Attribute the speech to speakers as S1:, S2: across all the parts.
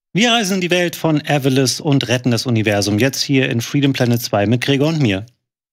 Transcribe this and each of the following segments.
S1: Wir reisen in die Welt von Evolus und retten das Universum. Jetzt hier in Freedom Planet 2 mit Gregor und mir.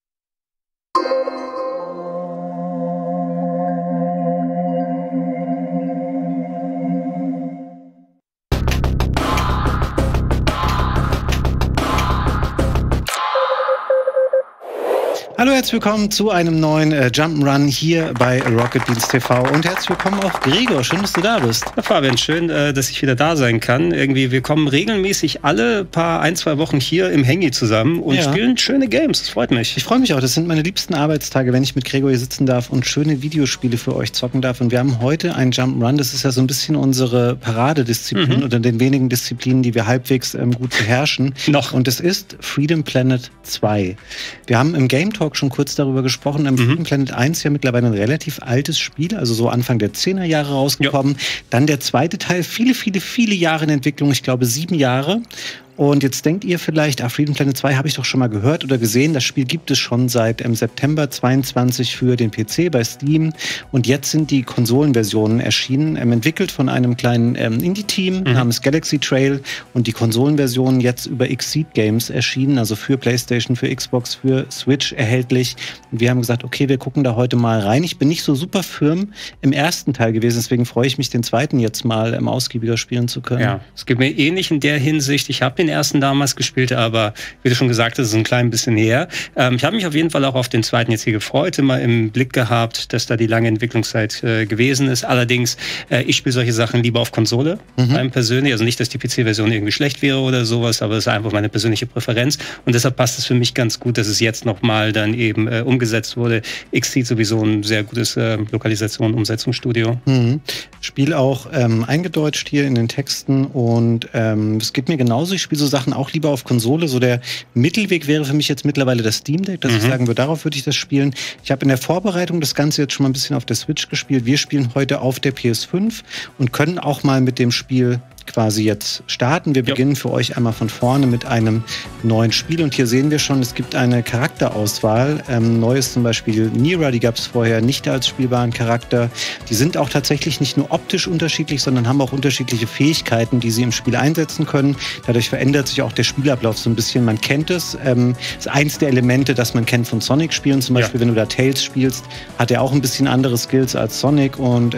S1: Hallo, herzlich willkommen zu einem neuen Jump'n'Run hier bei Rocket Beans TV und herzlich willkommen auch Gregor, schön, dass du da bist.
S2: Ja, Fabian, schön, dass ich wieder da sein kann. Irgendwie, wir kommen regelmäßig alle ein, zwei Wochen hier im Hangi zusammen und spielen schöne Games, das freut mich.
S1: Ich freue mich auch, das sind meine liebsten Arbeitstage, wenn ich mit Gregor hier sitzen darf und schöne Videospiele für euch zocken darf. Und wir haben heute einen Jump'n'Run, das ist ja so ein bisschen unsere Paradedisziplin unter den wenigen Disziplinen, die wir halbwegs gut beherrschen.
S2: Noch.
S1: Und es ist Freedom Planet 2. Wir haben im Game Talk schon kurz darüber gesprochen. Freedom Planet 1 ja mittlerweile ein relativ altes Spiel, also so Anfang der 10er Jahre rausgekommen. Ja. Dann der zweite Teil, viele Jahre in Entwicklung, ich glaube 7 Jahre. Und jetzt denkt ihr vielleicht, Freedom Planet 2 habe ich doch schon mal gehört oder gesehen. Das Spiel gibt es schon seit September 22 für den PC bei Steam. Und jetzt sind die Konsolenversionen erschienen, entwickelt von einem kleinen Indie-Team namens Galaxy Trail. Und die Konsolenversionen jetzt über Xseed Games erschienen, also für PlayStation, für Xbox, für Switch erhältlich. Und wir haben gesagt, okay, wir gucken da heute mal rein. Ich bin nicht so super firm im ersten Teil gewesen, deswegen freue ich mich, den zweiten jetzt mal ausgiebiger spielen zu können.
S2: Ja, es geht mir ähnlich in der Hinsicht. Ich habe den ersten damals gespielt, aber wie du schon gesagt hast, ist ein klein bisschen her. Ich habe mich auf jeden Fall auch auf den zweiten jetzt hier gefreut, immer im Blick gehabt, dass da die lange Entwicklungszeit gewesen ist. Allerdings, ich spiele solche Sachen lieber auf Konsole, persönlich. Also nicht, dass die PC-Version irgendwie schlecht wäre oder sowas, aber es ist einfach meine persönliche Präferenz. Und deshalb passt es für mich ganz gut, dass es jetzt nochmal dann eben umgesetzt wurde. Xseed sowieso ein sehr gutes Lokalisation- und Umsetzungsstudio.
S1: Spiel auch eingedeutscht hier in den Texten und es geht mir genauso. Ich spiele so Sachen auch lieber auf Konsole. So der Mittelweg wäre für mich jetzt mittlerweile das Steam Deck, dass ich sagen würde, darauf würde ich das spielen. Ich habe in der Vorbereitung das Ganze jetzt schon mal ein bisschen auf der Switch gespielt. Wir spielen heute auf der PS5 und können auch mal mit dem Spiel quasi jetzt starten. Wir beginnen für euch einmal von vorne mit einem neuen Spiel und hier sehen wir schon, es gibt eine Charakterauswahl. Neu ist zum Beispiel Nira, die gab es vorher nicht als spielbaren Charakter. Die sind auch tatsächlich nicht nur optisch unterschiedlich, sondern haben auch unterschiedliche Fähigkeiten, die sie im Spiel einsetzen können. Dadurch verändert sich auch der Spielablauf so ein bisschen. Man kennt es. Das ist eins der Elemente, das man kennt von Sonic-Spielen. Zum Beispiel, wenn du da Tails spielst, hat er auch ein bisschen andere Skills als Sonic und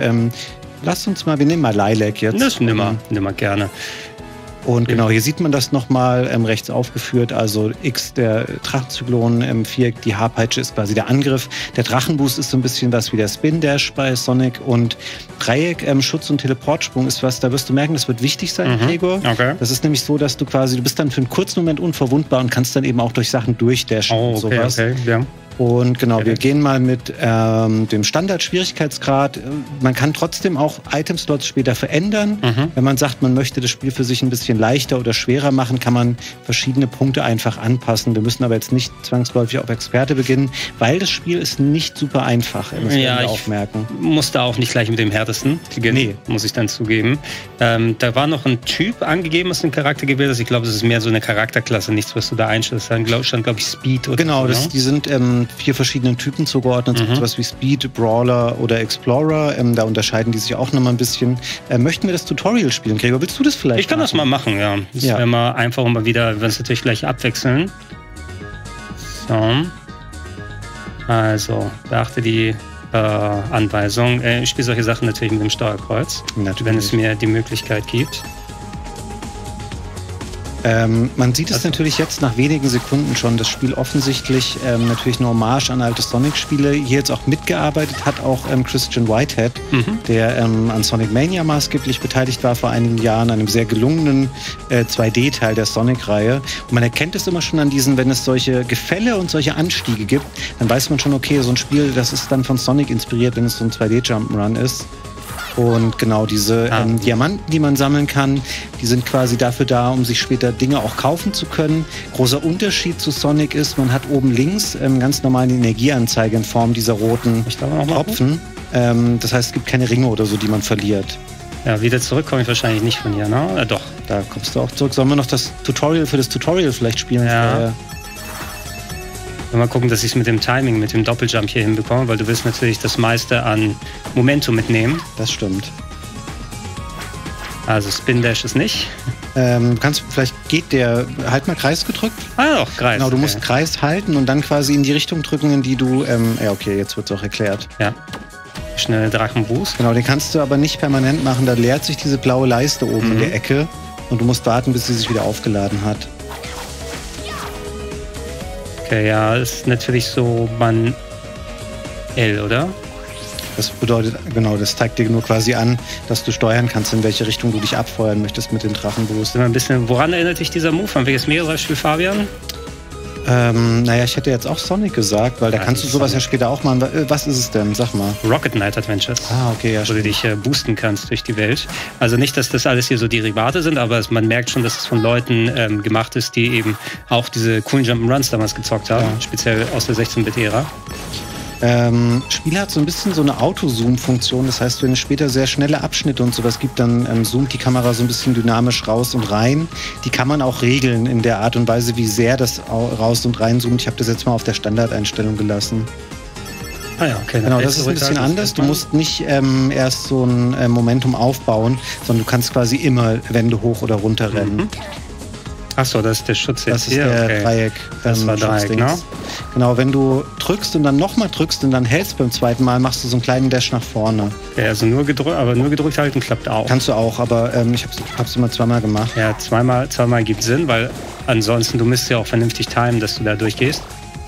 S1: lasst uns mal, wir nehmen mal Lilac jetzt.
S2: Das nimm mal gerne.
S1: Und genau, hier sieht man das nochmal rechts aufgeführt. Also X, der Drachenzyklon, Viereck, die Haarpeitsche ist quasi der Angriff. Der Drachenboost ist so ein bisschen was wie der Spin Dash bei Sonic. Und Dreieck, Schutz- und Teleportsprung ist was, da wirst du merken, das wird wichtig sein, Gregor. Okay. Das ist nämlich so, dass du bist dann für einen kurzen Moment unverwundbar und kannst dann eben auch durch Sachen durchdashen und sowas. Und genau, wir gehen mal mit dem Standard-Schwierigkeitsgrad. Man kann trotzdem auch Item-Slots später verändern. Wenn man sagt, man möchte das Spiel für sich ein bisschen leichter oder schwerer machen, kann man verschiedene Punkte einfach anpassen. Wir müssen aber jetzt nicht zwangsläufig auf Experte beginnen, weil das Spiel ist nicht super einfach. Das
S2: ja, ich musste auch nicht gleich mit dem härtesten beginnen, muss ich dann zugeben. Da war noch ein Typ angegeben, was ein Charakter gewählt ist. Ich glaube, das ist mehr so eine Charakterklasse, nichts, was du da einstellst. Da stand, glaube ich, Speed oder
S1: genau, so, die sind 4 verschiedenen Typen zugeordnet, sowas wie Speed, Brawler oder Explorer. Da unterscheiden die sich auch nochmal ein bisschen. Möchten wir das Tutorial spielen, Gregor? Willst du das vielleicht?
S2: Ich kann das mal machen, ja. Das wäre mal einfach mal wieder, wenn es natürlich gleich abwechseln. So. Also, beachte die Anweisung. Ich spiele solche Sachen natürlich mit dem Steuerkreuz, wenn es mir die Möglichkeit gibt.
S1: Man sieht es natürlich jetzt nach wenigen Sekunden schon, das Spiel offensichtlich natürlich eine Hommage an alte Sonic-Spiele. Hier jetzt auch mitgearbeitet hat auch Christian Whitehead, der an Sonic Mania maßgeblich beteiligt war vor einigen Jahren, einem sehr gelungenen 2D-Teil der Sonic-Reihe. Und man erkennt es immer schon an diesen, wenn es solche Gefälle und solche Anstiege gibt, dann weiß man schon, okay, so ein Spiel, das ist dann von Sonic inspiriert, wenn es so ein 2D-Jump'n'Run ist. Und genau, diese Diamanten, die man sammeln kann, die sind quasi dafür da, um sich später Dinge auch kaufen zu können. Großer Unterschied zu Sonic ist, man hat oben links ganz normal eine Energieanzeige in Form dieser roten Tropfen. Das heißt, es gibt keine Ringe oder so, die man verliert.
S2: Ja, wieder zurück komme ich wahrscheinlich nicht von hier, ne? Doch.
S1: Da kommst du auch zurück. Sollen wir noch das Tutorial für das Tutorial vielleicht spielen?
S2: Ja. Mal gucken, dass ich es mit dem Timing, mit dem Doppeljump hier hinbekomme, weil du willst natürlich das meiste an Momentum mitnehmen.
S1: Das stimmt.
S2: Also Spin Dash ist nicht.
S1: Vielleicht geht der, halt mal Kreis gedrückt.
S2: Ah, doch, Kreis.
S1: Genau, du musst Kreis halten und dann quasi in die Richtung drücken, in die du, ja okay, jetzt wird es auch erklärt.
S2: Ja. Schnell Drachenboost.
S1: Genau, den kannst du aber nicht permanent machen, da leert sich diese blaue Leiste oben in der Ecke und du musst warten, bis sie sich wieder aufgeladen hat.
S2: Okay, ja, ist natürlich so L, oder?
S1: Das bedeutet, genau, das zeigt dir nur quasi an, dass du steuern kannst, in welche Richtung du dich abfeuern möchtest mit den Drachenboost.
S2: Ein bisschen, woran erinnert dich dieser Move? An welches Mega-Spiel, Fabian?
S1: Naja, ich hätte jetzt auch Sonic gesagt, weil da kannst du sowas ja später auch machen. Was ist es denn? Sag mal.
S2: Rocket Knight Adventures.
S1: Ah, okay, ja.
S2: Wo du dich boosten kannst durch die Welt. Also nicht, dass das alles hier so Derivate sind, aber man merkt schon, dass es von Leuten gemacht ist, die eben auch diese coolen Jump'n'Runs damals gezockt haben. Ja. Speziell aus der 16-Bit-Ära.
S1: Spiel hat so ein bisschen so eine Auto-Zoom-Funktion. Das heißt, wenn es später sehr schnelle Abschnitte und sowas gibt, dann zoomt die Kamera so ein bisschen dynamisch raus und rein. Die kann man auch regeln in der Art und Weise, wie sehr das raus und rein zoomt. Ich habe das jetzt mal auf der Standardeinstellung gelassen.
S2: Ah ja, okay.
S1: Genau, das ist ein bisschen anders. Du musst nicht erst so ein Momentum aufbauen, sondern du kannst quasi immer Wände hoch oder runter rennen.
S2: Achso, das ist der Schutz jetzt.
S1: Das ist der Dreieck.
S2: Das war Dreieck, ne?
S1: Genau, wenn du drückst und dann nochmal drückst und dann hältst beim zweiten Mal, machst du so einen kleinen Dash nach vorne.
S2: Ja, also nur gedrückt halten klappt auch.
S1: Kannst du auch, aber ich hab's immer zweimal gemacht.
S2: Ja, zweimal gibt Sinn, weil ansonsten, du müsst ja auch vernünftig timen, dass du da durchgehst.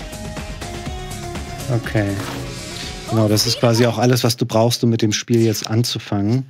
S2: Okay.
S1: Genau, das ist quasi auch alles, was du brauchst, um mit dem Spiel jetzt anzufangen.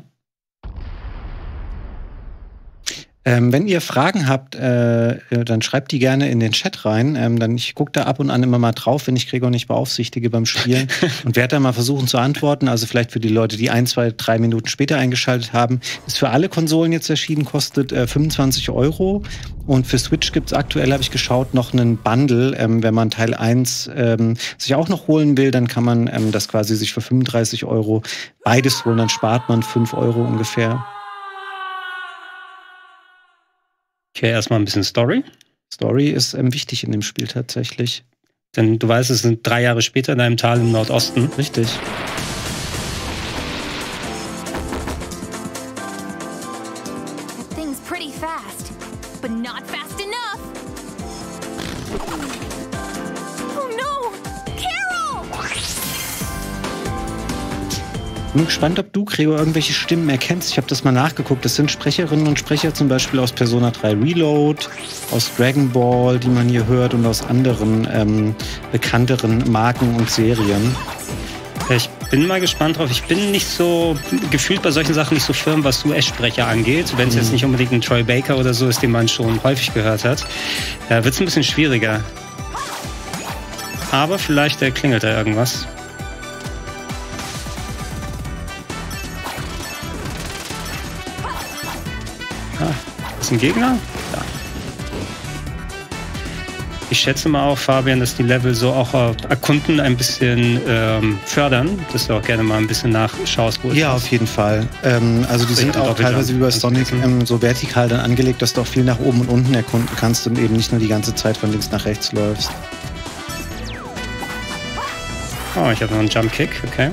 S1: Wenn ihr Fragen habt, dann schreibt die gerne in den Chat rein. Ich gucke da ab und an immer mal drauf, wenn ich Gregor nicht beaufsichtige beim Spielen und werde da mal versuchen zu antworten. Also vielleicht für die Leute, die 1, 2, 3 Minuten später eingeschaltet haben. Ist für alle Konsolen jetzt erschienen, kostet 25 €. Und für Switch gibt es aktuell, habe ich geschaut, noch einen Bundle. Wenn man Teil 1 sich auch noch holen will, dann kann man das quasi sich für 35 € beides holen. Dann spart man 5 € ungefähr.
S2: Okay, erstmal ein bisschen Story.
S1: Story ist wichtig in dem Spiel tatsächlich.
S2: Denn du weißt, es sind 3 Jahre später in einem Tal im Nordosten.
S1: Richtig. Ich bin gespannt, ob du, Gregor, irgendwelche Stimmen erkennst. Ich habe das mal nachgeguckt. Das sind Sprecherinnen und Sprecher zum Beispiel aus Persona 3 Reload, aus Dragon Ball, die man hier hört, und aus anderen bekannteren Marken und Serien.
S2: Ich bin mal gespannt drauf. Ich bin nicht so, gefühlt bei solchen Sachen nicht so firm, was US-Sprecher angeht. Wenn es jetzt nicht unbedingt ein Troy Baker oder so ist, den man schon häufig gehört hat, wird es ein bisschen schwieriger. Aber vielleicht klingelt da irgendwas. Ist ein Gegner? Ja. Ich schätze mal auch, Fabian, dass die Level so auch Erkunden ein bisschen fördern, dass du auch gerne mal ein bisschen nachschaust, wo es ist.
S1: Ja, auf jeden Fall. Also die sind auch teilweise wie bei Sonic so vertikal dann angelegt, dass du auch viel nach oben und unten erkunden kannst und eben nicht nur die ganze Zeit von links nach rechts läufst.
S2: Oh, ich habe noch einen Jump-Kick, okay.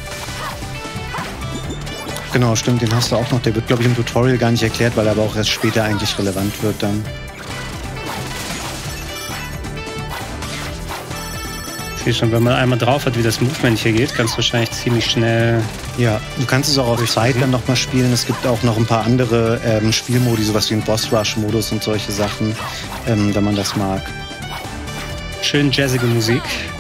S1: Genau, stimmt, den hast du auch noch. Der wird, glaube ich, im Tutorial gar nicht erklärt, weil er aber auch erst später eigentlich relevant wird dann.
S2: Ich sehe schon, wenn man einmal drauf hat, wie das Movement hier geht, kannst du wahrscheinlich ziemlich schnell...
S1: Ja, du kannst es auch auf Zeit dann nochmal spielen. Es gibt auch noch ein paar andere Spielmodi, sowas wie ein Boss-Rush-Modus und solche Sachen, wenn man das mag.
S2: Schön jazzige Musik.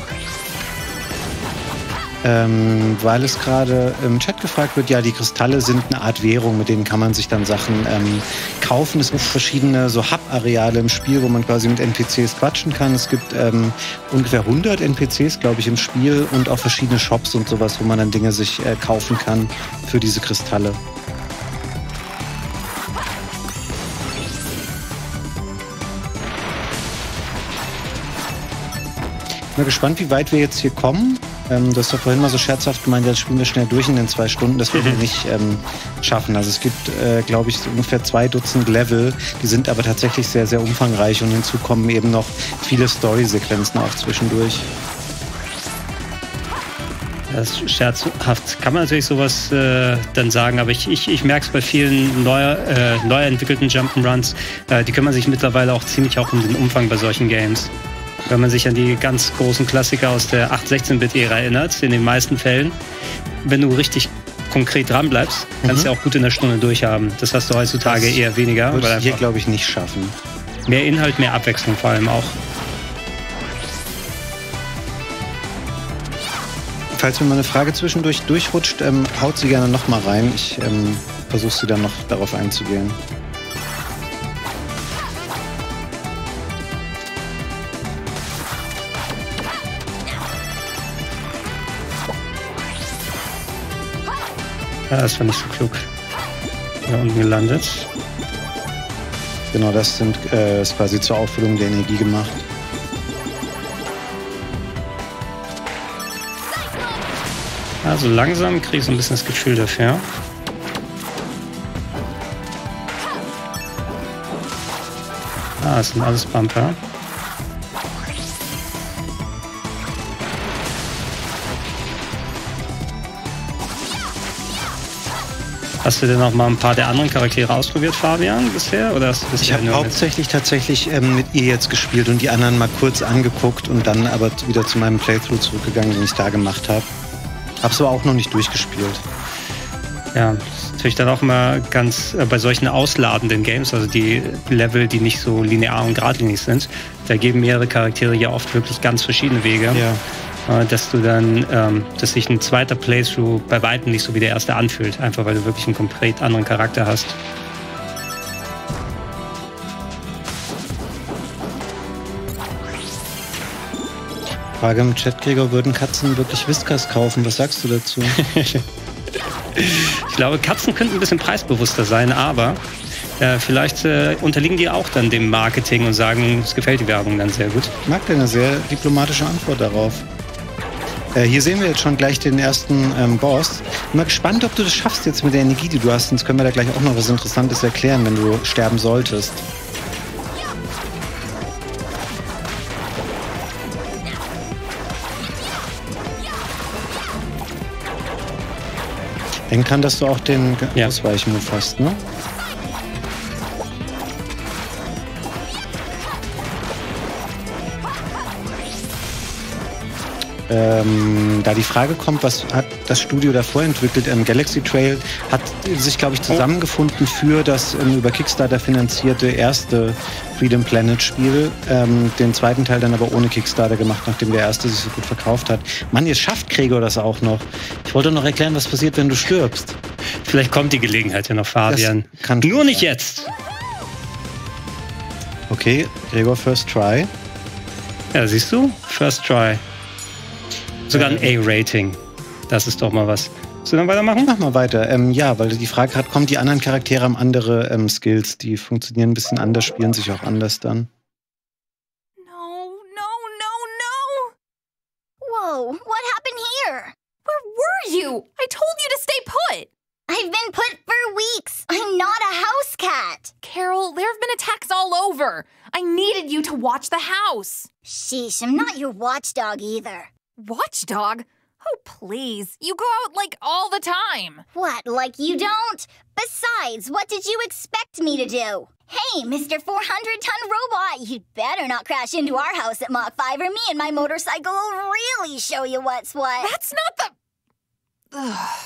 S1: Weil es gerade im Chat gefragt wird, ja, die Kristalle sind eine Art Währung, mit denen kann man sich dann Sachen kaufen. Es gibt verschiedene so Hub-Areale im Spiel, wo man quasi mit NPCs quatschen kann. Es gibt ungefähr 100 NPCs, glaube ich, im Spiel und auch verschiedene Shops und sowas, wo man dann Dinge sich kaufen kann für diese Kristalle. Ich bin gespannt, wie weit wir jetzt hier kommen. Du hast ja vorhin mal so scherzhaft gemeint, das spielen wir schnell durch in den 2 Stunden. Das werden wir nicht schaffen. Also es gibt, glaube ich, so ungefähr 2 Dutzend Level. Die sind aber tatsächlich sehr, sehr umfangreich. Und hinzu kommen eben noch viele Story-Sequenzen auch zwischendurch.
S2: Das ist scherzhaft. Kann man natürlich sowas dann sagen, aber ich merke es bei vielen neu entwickelten Jump'n'Runs, die kümmern sich mittlerweile auch ziemlich auch um den Umfang bei solchen Games. Wenn man sich an die ganz großen Klassiker aus der 8-16-Bit-Ära erinnert, in den meisten Fällen, wenn du richtig konkret dran bleibst, kannst du auch gut in der Stunde durchhaben. Das hast du heutzutage eher weniger.
S1: Würde ich hier, glaube ich, nicht schaffen.
S2: Mehr Inhalt, mehr Abwechslung vor allem auch.
S1: Falls mir mal eine Frage zwischendurch durchrutscht, haut sie gerne noch mal rein. Ich versuche sie dann noch darauf einzugehen.
S2: Ja, das war nicht so klug. Hier unten gelandet.
S1: Genau, das ist quasi zur Auffüllung der Energie gemacht.
S2: Also langsam kriege ich so ein bisschen das Gefühl dafür. Das sind alles Bumper. Hast du denn noch mal ein paar der anderen Charaktere ausprobiert, Fabian, bisher? Oder hast du
S1: ich habe hauptsächlich tatsächlich mit ihr jetzt gespielt und die anderen mal kurz angeguckt und dann aber wieder zu meinem Playthrough zurückgegangen, den ich da gemacht habe. Hab's aber auch noch nicht durchgespielt.
S2: Ja, das ist natürlich dann auch immer ganz bei solchen ausladenden Games, also die Level, die nicht so linear und geradlinig sind, da geben mehrere Charaktere ja oft wirklich ganz verschiedene Wege. Ja. Dass du dann, dass sich ein zweiter Playthrough bei weitem nicht so wie der erste anfühlt, einfach weil du wirklich einen komplett anderen Charakter hast.
S1: Frage im Chat, Gregor, würden Katzen wirklich Whiskas kaufen? Was sagst du dazu?
S2: Ich glaube, Katzen könnten ein bisschen preisbewusster sein, aber vielleicht unterliegen die auch dann dem Marketing und sagen, es gefällt die Werbung dann sehr gut.
S1: Ich mag eine sehr diplomatische Antwort darauf. Hier sehen wir jetzt schon gleich den ersten Boss. Bin mal gespannt, ob du das schaffst jetzt mit der Energie, die du hast. Sonst können wir da gleich auch noch was Interessantes erklären, wenn du sterben solltest. Denk dran, dass du auch den Ausweichen hast, ne? Da die Frage kommt, was hat das Studio davor entwickelt? Galaxy Trail hat sich, glaube ich, zusammengefunden für das über Kickstarter finanzierte erste Freedom Planet Spiel. Den zweiten Teil dann aber ohne Kickstarter gemacht, nachdem der erste sich so gut verkauft hat. Mann, jetzt schafft Gregor das auch noch. Ich wollte noch erklären, was passiert, wenn du stirbst.
S2: Vielleicht kommt die Gelegenheit ja noch, Fabian. Nur nicht jetzt.
S1: Okay, Gregor, first try.
S2: Ja, siehst du? First try. Sogar ein A-Rating. Das ist doch mal was. Willst du dann weitermachen?
S1: Mach mal weiter. Ja, weil die Frage hat, kommen die anderen Charaktere haben andere Skills, die funktionieren ein bisschen anders, spielen sich auch anders dann.
S3: No. Whoa, what happened here? Where were you? I told you to stay put. I've been put for weeks. I'm not a house cat. Carol, there have been attacks all over. I needed you to watch the house.
S4: Sheesh, I'm not your watchdog either.
S3: Watchdog? Oh, please. You go out, like, all the time.
S4: What, like you don't? Besides, what did you expect me to do? Hey, Mr. 400-ton robot, you'd better not crash into our house at Mach 5 or me and my motorcycle will really show you what's what.
S3: That's not the... Ugh.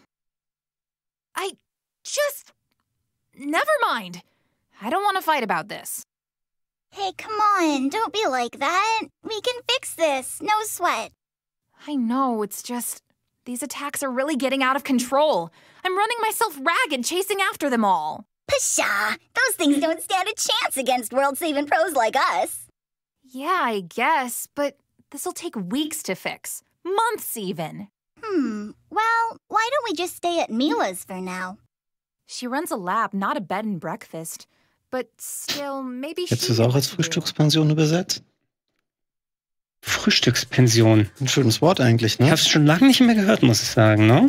S3: I just... Never mind. I don't want to fight about this.
S4: Hey, come on, don't be like that. We can fix this, no sweat.
S3: I know, it's just... These attacks are really getting out of control. I'm running myself ragged chasing after them all.
S4: Pshaw! Those things don't stand a chance against world-saving pros like us.
S3: Yeah, I guess, but this'll take weeks to fix. Months, even.
S4: Well, why don't we just stay at Mila's for now?
S3: She runs a lab, not a bed and breakfast. But still, maybe
S1: Jetzt ist es auch als Frühstückspension übersetzt?
S2: Frühstückspension.
S1: Ein schönes Wort eigentlich, ne?
S2: Ich habe es schon lange nicht mehr gehört, muss ich sagen, ne?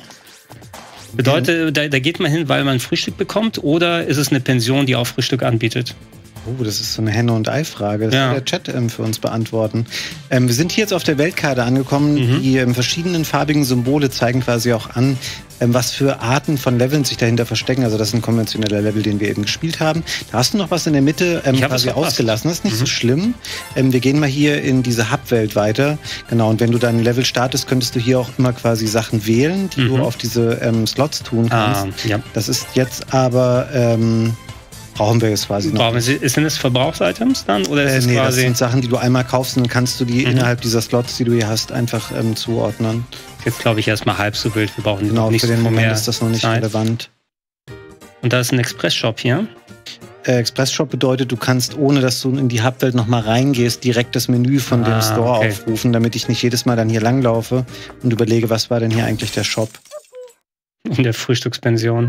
S2: Bedeutet, da geht man hin, weil man Frühstück bekommt, oder ist es eine Pension, die auch Frühstück anbietet?
S1: Oh, das ist so eine Henne- und Ei-Frage. Das
S2: Ja.
S1: wird der Chat für uns beantworten. Wir sind hier jetzt auf der Weltkarte angekommen. Die verschiedenen farbigen Symbole zeigen quasi auch an, was für Arten von Leveln sich dahinter verstecken. Also das ist ein konventioneller Level, den wir eben gespielt haben. Da hast du noch was in der Mitte quasi ausgelassen. Das ist nicht so schlimm. Wir gehen mal hier in diese Hub-Welt weiter. Genau, und wenn du dein Level startest, könntest du hier auch immer quasi Sachen wählen, die du auf diese Slots tun kannst.
S2: Ja.
S1: Das ist jetzt aber... brauchen wir jetzt quasi noch.
S2: Sind das Verbrauchsitems dann? Oder ist es
S1: nee,
S2: quasi
S1: das sind Sachen, die du einmal kaufst und dann kannst du die innerhalb dieser Slots, die du hier hast, einfach zuordnen.
S2: jetzt, glaube ich, erstmal halb so wild. Wir brauchen
S1: Genau,
S2: nicht
S1: für
S2: so
S1: den
S2: viel
S1: Moment
S2: mehr
S1: ist das noch nicht
S2: Zeit.
S1: relevant.
S2: Und da ist ein Express-Shop hier.
S1: Express-Shop bedeutet, du kannst, ohne dass du in die Hub-Welt nochmal reingehst, direkt das Menü von dem Store aufrufen, damit ich nicht jedes Mal dann hier langlaufe und überlege, was war denn hier eigentlich der Shop.
S2: In der Frühstückspension.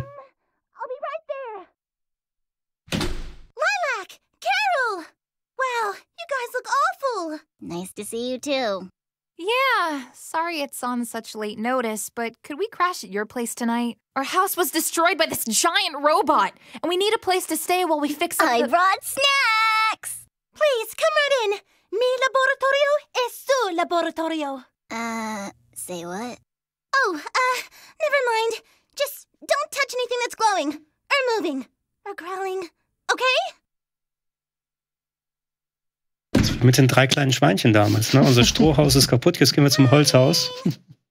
S4: Nice to see you too.
S3: Yeah, sorry it's on such late notice, but could we crash at your place tonight? Our house was destroyed by this giant robot, and we need a place to stay while we fix up
S4: I brought snacks! Please, come right in. Mi laboratorio es su laboratorio. Say what? Oh, never mind. Just don't touch anything that's glowing, or moving, or growling, okay?
S2: Mit den 3 kleinen Schweinchen damals. Ne? Unser Strohhaus ist kaputt, jetzt gehen wir zum Holzhaus.
S4: Oh,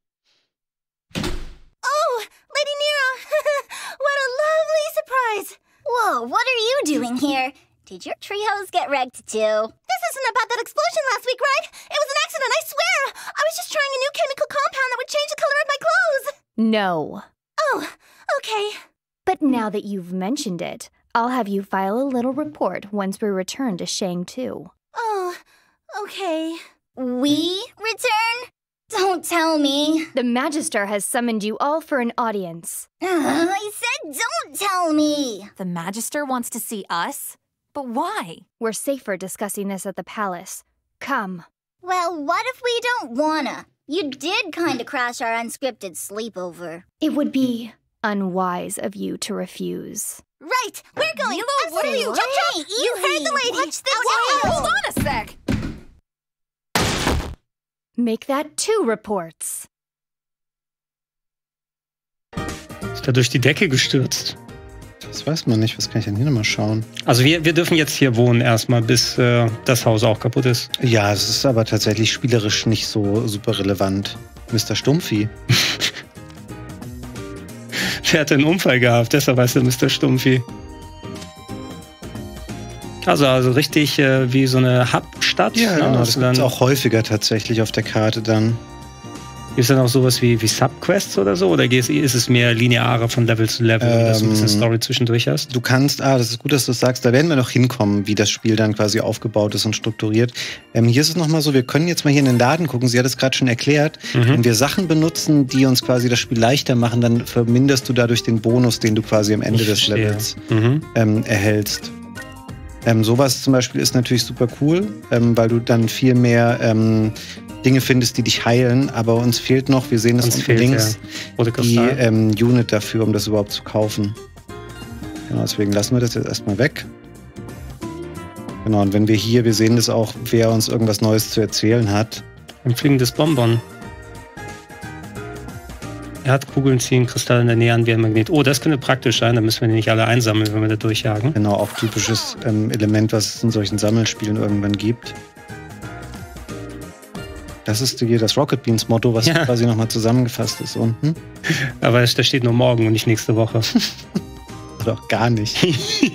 S4: Lady Nero! What a lovely surprise! Whoa, what are you doing here? Did your treehouse get wrecked too? This isn't about that explosion last week, right? It was an accident, I swear! I was just trying a new chemical compound that would change the color of my clothes!
S5: No.
S4: Oh, okay.
S5: But now that you've mentioned it, I'll have you file a little report once we return to Shang 2.
S4: Oh, okay. We return? Don't tell me.
S5: The Magister has summoned you all for an audience.
S4: I said don't tell me.
S3: The Magister wants to see us? But why?
S5: We're safer discussing this at the palace. Come.
S4: Well, what if we don't wanna? You did kinda crash our unscripted sleepover.
S5: It would be unwise of you to refuse.
S4: Right, we're going.
S3: Milo, what are you?
S4: Jump, jump. You heard the lady.
S3: Watch this.
S4: Whoa,
S3: Hold on a sec.
S5: Make that 2 reports.
S2: Ist er durch die Decke gestürzt?
S1: Das weiß man nicht. Was kann ich denn hier nochmal schauen?
S2: Also wir dürfen jetzt hier wohnen erstmal, bis das Haus auch kaputt ist.
S1: Ja, es ist aber tatsächlich spielerisch nicht so super relevant. Mr. Stumpfi.
S2: Der hat einen Unfall gehabt, deshalb heißt er Mr. Stumpfi. Also richtig wie so eine Hubstadt.
S1: Ja,
S2: ne?
S1: genau. Das
S2: Also
S1: gibt es auch häufiger tatsächlich auf der Karte dann.
S2: Gibt es dann auch sowas wie Subquests oder so? Oder ist es mehr linearer von Level zu Level, dass du ein bisschen Story zwischendurch hast?
S1: Du kannst, das ist gut, dass du es sagst, da werden wir noch hinkommen, wie das Spiel dann quasi aufgebaut ist und strukturiert. Hier ist es nochmal so, wir können jetzt mal hier in den Laden gucken, sie hat es gerade schon erklärt. Wenn wir Sachen benutzen, die uns quasi das Spiel leichter machen, dann verminderst du dadurch den Bonus, den du quasi am Ende des Levels erhältst. Sowas zum Beispiel ist natürlich super cool, weil du dann viel mehr Dinge findest, die dich heilen, aber uns fehlt noch, wir sehen das unten links, die Unit dafür, um das überhaupt zu kaufen. Genau, deswegen lassen wir das jetzt erstmal weg. Genau, und wenn wir hier, wir sehen das auch, wer uns irgendwas Neues zu erzählen hat.
S2: Ein fliegendes Bonbon. Er hat Kugeln ziehen, Kristalle in der Nähe an wie ein Magnet. Oh, das könnte praktisch sein, da müssen wir die nicht alle einsammeln, wenn wir da durchjagen.
S1: Genau, auch typisches Element, was es in solchen Sammelspielen irgendwann gibt. Das ist hier das Rocket Beans Motto, was quasi nochmal zusammengefasst ist unten.
S2: Aber da steht nur morgen und nicht nächste Woche.
S1: Oder auch gar nicht.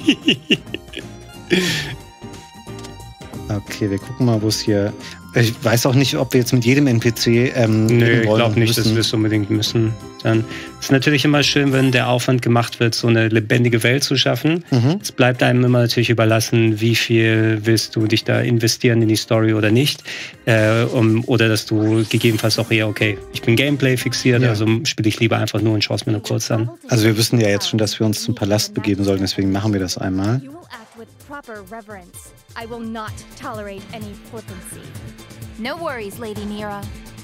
S1: Okay, wir gucken mal, wo es hier... Ich weiß auch nicht, ob wir jetzt mit jedem NPC
S2: Nö, ich glaube nicht, dass wir es unbedingt müssen. Dann ist natürlich immer schön, wenn der Aufwand gemacht wird, so eine lebendige Welt zu schaffen. Es bleibt einem immer natürlich überlassen, wie viel willst du dich da investieren in die Story oder nicht. Oder dass du gegebenenfalls auch eher, okay, ich bin Gameplay fixiert, also spiele ich lieber einfach nur und schaue es mir nur kurz an.
S1: Also wir wissen ja jetzt schon, dass wir uns zum Palast begeben sollen, deswegen machen wir das einmal.
S5: Proper reverence. I will not tolerate any flippancy.
S3: No worries, Lady Nero.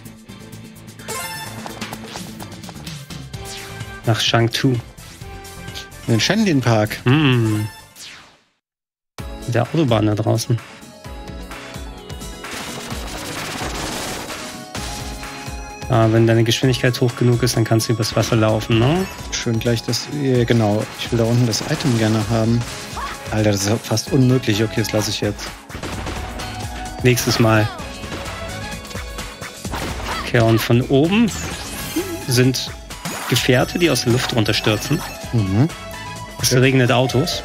S2: Nach Shang 2.
S1: Den Shenlin Park.
S2: Der Autobahn da draußen. Wenn deine Geschwindigkeit hoch genug ist, dann kannst du übers Wasser laufen, ne?
S1: Schön gleich das... Genau, ich will da unten das Item gerne haben. Alter, das ist fast unmöglich. Okay, das lasse ich jetzt.
S2: Nächstes Mal. Okay, und von oben sind Gefährte, die aus der Luft runterstürzen.
S1: Mhm.
S2: Es regnet Autos.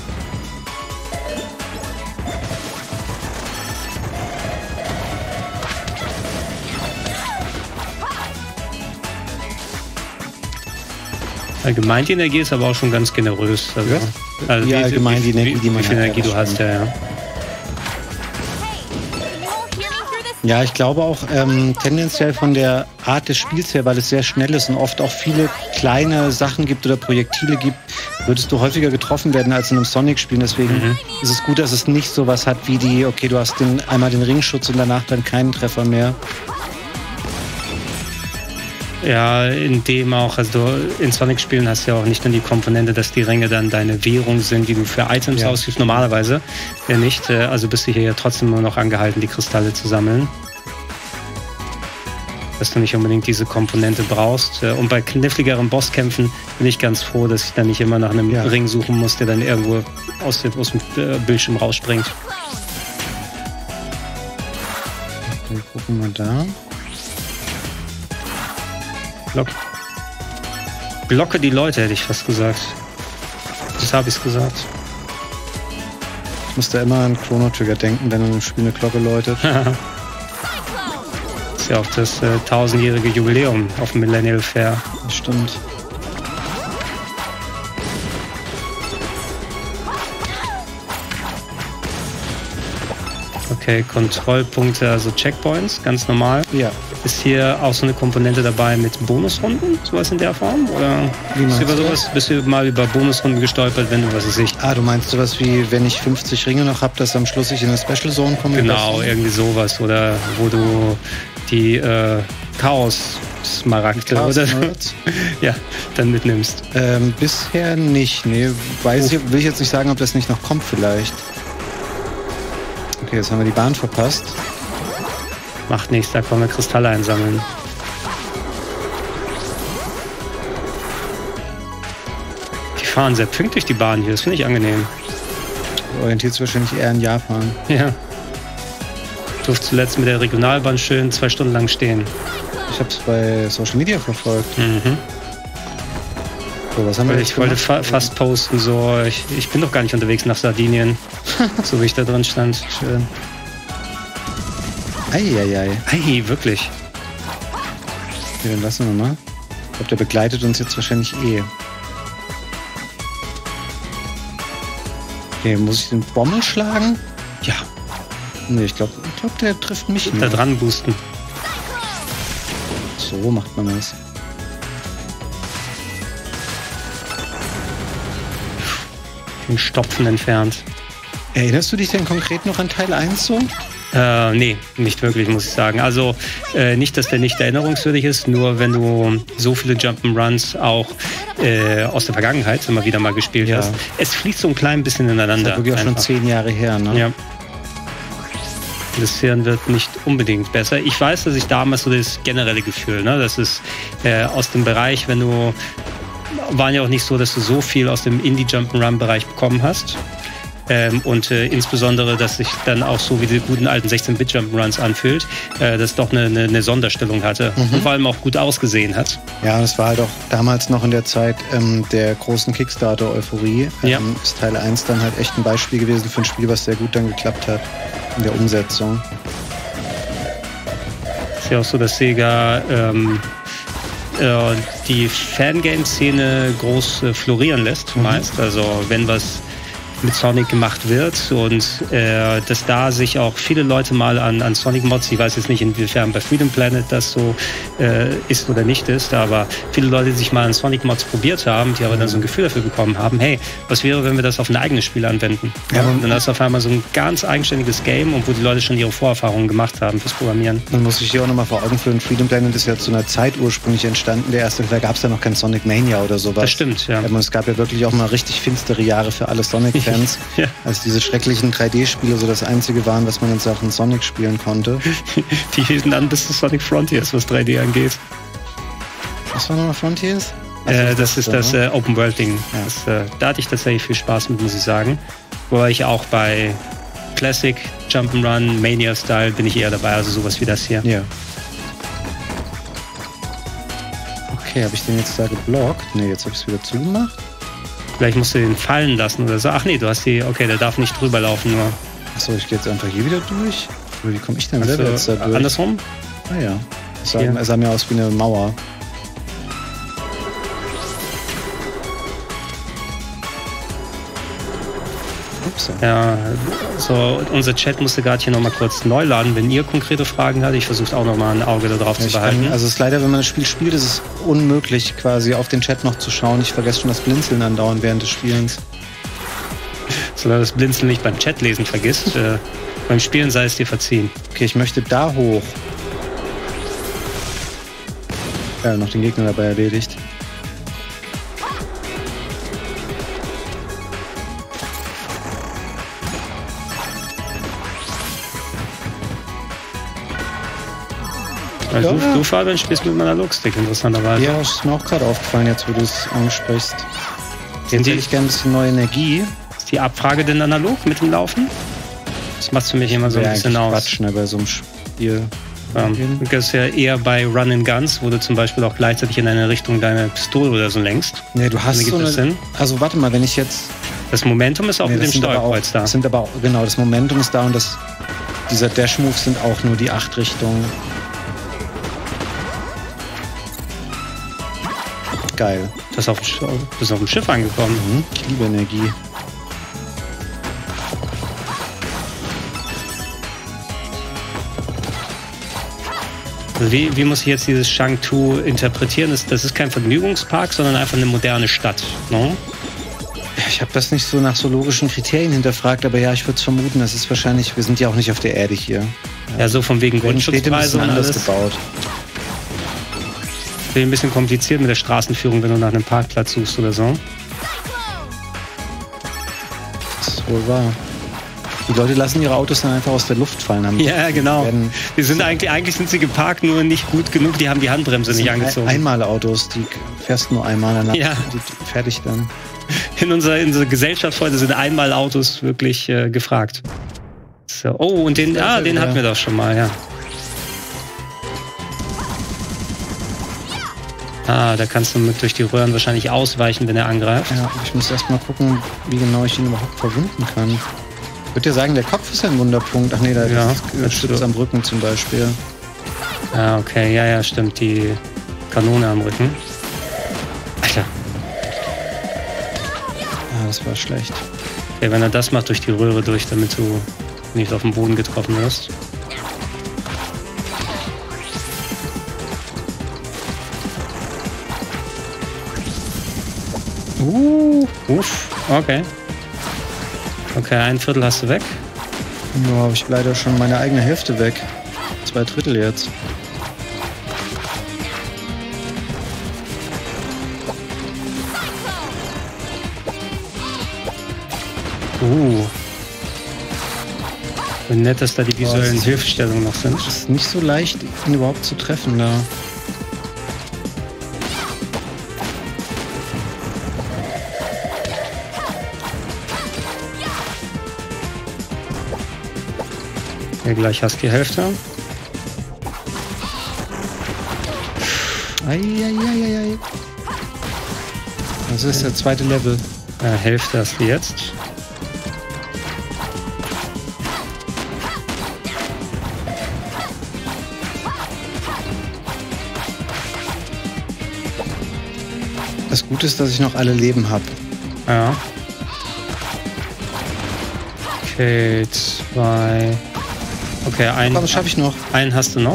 S2: Allgemein die Energie ist aber auch schon ganz generös. Also,
S1: ja?
S2: Also
S1: ja, allgemein die Energie, die man
S2: wie viel Energie du hast, ja.
S1: Ja, ich glaube auch tendenziell von der Art des Spiels her, weil es sehr schnell ist und oft auch viele kleine Sachen gibt oder Projektile gibt, würdest du häufiger getroffen werden als in einem Sonic-Spiel. Deswegen ist es gut, dass es nicht sowas hat wie die, okay, du hast einmal den Ringschutz und danach dann keinen Treffer mehr.
S2: Ja, in dem auch, also in Sonic-Spielen hast du ja auch nicht nur die Komponente, dass die Ringe dann deine Währung sind, die du für Items ausgibst, normalerweise ja nicht. Also bist du hier ja trotzdem nur noch angehalten, die Kristalle zu sammeln. Dass du nicht unbedingt diese Komponente brauchst. Und bei kniffligeren Bosskämpfen bin ich ganz froh, dass ich dann nicht immer nach einem Ring suchen muss, der dann irgendwo aus dem Bildschirm rausspringt.
S1: Okay, gucken wir da.
S2: Glocke die Leute, hätte ich fast gesagt. Das habe ich gesagt.
S1: Ich muss da immer an Chrono Trigger denken, wenn in einem Spiel eine Glocke läutet.
S2: Das ist ja auch das 1000-jährige Jubiläum auf dem Millennial Fair.
S1: Das stimmt.
S2: Okay, Kontrollpunkte, also Checkpoints, ganz normal.
S1: Ja.
S2: Ist hier auch so eine Komponente dabei mit Bonusrunden, sowas in der Form? Oder bist du mal über Bonusrunden gestolpert, wenn du, was weiß ich...
S1: Du meinst sowas wie, wenn ich 50 Ringe noch habe, dass am Schluss ich in eine Special Zone komme?
S2: Genau, irgendwie sowas. Oder wo du die Chaos-Smaragde oder ja, dann mitnimmst.
S1: Bisher nicht, nee. Will ich jetzt nicht sagen, ob das nicht noch kommt vielleicht. Okay, jetzt haben wir die Bahn verpasst.
S2: Macht nichts, da können wir Kristalle einsammeln. Die fahren sehr pünktlich, die Bahn hier. Das finde ich angenehm.
S1: Du orientierst wahrscheinlich eher in Japan.
S2: Ja. Ich durfte zuletzt mit der Regionalbahn schön 2 Stunden lang stehen.
S1: Ich habe es bei Social Media verfolgt.
S2: Mhm.
S1: So, was haben wir
S2: ich wollte fast posten, so, ich bin doch gar nicht unterwegs nach Sardinien. So wie ich da drin stand. Schön.
S1: Eieiei.
S2: Ei, wirklich.
S1: Okay, dann lassen wir mal. Ich glaube, der begleitet uns jetzt wahrscheinlich eh. Okay, muss ich den Bommel schlagen? Ja. Nee, ich glaube, der trifft mich nicht.
S2: Da dran boosten.
S1: So macht man das.
S2: Den Stopfen entfernt.
S1: Erinnerst du dich denn konkret noch an Teil 1 so?
S2: Nee, nicht wirklich, muss ich sagen. Also nicht, dass der nicht erinnerungswürdig ist, nur wenn du so viele Jump'n'Runs auch aus der Vergangenheit immer wieder mal gespielt hast. Es fließt so ein klein bisschen ineinander.
S1: Das ist wirklich auch schon 10 Jahre her, ne?
S2: Ja. Das Hirn wird nicht unbedingt besser. Ich weiß, dass ich damals so das generelle Gefühl, ne, das ist aus dem Bereich, wenn du, waren ja auch nicht so, dass du so viel aus dem Indie-Jump'n'Run-Bereich bekommen hast. Und insbesondere, dass sich dann auch so wie die guten alten 16-Bit-Jump'n'Runs anfühlt, das doch eine Sonderstellung hatte und vor allem auch gut ausgesehen hat.
S1: Ja, das war halt auch damals noch in der Zeit der großen Kickstarter-Euphorie. Ist Teil 1 dann halt echt ein Beispiel gewesen für ein Spiel, was sehr gut dann geklappt hat in der Umsetzung.
S2: Ist ja auch so, dass Sega die Fangame-Szene groß florieren lässt, meist. Also wenn was mit Sonic gemacht wird und dass da sich auch viele Leute mal an Sonic-Mods, ich weiß jetzt nicht, inwiefern bei Freedom Planet das so ist oder nicht ist, aber viele Leute, die sich mal an Sonic-Mods probiert haben, die aber dann so ein Gefühl dafür bekommen haben, hey, was wäre, wenn wir das auf ein eigenes Spiel anwenden? Ja, und dann hast du auf einmal so ein ganz eigenständiges Game, und wo die Leute schon ihre Vorerfahrungen gemacht haben fürs Programmieren.
S1: Dann muss ich dir auch nochmal vor Augen führen, Freedom Planet ist ja zu einer Zeit ursprünglich entstanden, da gab es ja noch kein Sonic Mania oder sowas.
S2: Das stimmt, ja.
S1: Und es gab ja wirklich auch mal richtig finstere Jahre für alle Sonic-Fans. Fans, als diese schrecklichen 3D-Spiele so das einzige waren, was man in Sachen Sonic spielen konnte.
S2: Die hielten an bis zu Sonic Frontiers, was 3D angeht.
S1: Was war nochmal Frontiers?
S2: Das ist das Open-World-Ding. Ja. Da hatte ich tatsächlich viel Spaß mit, muss ich sagen. Wobei ich auch bei Classic, Jump'n'Run, Mania-Style bin ich eher dabei, also sowas wie das hier.
S1: Ja. Okay, habe ich den jetzt da geblockt? Ne, jetzt habe ich es wieder zugemacht.
S2: Vielleicht musst du den fallen lassen oder so. Ach nee, du hast die... Okay, der darf nicht drüber laufen nur.
S1: Achso, ich gehe jetzt einfach hier wieder durch. Oder wie komme ich denn selber jetzt da durch?
S2: Andersrum?
S1: Ah ja. Es sah mir aus wie eine Mauer.
S2: Ja, so unser Chat musste gerade hier nochmal kurz neu laden, wenn ihr konkrete Fragen habt. Ich versuche auch nochmal ein Auge darauf zu behalten.
S1: Also es ist leider, wenn man das Spiel spielt, ist es unmöglich, quasi auf den Chat noch zu schauen. Ich vergesse schon das Blinzeln andauernd während des Spielens.
S2: Solange das Blinzeln nicht beim Chatlesen vergisst, beim Spielen sei es dir verziehen.
S1: Okay, ich möchte da hoch. Ja, noch den Gegner dabei erledigt.
S2: Also du Fabian, spielst mit dem Analogstick, interessanterweise.
S1: Ja, ist mir auch gerade aufgefallen, jetzt wo du es ansprichst. Jetzt hätte ich gerne ein bisschen neue Energie.
S2: Ist die Abfrage denn analog mit dem Laufen? Das macht für mich immer so ein bisschen aus.
S1: Quatsch, ne, bei so einem Spiel.
S2: Das ist ja eher bei Run and Guns, wo du zum Beispiel auch gleichzeitig in eine Richtung deine Pistole oder so lenkst.
S1: Ne, du hast so eine, also warte mal, wenn ich jetzt...
S2: Das Momentum ist auch mit dem Steuerkreuz da.
S1: Das sind aber auch, genau, das Momentum ist da und dieser Dash-Move sind auch nur die 8 Richtungen. Geil.
S2: Das ist auf dem Schiff angekommen.
S1: Mhm. Ich liebe Energie.
S2: Also wie muss ich jetzt dieses Chengdu interpretieren? Das ist kein Vergnügungspark, sondern einfach eine moderne Stadt. No?
S1: Ich habe das nicht so nach so logischen Kriterien hinterfragt, aber ja, ich würde es vermuten, das ist wahrscheinlich, wir sind ja auch nicht auf der Erde hier.
S2: Ja, so von wegen Grundschutzpreise und alles.
S1: Gebaut.
S2: Ein bisschen kompliziert mit der Straßenführung, wenn du nach einem Parkplatz suchst oder so.
S1: Das ist wohl wahr. Die Leute lassen ihre Autos dann einfach aus der Luft fallen.
S2: Ja, genau. Die sind eigentlich sind sie geparkt, nur nicht gut genug. Die haben die Handbremse nicht angezogen.
S1: Einmalautos, die fährst nur einmal, danach
S2: ja.
S1: Die fertig dann.
S2: In unserer Gesellschaft heute sind Einmalautos wirklich gefragt. So. Oh, und den hatten wir doch schon mal, ja. Ah, da kannst du durch die Röhren wahrscheinlich ausweichen, wenn er angreift.
S1: Ja, ich muss erst mal gucken, wie genau ich ihn überhaupt verwunden kann. Ich würde dir sagen, der Kopf ist ja ein Wunderpunkt. Ach nee, da ist am Rücken zum Beispiel.
S2: Ah, okay, ja, stimmt. Die Kanone am Rücken. Alter.
S1: Ah, das war schlecht.
S2: Okay, wenn er das macht, durch die Röhre durch, damit du nicht auf den Boden getroffen wirst. Okay. Okay, 1/4 hast du weg.
S1: Ja, habe ich leider schon meine eigene Hälfte weg. 2/3 jetzt.
S2: Nett, dass da die visuellen Hilfestellungen noch sind.
S1: Es ist nicht so leicht, ihn überhaupt zu treffen da.
S2: Ja, gleich hast du die Hälfte.
S1: Eieieiei. Das ist der zweite Level.
S2: Hälfte hast du jetzt.
S1: Das Gute ist, dass ich noch alle Leben habe.
S2: Ja. Okay, 2. Okay, einen.
S1: Das schaffe ich noch.
S2: Einen hast du noch.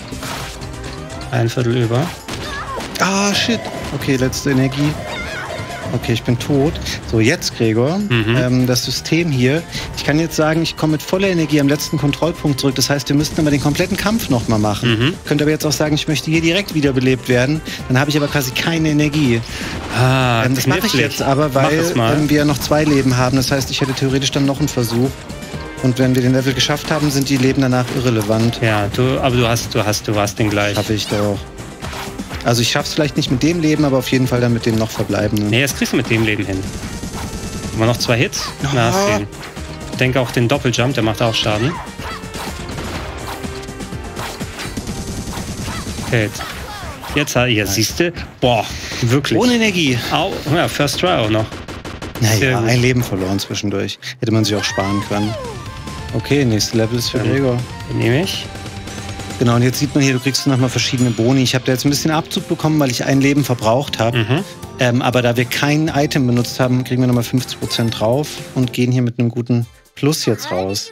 S2: 1/4 über.
S1: Ah, shit. Okay, letzte Energie. Okay, ich bin tot. So, jetzt, Gregor, das System hier, Ich kann jetzt sagen, ich komme mit voller Energie am letzten Kontrollpunkt zurück. Das heißt, wir müssten aber den kompletten Kampf nochmal machen. Könnte aber jetzt auch sagen, ich möchte hier direkt wiederbelebt werden. Dann habe ich aber quasi keine Energie. Das mache ich jetzt aber, weil wir noch 2 Leben haben. Das heißt, ich hätte theoretisch dann noch einen Versuch. Und wenn wir den Level geschafft haben, sind die Leben danach irrelevant.
S2: Ja, du hast den gleich.
S1: Habe ich doch. Also ich schaff's vielleicht nicht mit dem Leben, aber auf jeden Fall dann mit dem noch verbleibenden.
S2: Nee, das kriegst du mit dem Leben hin. Immer noch 2 Hits. Na, hast du ihn. Ich denke auch den Doppeljump, der macht auch Schaden. Okay. Jetzt siehst du, boah, wirklich.
S1: Ohne Energie.
S2: Ja, First Try auch noch.
S1: Naja, ein Leben verloren zwischendurch. Hätte man sich auch sparen können. Okay, nächstes Level ist für Gregor.
S2: Den nehme ich.
S1: Genau, und jetzt sieht man hier, du kriegst nochmal verschiedene Boni. Ich habe da jetzt ein bisschen Abzug bekommen, weil ich ein Leben verbraucht habe. Aber da wir kein Item benutzt haben, kriegen wir nochmal 50% drauf und gehen hier mit einem guten Plus jetzt raus.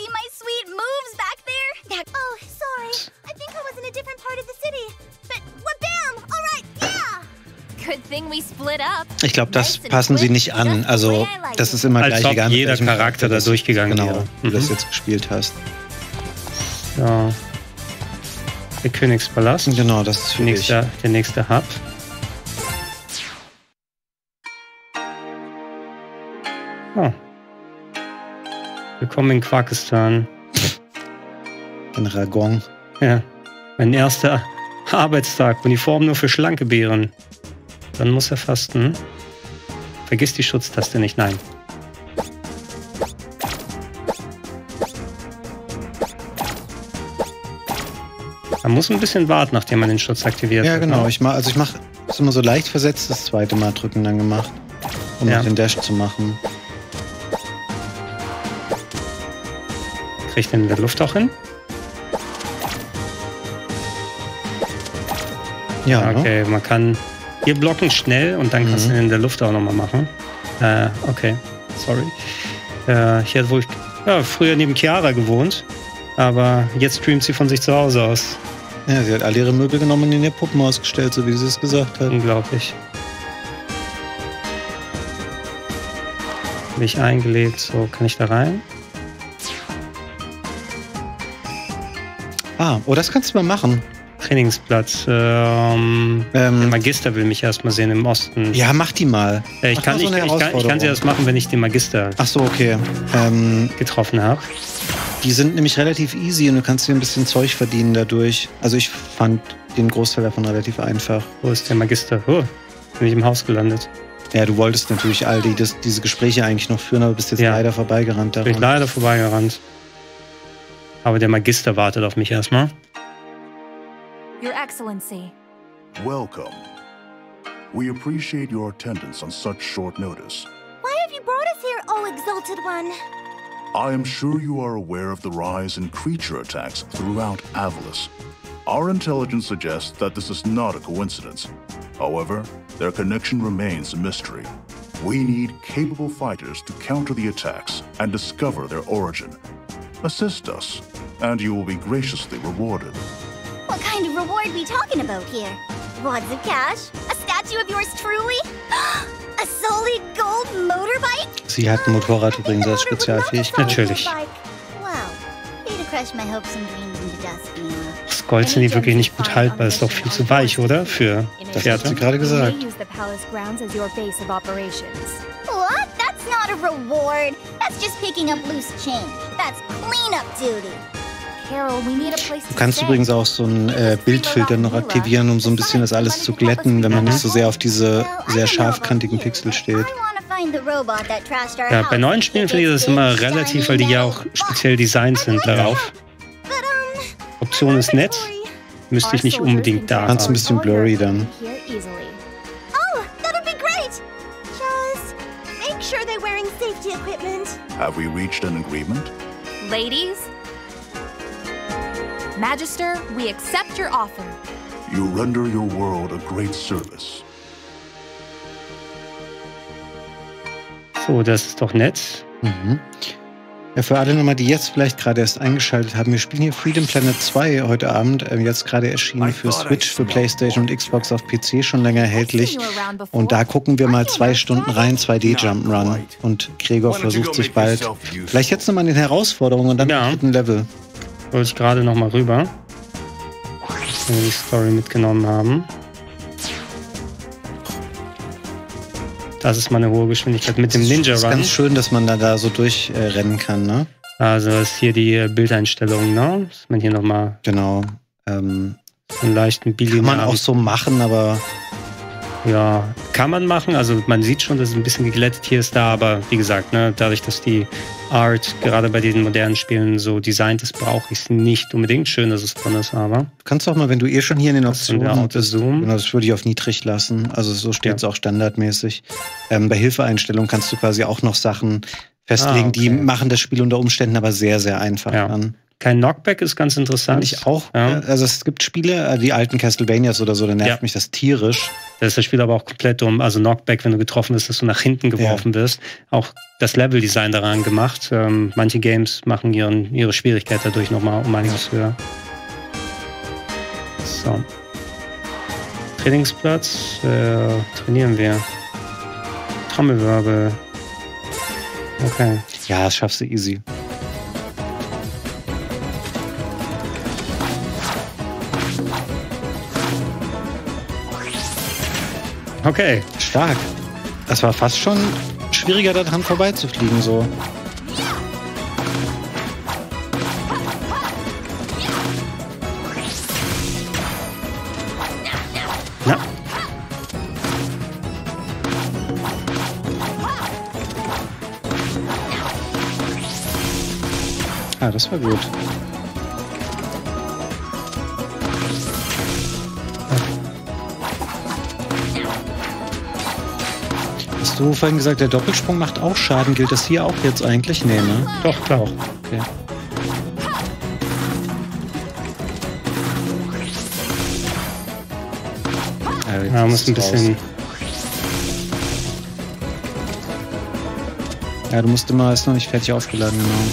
S1: Ich glaube, das passen sie nicht an. Also, das ist immer
S2: gleich,
S1: egal.
S2: Als ob jeder Charakter da durchgegangen wäre.
S1: Genau, wie du das jetzt gespielt hast.
S2: Ja. Der Königspalast.
S1: Genau, das ist für
S2: der nächste Hub. Oh. Willkommen in Quarkistan.
S1: In Ragon.
S2: Ja. Mein erster Arbeitstag. Uniform nur für schlanke Bären. Dann muss er fasten. Vergiss die Schutztaste nicht. Nein. Man muss ein bisschen warten, nachdem man den Schutz aktiviert hat.
S1: Ja, genau. Ich mache es immer so leicht versetzt, das zweite Mal drücken dann gemacht, um noch den Dash zu machen.
S2: Kriegt den in der Luft auch hin?
S1: Ja.
S2: Okay, man kann hier blocken schnell und dann kannst du ihn in der Luft auch nochmal machen. Okay, sorry. Hier, wo ich früher neben Chiara gewohnt, aber jetzt streamt sie von sich zu Hause aus.
S1: Ja, sie hat alle ihre Möbel genommen und in ihr Puppenhaus gestellt, so wie sie es gesagt hat.
S2: Unglaublich. Bin ich eingelegt, so kann ich da rein.
S1: Das kannst du mal machen.
S2: Trainingsplatz. Der Magister will mich erstmal sehen im Osten.
S1: Ja, mach die mal.
S2: Ich kann sie erst machen, wenn ich den Magister
S1: okay.
S2: getroffen habe.
S1: Die sind nämlich relativ easy und du kannst dir ein bisschen Zeug verdienen dadurch. Also ich fand den Großteil davon relativ einfach.
S2: Wo ist der Magister? Oh, bin ich im Haus gelandet.
S1: Ja, du wolltest natürlich diese Gespräche eigentlich noch führen, aber bist jetzt leider vorbeigerannt daran.
S2: Bin ich leider vorbeigerannt. Aber der Magister wartet auf mich erstmal.
S3: Your Excellency.
S6: Welcome. We appreciate your attendance on such short notice.
S4: Why have you brought us here, oh exalted one?
S6: I am sure you are aware of the rise in creature attacks throughout Avalis. Our intelligence suggests that this is not a coincidence. However, their connection remains a mystery. We need capable fighters to counter the attacks and discover their origin. Assist us, and you will be graciously rewarded.
S4: What kind of reward are we talking about here? Wads of cash? A statue of yours truly? A solid gold motorbike?
S1: Sie hat ein Motorrad übrigens als Spezialfähigkeit.
S2: Natürlich.
S4: Wow. Way to crush my hopes and dreams into dust, Mila.
S2: Das Gold sind die wirklich nicht gut haltbar. Ist doch viel zu weich, oder? Für
S1: das hat sie gerade gesagt.
S4: What? That's not a reward. That's just picking up loose change. That's cleanup duty.
S1: Du kannst übrigens auch so einen Bildfilter noch aktivieren, um so ein bisschen das alles zu glätten, wenn man nicht so sehr auf diese sehr scharfkantigen Pixel steht.
S2: Ja, bei neuen Spielen finde ich das immer relativ, weil die ja auch speziell designt sind darauf. Option ist nett, müsste ich nicht unbedingt da haben.
S1: Kannst ein bisschen blurry dann.
S6: Have we reached an agreement?
S3: Ladies? Magister, we accept your offer.
S6: You render your world a great service.
S2: So, das ist doch nett.
S1: Ja, für alle nochmal, die jetzt vielleicht gerade erst eingeschaltet haben, wir spielen hier Freedom Planet 2 heute Abend, jetzt gerade erschienen für Switch, für PlayStation und Xbox auf PC, schon länger erhältlich. Und da gucken wir mal 2 Stunden rein, 2D Jump'n'Run. Und Gregor versucht sich bald, vielleicht jetzt nochmal in den Herausforderungen und dann
S2: Ja.
S1: mit einem Level.
S2: Wollte ich gerade nochmal rüber, wenn wir die Story mitgenommen haben. Das ist mal eine hohe Geschwindigkeit mit dem Ninja
S1: Das ist
S2: Run.
S1: ganz schön, dass man da so durchrennen kann, ne?
S2: Also das ist hier die Bildeinstellung, ne? Dass man hier nochmal
S1: Genau.
S2: einen leichten Billy
S1: Kann man auch so machen, aber
S2: Ja, kann man machen. Also man sieht schon, dass es ein bisschen geglättet hier ist da, aber wie gesagt, ne, dadurch, dass die Art gerade bei diesen modernen Spielen so designt ist, brauche ich es nicht unbedingt. Schön, dass es drin ist, aber
S1: du kannst auch mal, wenn du schon hier in den Optionen bist,
S2: Auto-Zoom.
S1: genau, das würde ich auf niedrig lassen. Also so steht es auch standardmäßig. Bei Hilfeeinstellungen kannst du quasi auch noch Sachen festlegen, die machen das Spiel unter Umständen aber sehr, sehr einfach an.
S2: Kein Knockback ist ganz interessant.
S1: Ich auch. Ja. Also es gibt Spiele, die alten Castlevanias oder so, da nervt mich das tierisch.
S2: Das ist das Spiel aber auch komplett dumm. Also Knockback, wenn du getroffen bist, dass du nach hinten geworfen wirst. Auch das Leveldesign daran gemacht. Manche Games machen ihre Schwierigkeit dadurch nochmal um einiges höher. So. Trainingsplatz. Trainieren wir. Trommelwirbel. Okay.
S1: Ja, das schaffst du easy.
S2: Okay.
S1: Stark. Das war fast schon schwieriger, daran vorbeizufliegen, so.
S2: Ja.
S1: Ah, das war gut. Hast du vorhin gesagt, der Doppelsprung macht auch Schaden? Gilt das hier auch jetzt eigentlich? Nee, ne?
S2: Doch, klar.
S1: Okay.
S2: Ja, muss ein bisschen.
S1: Ja, du musst immer, ist noch nicht fertig aufgeladen, genau.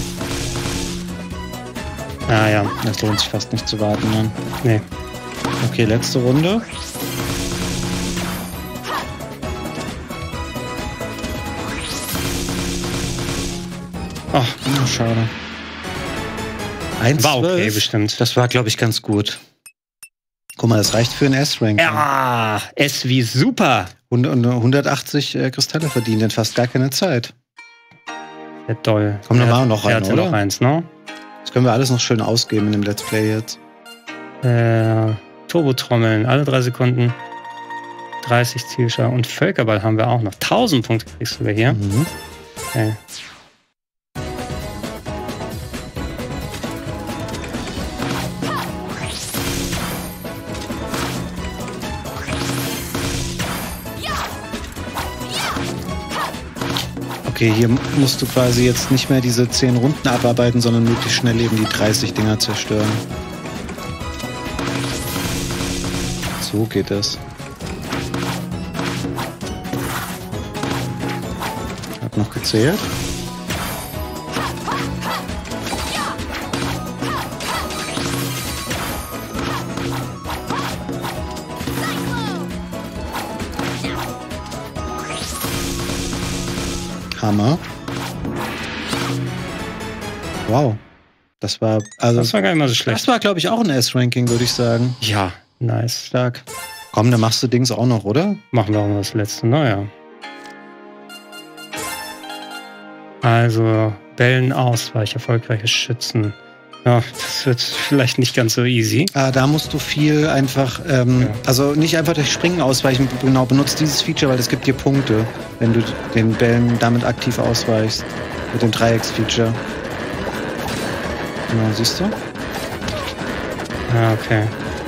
S2: Ah ja.
S1: Das lohnt sich fast nicht zu warten, ne?
S2: Nee.
S1: Okay, letzte Runde. Ach, oh, schade. 1,
S2: war okay, bestimmt.
S1: Das war, glaube ich, ganz gut. Guck mal, das reicht für ein S-Rank.
S2: Ja, S wie super.
S1: Und 180 Kristalle verdient in fast gar keine Zeit.
S2: Ja, toll.
S1: Komm, da war noch einer, oder?
S2: Noch eins, ne?
S1: Das können wir alles noch schön ausgeben in dem Let's Play jetzt.
S2: Turbotrommeln, alle 3 Sekunden. 30 Zielschau und Völkerball haben wir auch noch. 1000 Punkte kriegst du hier.
S1: Mhm.
S2: Okay.
S1: Okay, hier musst du quasi jetzt nicht mehr diese 10 Runden abarbeiten, sondern möglichst schnell eben die 30 Dinger zerstören. So geht das. Hat noch gezählt. Hammer. Wow. Das war gar nicht mal so schlecht. Das war, glaube ich, auch ein S-Ranking, würde ich sagen.
S2: Ja, nice.
S1: Stark. Komm, dann machst du Dings auch noch, oder?
S2: Machen wir auch noch das letzte, naja. Also, Bällen ausweich, erfolgreiches Schützen. Ja, das wird vielleicht nicht ganz so easy.
S1: Da musst du viel einfach, also nicht einfach durch Springen ausweichen, genau, benutzt dieses Feature, weil es gibt dir Punkte, wenn du den Bällen damit aktiv ausweichst. Mit dem Dreiecks-Feature. Genau, siehst du?
S2: Ja, okay.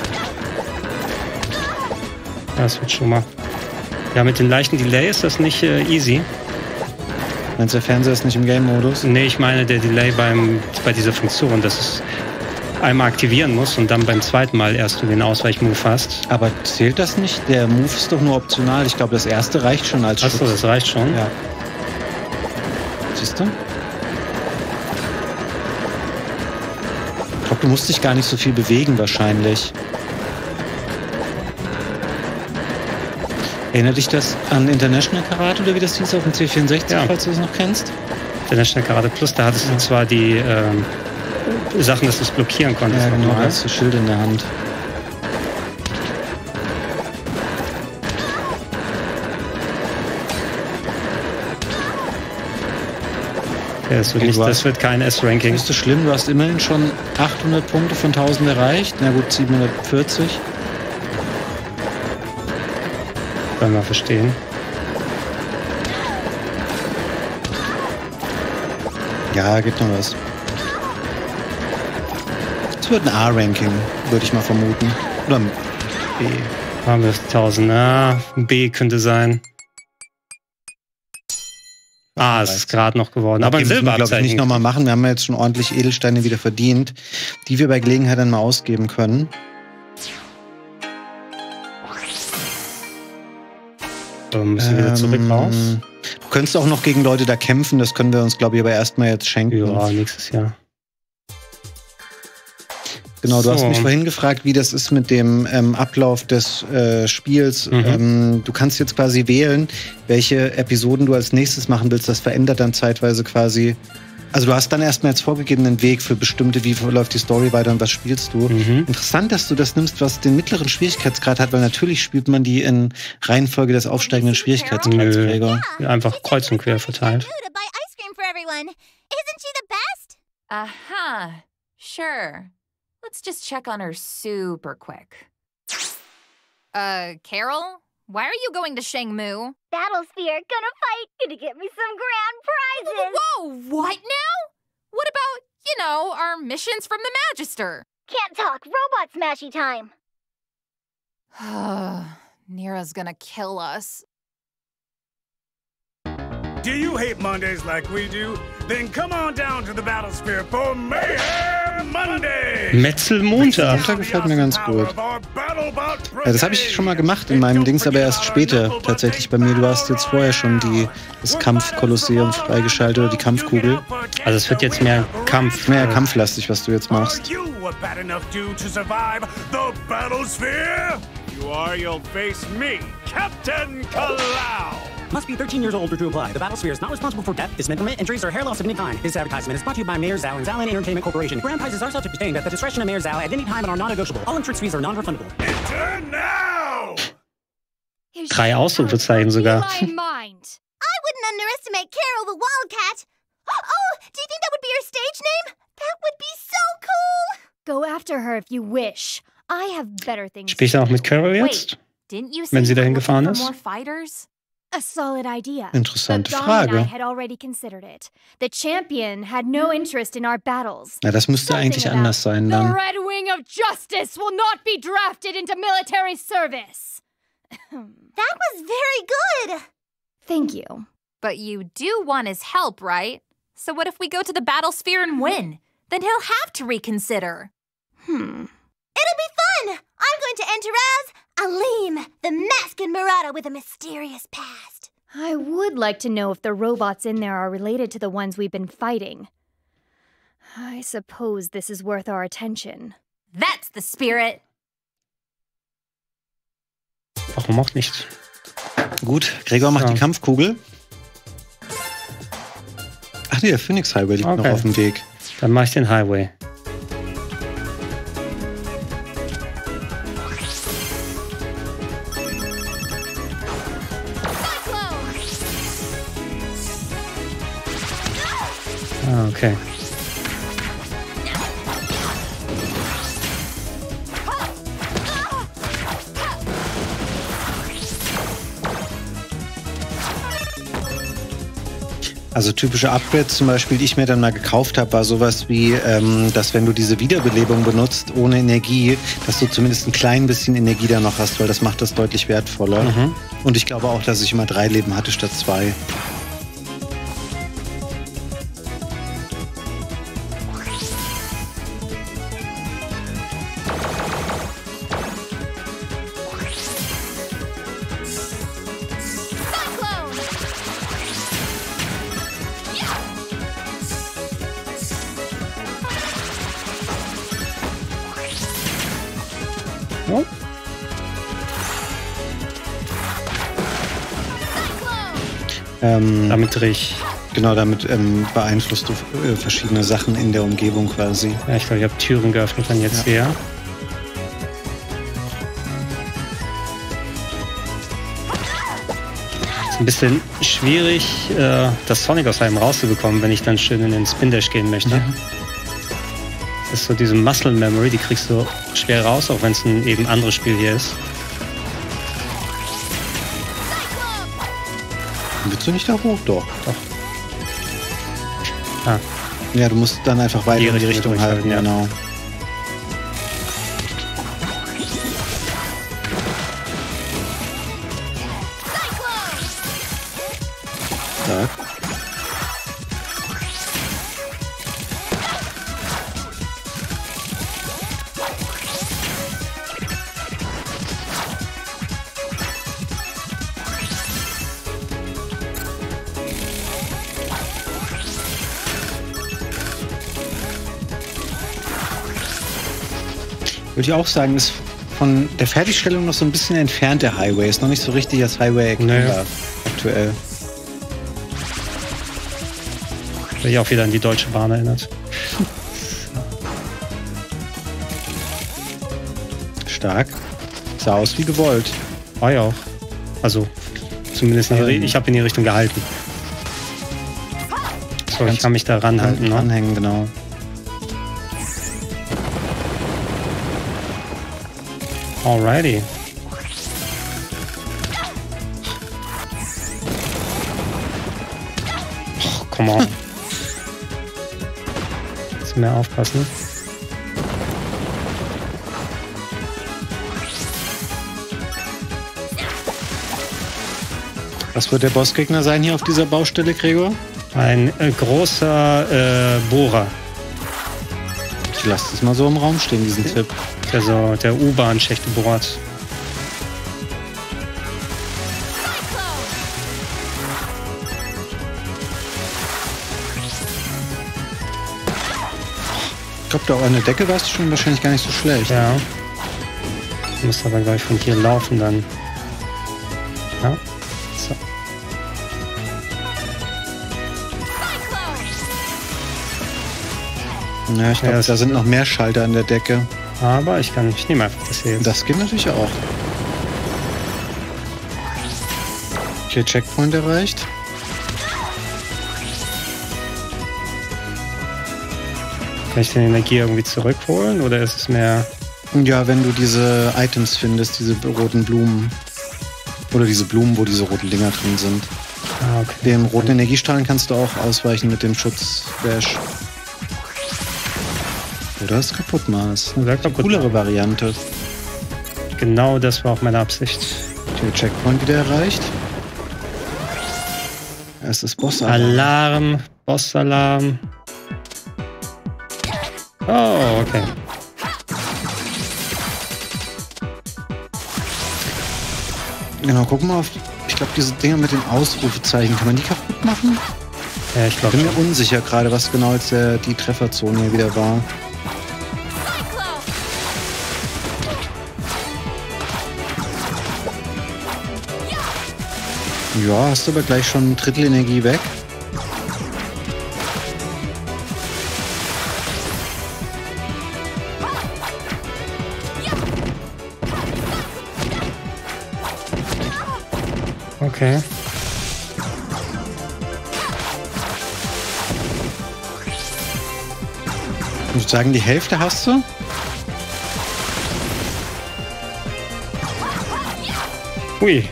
S2: Das wird schon mal. Ja, mit dem leichten Delay ist das nicht easy.
S1: Meinst du, der Fernseher ist nicht im Game-Modus?
S2: Nee, ich meine der Delay bei dieser Funktion, dass es einmal aktivieren muss und dann beim zweiten Mal erst du den Ausweichmove hast.
S1: Aber zählt das nicht? Der Move ist doch nur optional. Ich glaube, das erste reicht schon als Schutz.
S2: Achso, das reicht schon?
S1: Ja. Siehst du? glaube, du musst dich gar nicht so viel bewegen wahrscheinlich. Erinnert dich das an International Karate oder wie das hieß auf dem C64,
S2: Ja.
S1: falls du es noch kennst?
S2: International Karate Plus, da hattest du zwar die Sachen, dass du es blockieren konntest.
S1: Ja, genau,
S2: nochmal.
S1: hast du Schild in der Hand.
S2: Ja, das wird kein S-Ranking.
S1: Ist das schlimm? Du hast immerhin schon 800 Punkte von 1000 erreicht. Na gut, 740.
S2: Können wir verstehen.
S1: Ja, gibt noch was. Es wird ein A-Ranking, würde ich mal vermuten. Oder ein B.
S2: Haben wir 1000. Ah, B könnte sein. Ah, es ist gerade noch geworden. Aber ein
S1: Die müssen wir, glaube ich,
S2: Silberabzeichen.
S1: nicht nochmal machen. Wir haben ja jetzt schon ordentlich Edelsteine wieder verdient, die wir bei Gelegenheit dann mal ausgeben können.
S2: So, müssen wir wieder zurück raus.
S1: Du könntest auch noch gegen Leute da kämpfen. Das können wir uns, glaube ich, aber erstmal jetzt schenken.
S2: Ja, nächstes Jahr.
S1: Genau, du
S2: So.
S1: hast mich vorhin gefragt, wie das ist mit dem Ablauf des Spiels. Du kannst jetzt quasi wählen, welche Episoden du als nächstes machen willst. Das verändert dann zeitweise quasi. Also du hast dann erstmal jetzt vorgegebenen Weg für bestimmte, wie verläuft die Story weiter und was spielst du. Interessant, dass du das nimmst, was den mittleren Schwierigkeitsgrad hat, weil natürlich spielt man die in Reihenfolge des aufsteigenden Schwierigkeitsgrads,
S2: Nö.
S1: Gregor.
S2: Einfach kreuz und quer verteilt.
S4: To buy ice cream for everyone. Isn't she the best?
S3: Uh-huh. Sure. Let's just check on her super quick. Carol? Why are you going to Shangmu?
S4: Battlesphere, gonna fight, gonna get me some grand prizes.
S3: Whoa, what now? What about, our missions from the Magister?
S4: Can't talk, robot smashy time.
S3: Nira's gonna kill us.
S7: Do you hate Mondays like we do? Then come on down to the Battlesphere for Mayhem Monday!
S2: Metzelmontag.
S1: Montag gefällt mir ganz gut. Ja, das habe ich schon mal gemacht in meinem Dings, aber erst später tatsächlich bei mir. Du hast jetzt vorher schon das Kampfkolosseum freigeschaltet oder die Kampfkugel.
S2: Also es wird jetzt mehr Kampf.
S1: Mehr kampflastig, was du jetzt machst.
S7: You a bad enough dude to survive the Battlesphere? You are, you'll face me, Captain Kalau!
S8: Must be 13 years or older to apply. The Battlesphere is not responsible for death, dismemberment, injuries, or hair loss of any kind. This advertisement is brought to you by Mayor Zhao and Zhaolin Entertainment Corporation. Grand prizes are subject to change at the discretion of Mayor Zhao at any time and are non-negotiable. All entrance fees are non-refundable.
S7: Enter now!
S2: 3 Ausrufezeichen sogar.
S4: I wouldn't underestimate Carol the Wildcat. Oh, do you think that would be her stage name? That would be so cool.
S5: Go after her if you wish. I have better things.
S2: Spricht er auch mit Carol jetzt?
S3: Didn't you
S2: Wenn
S3: say
S2: sie
S3: you were
S2: dahin
S3: looking
S2: gefahren
S3: for
S2: ist?
S3: more fighters?
S5: A solid idea.
S1: Interessante
S5: But Dom and I
S1: Frage.
S5: had already considered it. The champion had no interest in our battles.
S1: Na, das müsste eigentlich
S5: Something
S1: anders sein
S5: about,
S1: dann.
S5: The Red Wing of Justice will not be drafted into military service.
S4: That was very good.
S5: Thank you.
S3: But you do want his help, right? So what if we go to the Battlesphere and win? Then he'll have to reconsider.
S4: It'll be fun. I'm going to enter as Aleem, the masked marauder with a mysterious past.
S5: I would like to know if the robots in there are related to the ones we've been fighting. I suppose this is worth our attention.
S3: That's the spirit.
S2: Warum auch nicht?
S1: Gut, Gregor macht
S2: Ja.
S1: die Kampfkugel. Ach nee, der Phoenix Highway liegt noch
S2: Okay.
S1: auf dem Weg.
S2: Dann mache ich den Highway. Ah, okay.
S1: Also typische Upgrades zum Beispiel, die ich mir dann mal gekauft habe, war sowas wie, dass wenn du diese Wiederbelebung benutzt ohne Energie, dass du zumindest ein klein bisschen Energie da noch hast, weil das macht das deutlich wertvoller. Und ich glaube auch, dass ich immer 3 Leben hatte statt 2.
S2: Oh. Damit drehe ich.
S1: Genau, damit beeinflusst du verschiedene Sachen in der Umgebung quasi.
S2: Ja, ich glaube, ich habe Türen geöffnet dann jetzt hier. Ist ein bisschen schwierig, das Sonic aus einem rauszubekommen, wenn ich dann schön in den Spin Dash gehen möchte. Das ist so diese Muscle Memory, die kriegst du schwer raus, auch wenn es ein eben anderes Spiel hier ist.
S1: Willst du nicht da hoch? Doch.
S2: Ah.
S1: Ja, du musst dann einfach weiter in die Richtung halten,
S2: ja.
S1: Genau. Stark. Würde ich auch sagen, ist von der Fertigstellung noch so ein bisschen entfernt, der Highway. Ist noch nicht so richtig als Highway erkennbar aktuell.
S2: Bin ich auch wieder an die Deutsche Bahn erinnert.
S1: Stark. Sah aus wie gewollt.
S2: War ja auch. Also, zumindest ich habe in die Richtung gehalten. So, ich kann mich da ranhalten. Ne?
S1: Anhängen, genau.
S2: Alrighty. Oh, come on. Jetzt mehr aufpassen.
S1: Was wird der Bossgegner sein hier auf dieser Baustelle, Gregor?
S2: Ein großer Bohrer.
S1: Ich lasse das mal so im Raum stehen, diesen Tipp.
S2: Also der U-Bahn-Schächte bohrt.
S1: Ich glaube, da an der Decke warst du schon wahrscheinlich gar nicht so schlecht.
S2: Ja. Du musst aber gleich von hier laufen dann. Ja. So.
S1: Ja, ich glaube, da sind noch mehr Schalter an der Decke.
S2: Aber ich nehme einfach das hier jetzt.
S1: Das geht natürlich auch. Okay, Checkpoint erreicht.
S2: Kann ich den Energie irgendwie zurückholen oder ist es mehr...
S1: Ja, wenn du diese Items findest, diese roten Blumen. Oder diese Blumen, wo diese roten Dinger drin sind.
S2: Ah, okay.
S1: Den roten Energiestrahlen kannst du auch ausweichen mit dem Schutz-Dash. Oder es kaputt machst. Eine coolere Variante.
S2: Genau das war auch meine Absicht.
S1: Okay, Checkpoint wieder erreicht. Erstes Boss-Alarm.
S2: Alarm, Boss-Alarm. Oh, okay.
S1: Genau, guck mal auf. Ich glaube, diese Dinger mit den Ausrufezeichen, kann man die kaputt machen?
S2: Ja, ich glaube.
S1: Ich bin mir unsicher gerade, was genau jetzt die Trefferzone hier wieder war. Ja, hast du aber gleich schon ein Drittel Energie weg.
S2: Okay.
S1: Ich würde sagen, die Hälfte hast du.
S2: Hui.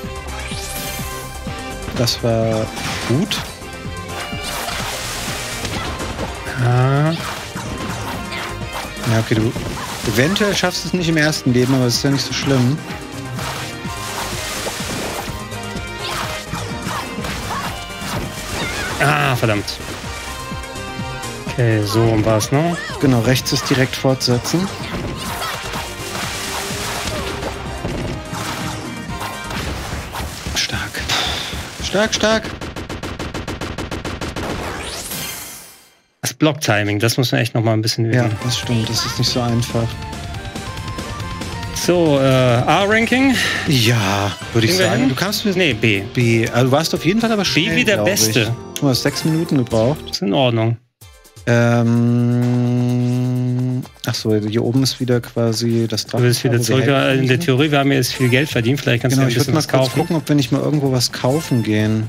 S1: Das war gut.
S2: Ah.
S1: Ja, okay, du eventuell schaffst es nicht im ersten Leben, aber es ist ja nicht so schlimm.
S2: Ah, verdammt. Okay, so war's, ne?
S1: Genau, rechts ist direkt fortsetzen. Stark. Stark, stark.
S2: Das Block-Timing, das muss man echt noch mal ein bisschen üben.
S1: Ja, das stimmt. Das ist nicht so einfach.
S2: So, A-Ranking?
S1: Ja, würde ich sagen.
S2: Du kannst mir... Nee, B.
S1: B. Also du warst auf jeden Fall aber schnell,
S2: B wie der Beste.
S1: Du hast 6 Minuten gebraucht.
S2: Ist in Ordnung.
S1: Achso, hier oben ist wieder quasi das
S2: Drachen. Du willst wieder zurück. In der Theorie, wir haben ja jetzt viel Geld verdient. Vielleicht kannst du ein bisschen was kaufen.
S1: Ich würde mal kurz gucken, ob wir nicht mal irgendwo was kaufen gehen.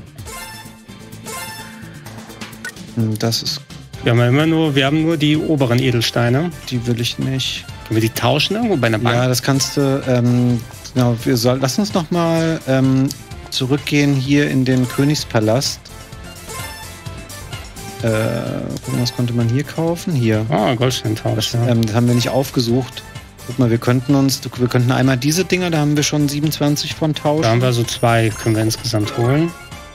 S1: Das ist...
S2: Wir haben nur die oberen Edelsteine.
S1: Die will ich nicht.
S2: Können wir die tauschen irgendwo bei einer Bank?
S1: Ja, das kannst du... genau, lass uns noch mal zurückgehen hier in den Königspalast. Gucken, was konnte man hier kaufen? Hier.
S2: Ah, Goldsteintausch.
S1: Das haben wir nicht aufgesucht. Guck mal, wir könnten einmal diese Dinger, da haben wir schon 27 von tauschen.
S2: Da haben wir so 2, können wir insgesamt holen.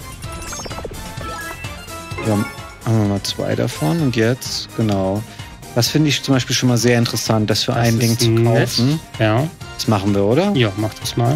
S1: Ja, haben wir mal 2 davon und jetzt, genau. Das finde ich zum Beispiel schon mal sehr interessant, das für ein Ding zu kaufen.
S2: Ja.
S1: Das machen wir, oder?
S2: Ja, mach das mal.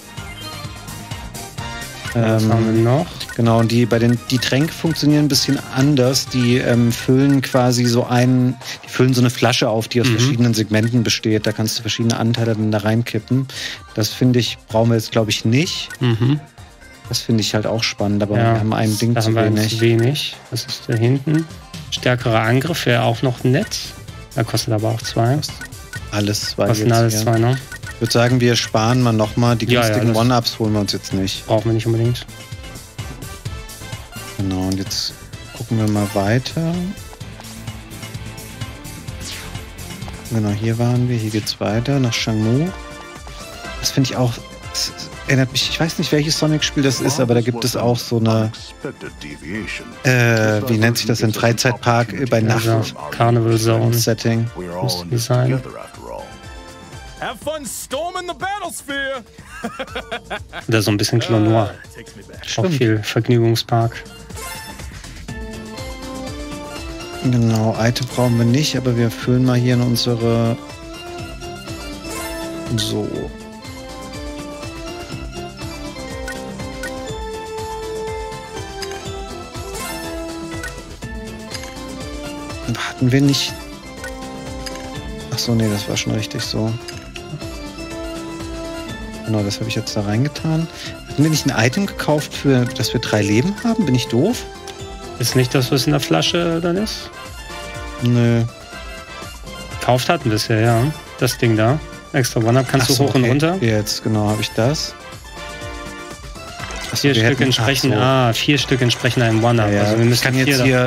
S2: Was haben wir noch?
S1: Genau, und die Tränke funktionieren ein bisschen anders. Die füllen quasi die füllen so eine Flasche auf, die aus verschiedenen Segmenten besteht. Da kannst du verschiedene Anteile dann da reinkippen. Das finde ich, brauchen wir jetzt glaube ich nicht. Das finde ich halt auch spannend, aber wir haben ein Ding zu
S2: wenig. Was ist da hinten? Stärkerer Angriff wäre auch noch nett. Da kostet aber auch 2.
S1: Alles 2.
S2: Was sind alles 2, ne?
S1: Ich würde sagen, wir sparen mal nochmal. Die günstigen One-Ups holen wir uns jetzt nicht.
S2: Brauchen wir nicht unbedingt.
S1: Genau, und jetzt gucken wir mal weiter. Genau, hier waren wir. Hier geht's weiter nach Shangmu. Das finde ich auch... Das erinnert mich... Ich weiß nicht, welches Sonic-Spiel das ist, aber da gibt es auch so eine... wie nennt sich das denn? Freizeitpark bei Nacht.
S2: Carnival Zone.
S1: Setting.
S2: Muss die sein.
S7: Have fun storming the Battlesphere.
S2: Oder so ein bisschen Clone auch viel Vergnügungspark.
S1: Genau, Item brauchen wir nicht, aber wir füllen mal hier in unsere... So. Hatten wir nicht... Achso, nee, das war schon richtig so. Genau, das habe ich jetzt da reingetan. Hatten wir nicht ein Item gekauft, dass wir 3 Leben haben? Bin ich doof?
S2: Ist nicht das, was in der Flasche dann ist?
S1: Nö.
S2: Gekauft hatten wir es ja. Das Ding da. Extra One-Up kannst du hoch und runter.
S1: Jetzt, genau, habe ich das.
S2: Achso, 4 Stück entsprechen. 4 Stück entsprechen einem One-Up.
S1: Ja, also wir müssen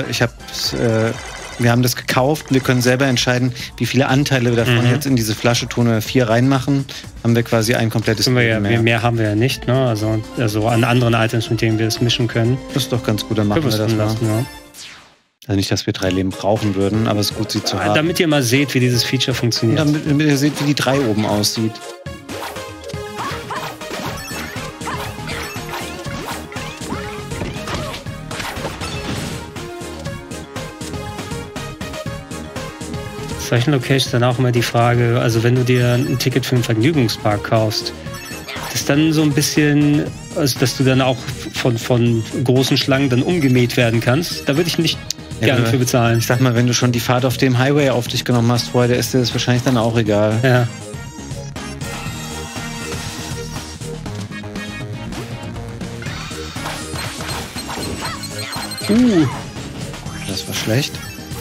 S1: wir haben das gekauft. Wir können selber entscheiden, wie viele Anteile wir davon jetzt in diese Flasche tun. Wenn wir 4 reinmachen, haben wir quasi ein komplettes
S2: Leben mehr. Mehr haben wir ja nicht, ne? Also an anderen Items, mit denen wir es mischen können.
S1: Das ist doch ganz gut, dann machen wir das mal. Ja. Also nicht, dass wir 3 Leben brauchen würden, aber es ist gut, sie zu haben.
S2: Damit ihr mal seht, wie dieses Feature funktioniert.
S1: Damit ihr seht, wie die 3 oben aussieht.
S2: Solchen Locations dann auch immer die Frage, also wenn du dir ein Ticket für einen Vergnügungspark kaufst, das dann so ein bisschen, also dass du dann auch von großen Schlangen dann umgemäht werden kannst, da würde ich nicht gerne für bezahlen.
S1: Ich sag mal, wenn du schon die Fahrt auf dem Highway auf dich genommen hast vorher, ist dir das wahrscheinlich dann auch egal.
S2: Ja.
S1: Das war schlecht.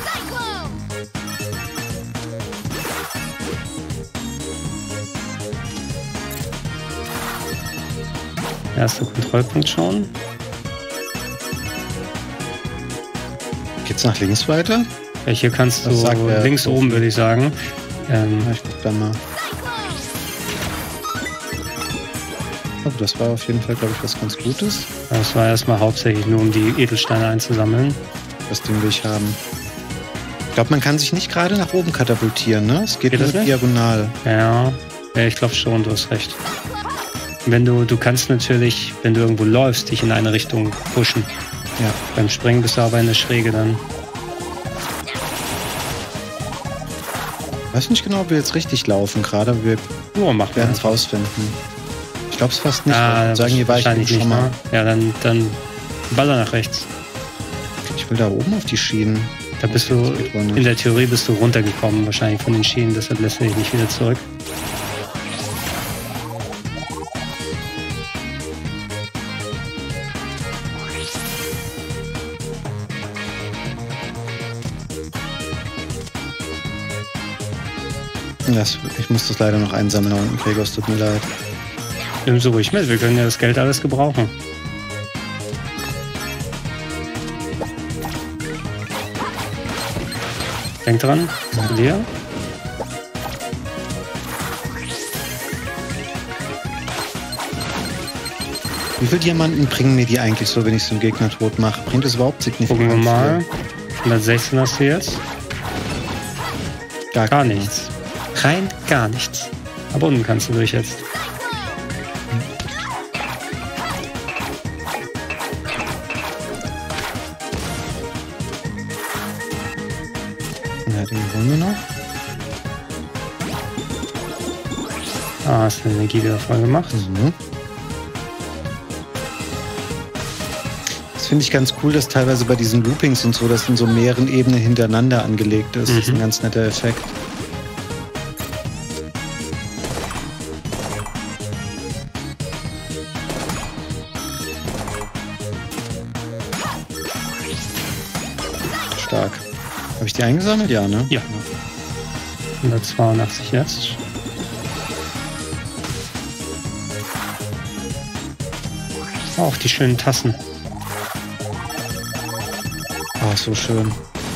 S2: Erster Kontrollpunkt schon.
S1: Geht's nach links weiter?
S2: Ja, hier kannst du links oben, würde ich sagen.
S1: Ich guck da mal. Oh, das war auf jeden Fall, glaube ich, was ganz Gutes.
S2: Das war erstmal hauptsächlich nur, um die Edelsteine einzusammeln.
S1: Das Ding will ich haben. Ich glaube, man kann sich nicht gerade nach oben katapultieren, ne? Es geht nur diagonal.
S2: Ja, ich glaube schon, du hast recht. Du kannst natürlich, wenn du irgendwo läufst, dich in eine Richtung pushen.
S1: Ja.
S2: Beim Springen bist du aber in der Schräge dann.
S1: Ich weiß nicht genau, ob wir jetzt richtig laufen gerade. Wir werden es rausfinden. Ich glaube es fast nicht.
S2: Sagen, hier war ich schon mal. Ja, dann baller nach rechts.
S1: Ich will da oben auf die Schienen.
S2: Da bist du, in der Theorie bist du runtergekommen wahrscheinlich von den Schienen, deshalb lässt er dich nicht wieder zurück.
S1: Ich muss das leider noch einsammeln da unten, Gregor, es tut mir leid.
S2: Nimm so ruhig mit, wir können ja das Geld alles gebrauchen. Denk dran, leer.
S1: Wie viele Diamanten bringen mir die eigentlich so, wenn ich so einen Gegner tot mache? Bringt das überhaupt signifikant?
S2: Gucken wir mal. 116 hast du jetzt. Gar nichts. Rein gar nichts. Aber unten kannst du durch jetzt.
S1: Ja, den holen wir noch.
S2: Ah, hast du die Energie wieder voll gemacht.
S1: Mhm. Das finde ich ganz cool, dass teilweise bei diesen Loopings und so, das in so mehreren Ebenen hintereinander angelegt ist. Das ist ein ganz netter Effekt. Stark. Habe ich die eingesammelt? Ja, ne?
S2: Ja. 182 jetzt. Auch die schönen Tassen.
S1: Oh, so schön.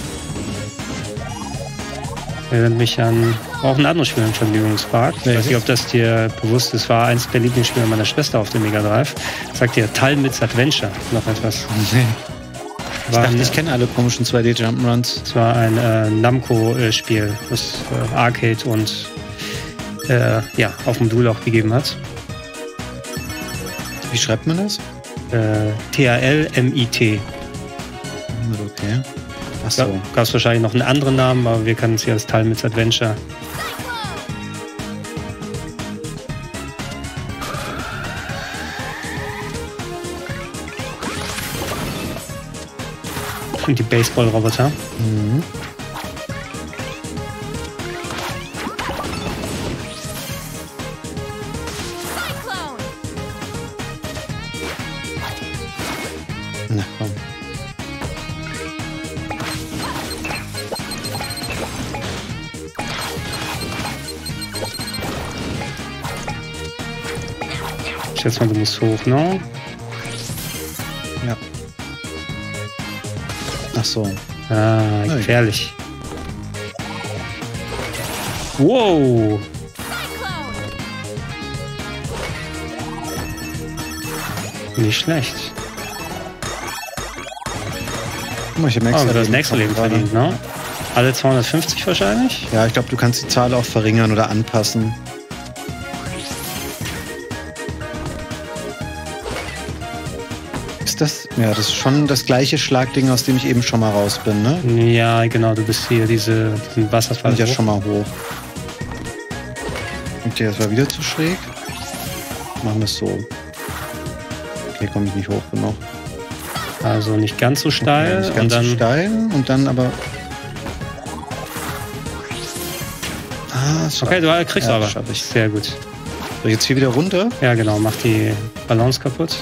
S2: Erinnert mich an auch ein anderes Spiel im Vergnügungspark. Ich weiß nicht, ob das dir bewusst ist. War eins der Lieblingsspiele meiner Schwester auf dem Mega Drive. Sagt dir Talmits Adventure noch etwas?
S1: Nee. Ich kenne alle komischen 2D-Jump'n'Runs.
S2: Es war ein Namco-Spiel, das Arcade und auf Modul auch gegeben hat.
S1: Wie schreibt man das?
S2: T-A-L-M-I-T.
S1: Okay. Achso.
S2: Gab es wahrscheinlich noch einen anderen Namen, aber wir kennen es hier als Talmits Adventure. Und die Baseball-Roboter.
S1: Mhm. Na komm.
S2: Ich schätze mal, du musst hoch, ne?
S1: Ja. Ach so.
S2: Ah, gefährlich. Wow! Nicht schlecht.
S1: Guck mal, ich habe
S2: das nächste Leben verdient, ne? Alle 250 wahrscheinlich?
S1: Ja, ich glaube, du kannst die Zahl auch verringern oder anpassen. Das? Ja, das ist schon das gleiche Schlagding, aus dem ich eben schon mal raus bin, ne?
S2: Ja, genau, du bist hier diesen Wasserfall.
S1: Bin ich ja schon mal hoch. Okay, das war wieder zu schräg. Machen wir es so. Okay, komme ich nicht hoch genug.
S2: Also nicht ganz so steil.
S1: Okay, nicht ganz so steil und dann aber... Ah,
S2: okay, du kriegst aber.
S1: Ich.
S2: Sehr gut.
S1: So, jetzt hier wieder runter?
S2: Ja, genau, mach die Balance kaputt.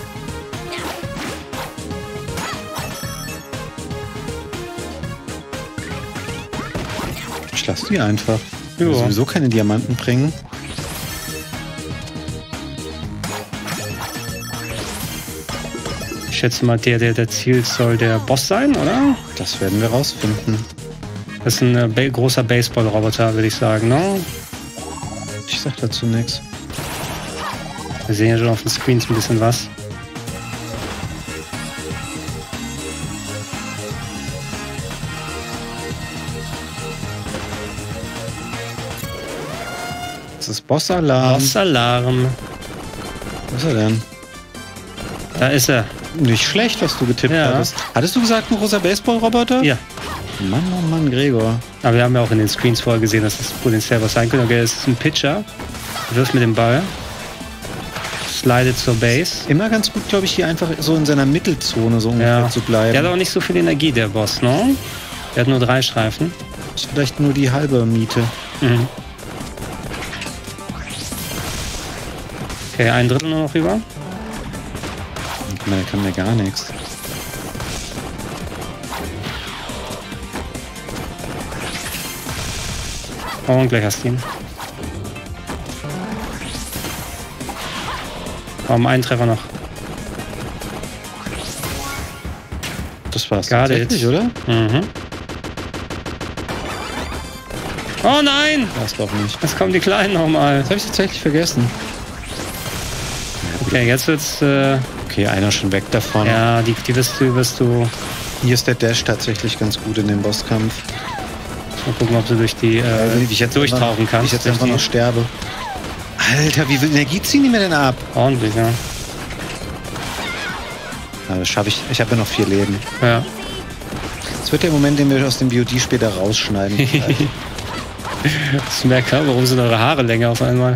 S1: Ich lasse die einfach. Ich will sowieso keine Diamanten bringen.
S2: Ich schätze mal, der Ziel soll der Boss sein, oder?
S1: Das werden wir rausfinden.
S2: Das ist ein großer Baseball-Roboter, würde ich sagen, ne?
S1: Ich sag dazu nichts.
S2: Wir sehen ja schon auf den Screens ein bisschen was.
S1: Das ist Bossalarm.
S2: Bossalarm.
S1: Wo ist er denn?
S2: Da ist er.
S1: Nicht schlecht, was du getippt hattest. Hattest du gesagt, ein großer Baseball-Roboter?
S2: Ja.
S1: Mann, oh Mann, Gregor.
S2: Aber wir haben ja auch in den Screens vorher gesehen, dass das potenziell was sein könnte. Okay, es ist ein Pitcher. Du wirfst mit dem Ball. Slidet zur Base.
S1: Immer ganz gut, glaube ich, hier einfach so in seiner Mittelzone so ungefähr zu bleiben.
S2: Der hat auch nicht so viel Energie, der Boss, ne? Der hat nur 3 Streifen.
S1: Das ist vielleicht nur die halbe Miete.
S2: Mhm. Okay, 1/3 nur noch rüber.
S1: Der kann mir gar nichts.
S2: Und gleich hast du ihn. Einen Treffer noch.
S1: Das war's
S2: Got
S1: tatsächlich,
S2: it.
S1: oder?
S2: Mhm. Oh nein!
S1: Das doch nicht.
S2: Jetzt kommen die Kleinen nochmal.
S1: Das habe ich tatsächlich vergessen.
S2: Okay, jetzt wird's...
S1: Okay, einer schon weg davon.
S2: ja, die wirst du...
S1: Hier ist der Dash tatsächlich ganz gut in dem Bosskampf.
S2: Mal gucken, ob du durch die
S1: Wie ich jetzt
S2: durchtauchen
S1: Wie ich
S2: kannst.
S1: jetzt einfach noch sterbe. Alter, wie viel Energie ziehen die mir denn ab?
S2: Ordentlich, ja.
S1: Ja, das schaffe ich. Ich habe ja noch 4 Leben.
S2: Ja.
S1: Das wird der Moment, den wir aus dem VOD später rausschneiden.
S2: Das ist merkt, warum sind eure Haare länger auf einmal?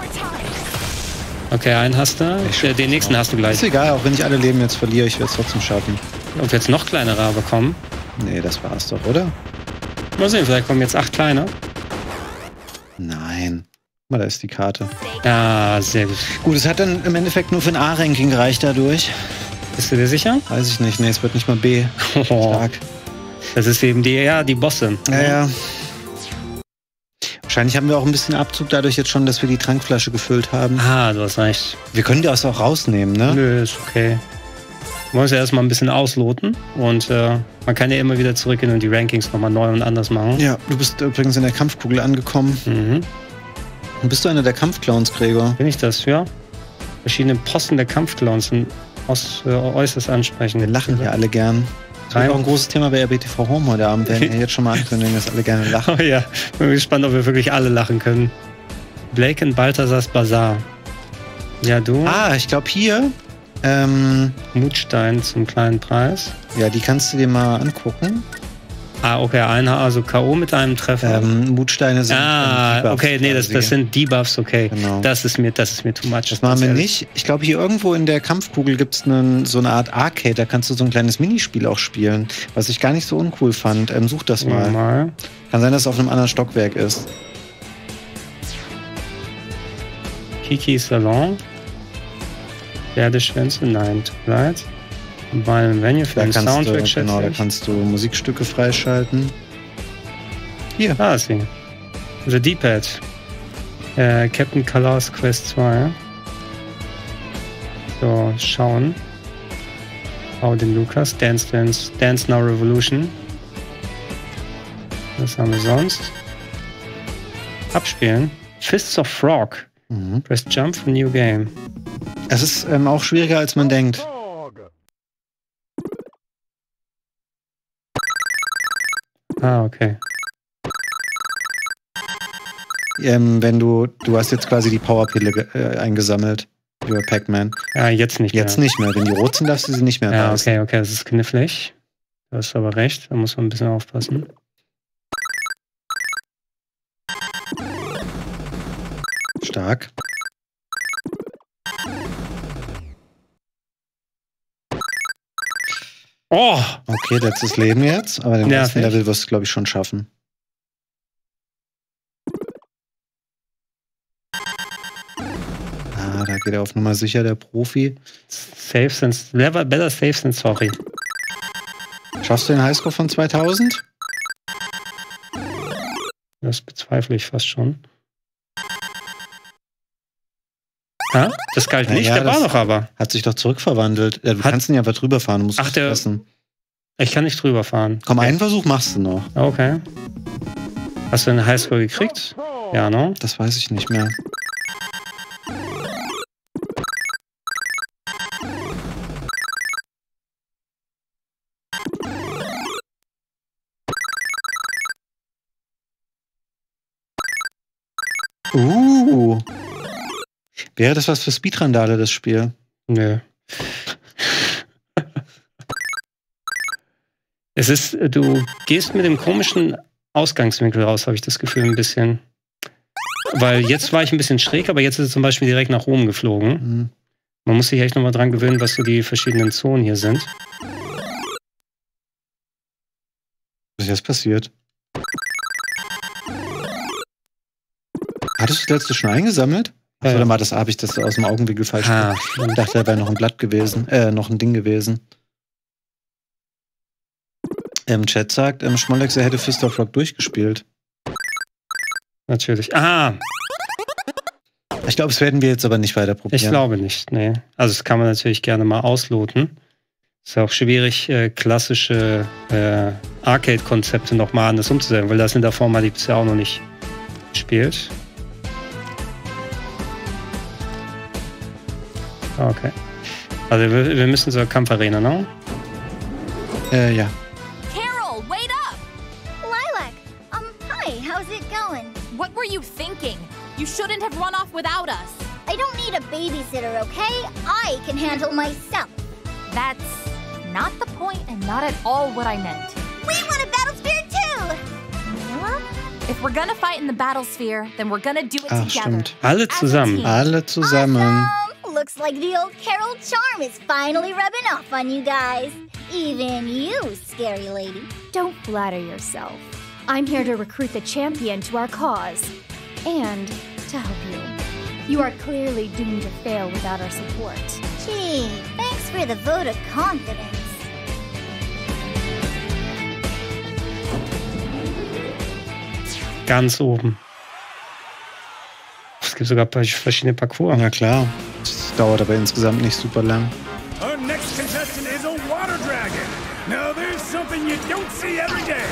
S2: Okay, einen hast du. Den nächsten hast du gleich.
S1: Ist egal, auch wenn ich alle Leben jetzt verliere, ich werde es trotzdem schaffen.
S2: Ob jetzt noch kleinere aber kommen?
S1: Nee, das war's doch, oder?
S2: Mal sehen, vielleicht kommen jetzt 8 kleine.
S1: Nein. Guck mal, da ist die Karte.
S2: Ja, sehr gut.
S1: Gut, es hat dann im Endeffekt nur für ein A-Ranking gereicht dadurch.
S2: Bist du dir sicher?
S1: Weiß ich nicht. Nee, es wird nicht mal B. Stark.
S2: Das ist eben die Bosse.
S1: Ja. Wahrscheinlich haben wir auch ein bisschen Abzug dadurch jetzt schon, dass wir die Trankflasche gefüllt haben.
S2: Ah, du hast recht.
S1: Wir können die auch rausnehmen, ne?
S2: Nö, ist okay. Wir wollen es ja erstmal ein bisschen ausloten und man kann ja immer wieder zurückgehen und die Rankings nochmal neu und anders machen.
S1: Ja, du bist übrigens in der Kampfkugel angekommen.
S2: Mhm.
S1: Und bist du einer der Kampfclowns, Gregor?
S2: Bin ich das, ja? Verschiedene Posten der Kampfclowns sind äußerst ansprechend.
S1: Wir lachen hier alle gern. Das wird auch ein großes Thema bei RBTV Home heute Abend. Werden wir jetzt schon mal ankündigen, dass alle gerne lachen.
S2: Oh ja, bin gespannt, ob wir wirklich alle lachen können. Blake and Balthasars Bazaar. Ja, du?
S1: Ah, ich glaube hier.
S2: Mutstein zum kleinen Preis.
S1: Ja, die kannst du dir mal angucken.
S2: Ah, okay, also K.O. mit einem Treffer.
S1: Mutsteine sind.
S2: Debuffs okay, nee, das sind Debuffs, okay.
S1: Genau.
S2: Das ist mir too much.
S1: Das machen wir nicht. Ich glaube, hier irgendwo in der Kampfkugel gibt es so eine Art Arcade, da kannst du so ein kleines Minispiel auch spielen, was ich gar nicht so uncool fand. Such das mal. Kann sein, dass es auf einem anderen Stockwerk ist.
S2: Kiki Salon. Pferdeschwänze, nein, tut mir leid. Bei einem Venue für den Soundtrack,
S1: genau, da kannst du Musikstücke freischalten. Hier.
S2: Ah, ist sie. The D-Pad. Captain Colors Quest 2. So, schauen. Hau den Lukas. Dance Now Revolution. Was haben wir sonst? Abspielen. Fists of Frog. Press Jump for New Game.
S1: Es ist auch schwieriger, als man denkt.
S2: Ah, okay.
S1: Wenn du hast jetzt quasi die Powerpille eingesammelt über Pac-Man.
S2: Ja, jetzt nicht mehr.
S1: Jetzt nicht mehr. Wenn die rot sind, darfst du sie nicht mehr
S2: beißen. Ja, okay, das ist knifflig. Du hast aber recht, da muss man ein bisschen aufpassen.
S1: Stark.
S2: Oh!
S1: Okay, letztes Leben jetzt, aber den nächsten Level wirst du, glaube ich, schon schaffen. Ah, da geht er auf Nummer sicher, der Profi.
S2: Better safe than sorry.
S1: Schaffst du den Highscore von 2000?
S2: Das bezweifle ich fast schon. Ha? Das galt nicht, der war noch aber.
S1: Hat sich doch zurückverwandelt. Du kannst ihn ja einfach drüber fahren, du musst es fressen.
S2: Ich kann nicht drüber fahren.
S1: Komm, einen Versuch machst du noch.
S2: Okay. Hast du einen Highscore gekriegt? Ja, ne?
S1: Das weiß ich nicht mehr. Wäre das was für Speedrandale, das Spiel?
S2: Nö. Es ist, du gehst mit dem komischen Ausgangswinkel raus, habe ich das Gefühl, ein bisschen. Weil jetzt war ich ein bisschen schräg, aber jetzt ist es zum Beispiel direkt nach oben geflogen. Mhm. Man muss sich echt nochmal dran gewöhnen, was so die verschiedenen Zonen hier sind.
S1: Was ist jetzt passiert? Hattest du das letzte schon eingesammelt? Achso, dann war das, habe ich das aus dem Augenwinkel falsch gemacht. Ich dachte, da wäre noch ein Blatt gewesen, noch ein Ding gewesen. Chat sagt, Schmollex, er hätte Fist of Rock durchgespielt.
S2: Natürlich. Ah!
S1: Ich glaube, das werden wir jetzt aber nicht weiter probieren.
S2: Ich glaube nicht, nee. Also das kann man natürlich gerne mal ausloten. Ist ja auch schwierig, klassische Arcade-Konzepte nochmal anders umzusetzen, weil das in der Form hatte ich bisher auch noch nicht gespielt. Okay. Also wir müssen zur Kampfarena, ne?
S1: Ja.
S3: Carol, wait up!
S4: Lilac, hi, how's it going?
S3: What were you thinking? You shouldn't have run off without us.
S4: I don't need a babysitter, okay? I can handle myself.
S3: That's not the point and not at all what I meant.
S4: We want a Battlesphere too!
S3: Mila? If we're gonna fight in the Battlesphere, then we're gonna do it
S1: Ach,
S3: together.
S1: stimmt.
S2: Alle zusammen.
S1: Alle zusammen.
S4: Awesome! Looks like the old Carol charm is finally rubbing off on you guys. Even you, scary lady.
S5: Don't flatter yourself. I'm here to recruit the champion to our cause. And to help you. You are clearly doomed to fail without our support.
S4: Gee, thanks for the vote of confidence.
S2: Ganz oben. Es gibt sogar verschiedene Parcours.
S1: Na klar. Das dauert aber insgesamt nicht super lang.
S7: Our next contestant is a water dragon. Now there's something you don't see every day.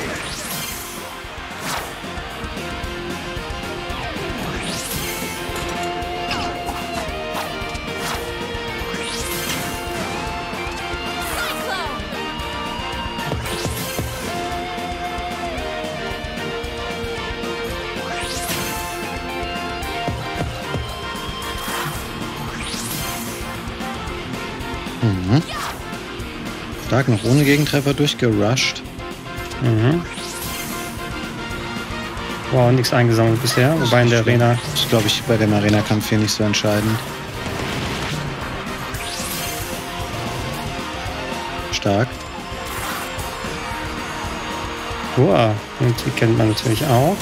S1: Mhm. Stark, noch ohne Gegentreffer durchgerusht.
S2: Mhm. Wow, nichts eingesammelt bisher. Wobei in der Arena.
S1: Das ist, glaube ich, bei dem Arena-Kampf hier nicht so entscheidend. Stark.
S2: Wow, und die kennt man natürlich auch.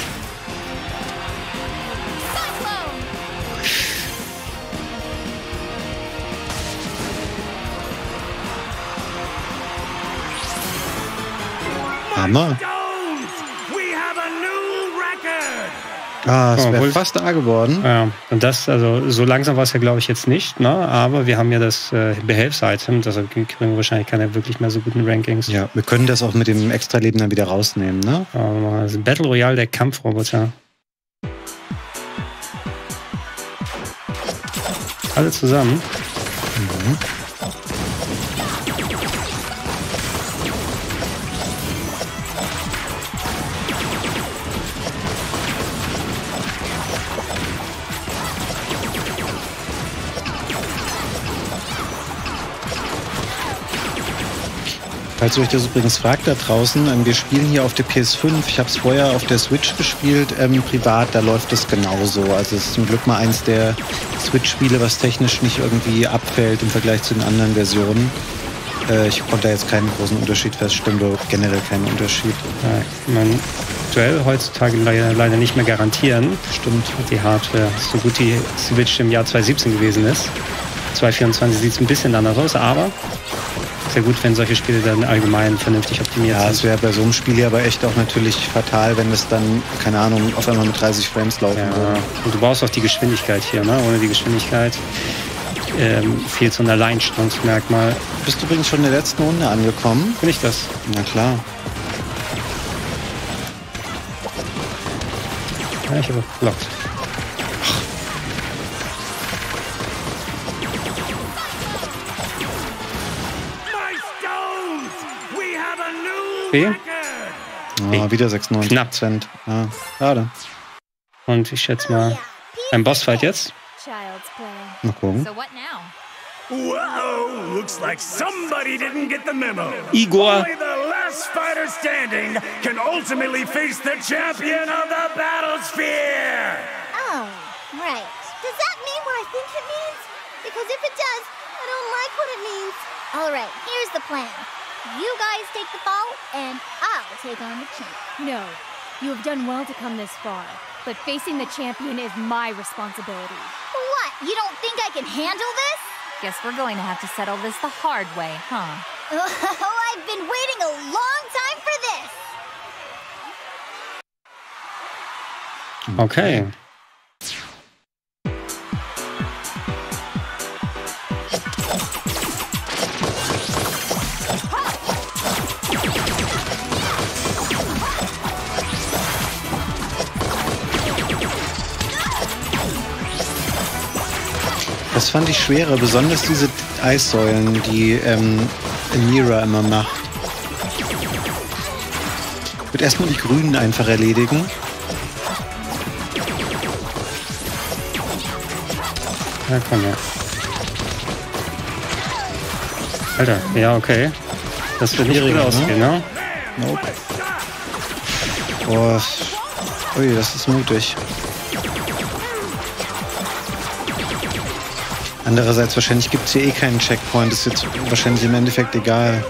S1: Hammer.
S7: We have a new record.
S1: Ah, es wäre
S2: Obwohl-
S1: fast A geworden.
S2: Ja, und das, also so langsam war es ja, glaube ich, jetzt nicht, ne? Aber wir haben ja das Behelfs-Item, deshalb kriegen wir wahrscheinlich keine wirklich mehr so guten Rankings.
S1: Ja, wir können das auch mit dem Extra-Leben dann wieder rausnehmen, ne?
S2: Also Battle Royale der Kampfroboter. Alle zusammen.
S1: Mhm. Falls ihr euch das übrigens fragt da draußen, wir spielen hier auf der PS5. Ich habe es vorher auf der Switch gespielt, privat, da läuft es genauso. Also es ist zum Glück mal eins der Switch-Spiele, was technisch nicht irgendwie abfällt im Vergleich zu den anderen Versionen. Ich konnte da jetzt keinen großen Unterschied feststellen, oder generell keinen Unterschied.
S2: Ja, man aktuell heutzutage leider nicht mehr garantieren.
S1: Stimmt.
S2: Die Hardware, so gut die Switch im Jahr 2017 gewesen ist. 2024 sieht es ein bisschen anders aus, aber sehr gut, wenn solche Spiele dann allgemein vernünftig optimiert
S1: Ja, es
S2: sind.
S1: wäre bei so einem Spiel hier aber echt auch natürlich fatal, wenn es dann, keine Ahnung, auf einmal mit 30 Frames laufen würde.
S2: Ja, und du brauchst auch die Geschwindigkeit hier, ne? Ohne die Geschwindigkeit fehlt so ein Alleinstellungsmerkmal.
S1: Bist du übrigens schon in der letzten Runde angekommen?
S2: Bin ich das?
S1: Na klar.
S2: Ja, ich habe geblockt.
S7: My stones! We have a new
S2: B.
S7: record.
S1: Ah, wieder 96%. Ah, schade.
S2: Und ich schätze mal, ein Bossfight jetzt?
S5: Child's play.
S1: Mal gucken.
S3: So what now?
S7: Whoa! Looks like somebody didn't get the memo.
S2: Igor.
S7: Only the last fighter standing can ultimately face the champion of the Battlesphere!
S4: Oh, right. Does that mean what I think it means? Because if it does, I don't like what it means. All right, here's the plan. You guys take the fall, and I'll take on the champ.
S5: No, you have done well to come this far, but facing the champion is my responsibility.
S4: What? You don't think I can handle this?
S3: Guess we're going to have to settle this the hard way, huh?
S4: Oh, I've been waiting a long time for this.
S2: Okay.
S1: Das fand ich schwerer, besonders diese Eissäulen, die Mira immer macht. Ich würde erstmal die Grünen einfach erledigen.
S2: Ja, komm her. Alter, ja, okay. Das wird nicht gut ausgehen, ne?
S1: Nope. Boah. Ui, das ist mutig. Andererseits, wahrscheinlich gibt es hier eh keinen Checkpoint. Ist jetzt wahrscheinlich im Endeffekt egal.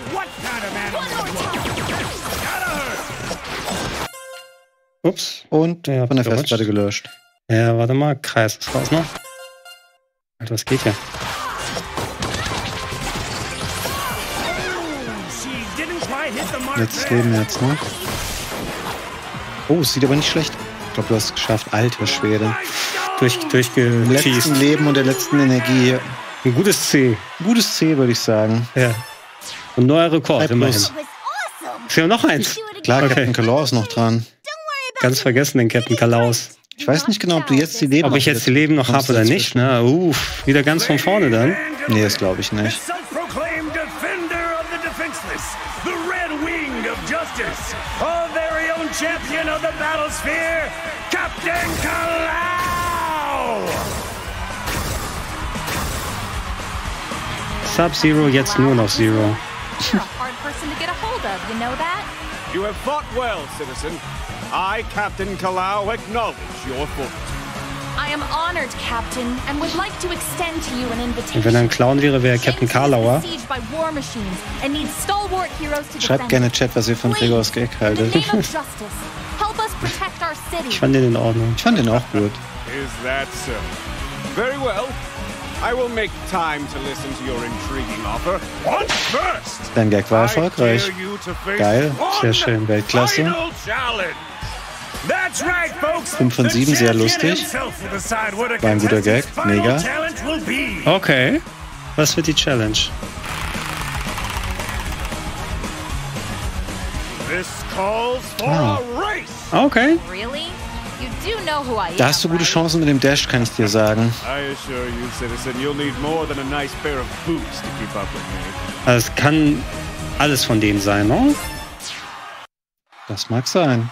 S2: Ups.
S1: Und
S2: Ja,
S1: von der
S2: gerutscht.
S1: Festplatte gelöscht.
S2: Ja, warte mal. Kreis ist raus noch. Alter, was geht hier?
S1: Letztes Leben jetzt, ne? Oh, es sieht aber nicht schlecht. Ich glaube, du hast es geschafft. Alter Schwede. Im letzten
S2: Durchgeschießt.
S1: Leben und der letzten Energie.
S2: Ein gutes C.
S1: Gutes C, würde ich sagen.
S2: Ja. Und neuer Rekord,
S1: 3+.
S2: immerhin.
S4: It was awesome.
S2: Ist ja noch eins.
S4: Do it again.
S1: Klar,
S2: Okay.
S1: Captain Kalor ist noch dran.
S2: Ganz vergessen, den Captain Kalaus.
S1: Ich weiß nicht genau, ob du jetzt die Leben
S2: Ob ich jetzt die Leben noch habe oder nicht, ne? Wieder ganz von vorne dann.
S1: Nee, das glaube ich
S7: The
S1: nicht.
S7: self-proclaimed defender of the defenseless, the Red Wing of Justice, our very own champion of the Battlesphere, Captain Kalau!
S2: Sub-Zero, jetzt nur noch Zero.
S3: You're a hard person to get a hold of, you know that?
S7: You have fought well, citizen. I, Captain Kalau, acknowledge your fault.
S3: I am honored, Captain, and would like to extend to you an invitation.
S2: Und wenn er ein Clown wäre, wäre er Captain Karlauer.
S1: Schreibt gerne Chat, was ihr von Gregors Gag haltet.
S2: Ich fand den in Ordnung.
S1: Ich fand den auch gut.
S7: Is that so? Very well. I will make time to listen to your intriguing offer. What first?
S1: Dein Gag war erfolgreich.
S7: I dare you to face
S1: Geil. Sehr
S7: one
S1: schön. Weltklasse.
S7: final challenge. That's right, folks.
S1: 5 von 7, sehr lustig. War ein guter Gag. Mega.
S2: Okay. Was wird die Challenge?
S7: This calls for a race.
S2: Okay.
S3: Really? You do know who I am,
S1: Da hast du gute Chancen mit dem Dash, kann ich dir sagen.
S7: I assure you, citizen, you'll need more than a nice pair of boots to keep up with me.
S2: Also es kann alles von dem sein, ne?
S1: Das mag sein.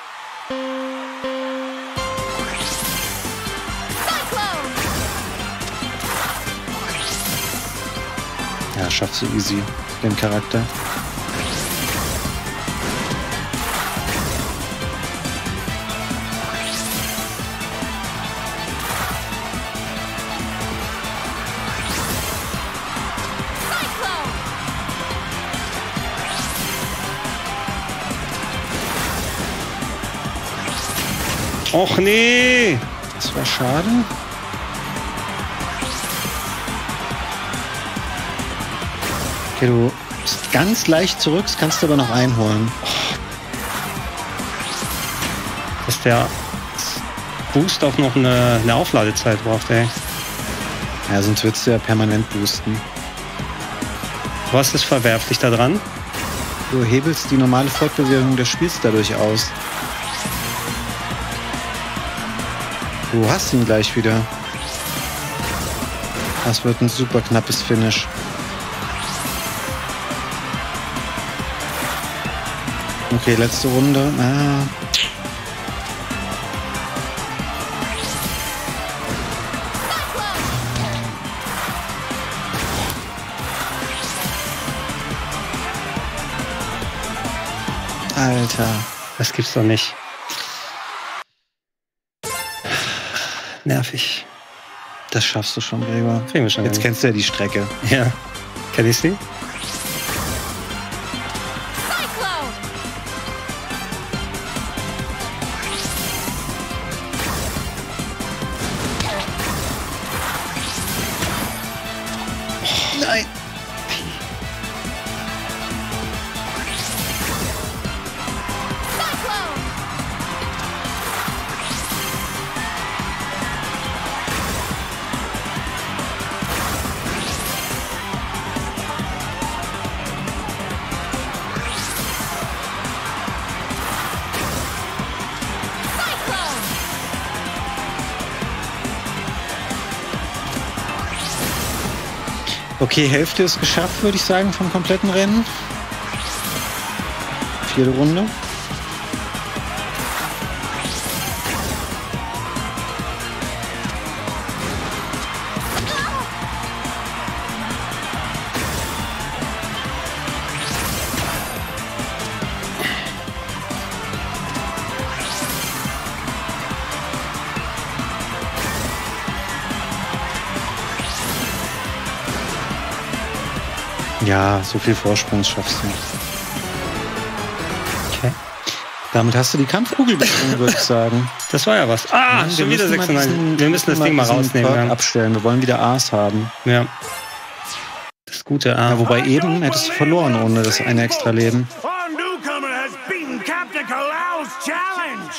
S1: Ja, schaffst du easy, den Charakter.
S2: Och nee!
S1: Das war schade. Okay, du bist ganz leicht zurück, das kannst du aber noch einholen.
S2: Dass der Boost auch noch eine Aufladezeit braucht, ey.
S1: Ja, sonst würdest du ja permanent boosten.
S2: Was ist verwerflich daran?
S1: Du hebelst die normale Fortbewegung des Spiels dadurch aus. Du hast ihn gleich wieder. Das wird ein super knappes Finish. Okay, letzte Runde. Ah. Alter.
S2: Das gibt's doch nicht. Nervig.
S1: Das schaffst du schon, Gregor.
S2: Kriegen wir schon.
S1: Jetzt
S2: hin.
S1: kennst du ja die Strecke.
S2: Ja. Kenn ich sie?
S1: Nein. Okay, Hälfte ist geschafft, würde ich sagen, vom kompletten Rennen. 4. Runde. Ja, so viel Vorsprung schaffst du nicht. Okay. Damit hast du die Kampfkugel bekommen, würde ich sagen.
S2: Das war ja was.
S1: Mann,
S2: schon wieder 96. Wir müssen das Ding mal rausnehmen. Ja.
S1: Abstellen. Wir wollen wieder A's haben.
S2: Ja. Das gute A.
S1: Ja, wobei eben hättest du verloren ohne das eine extra Leben.
S7: Our newcomer has beaten Captain Kalau's challenge.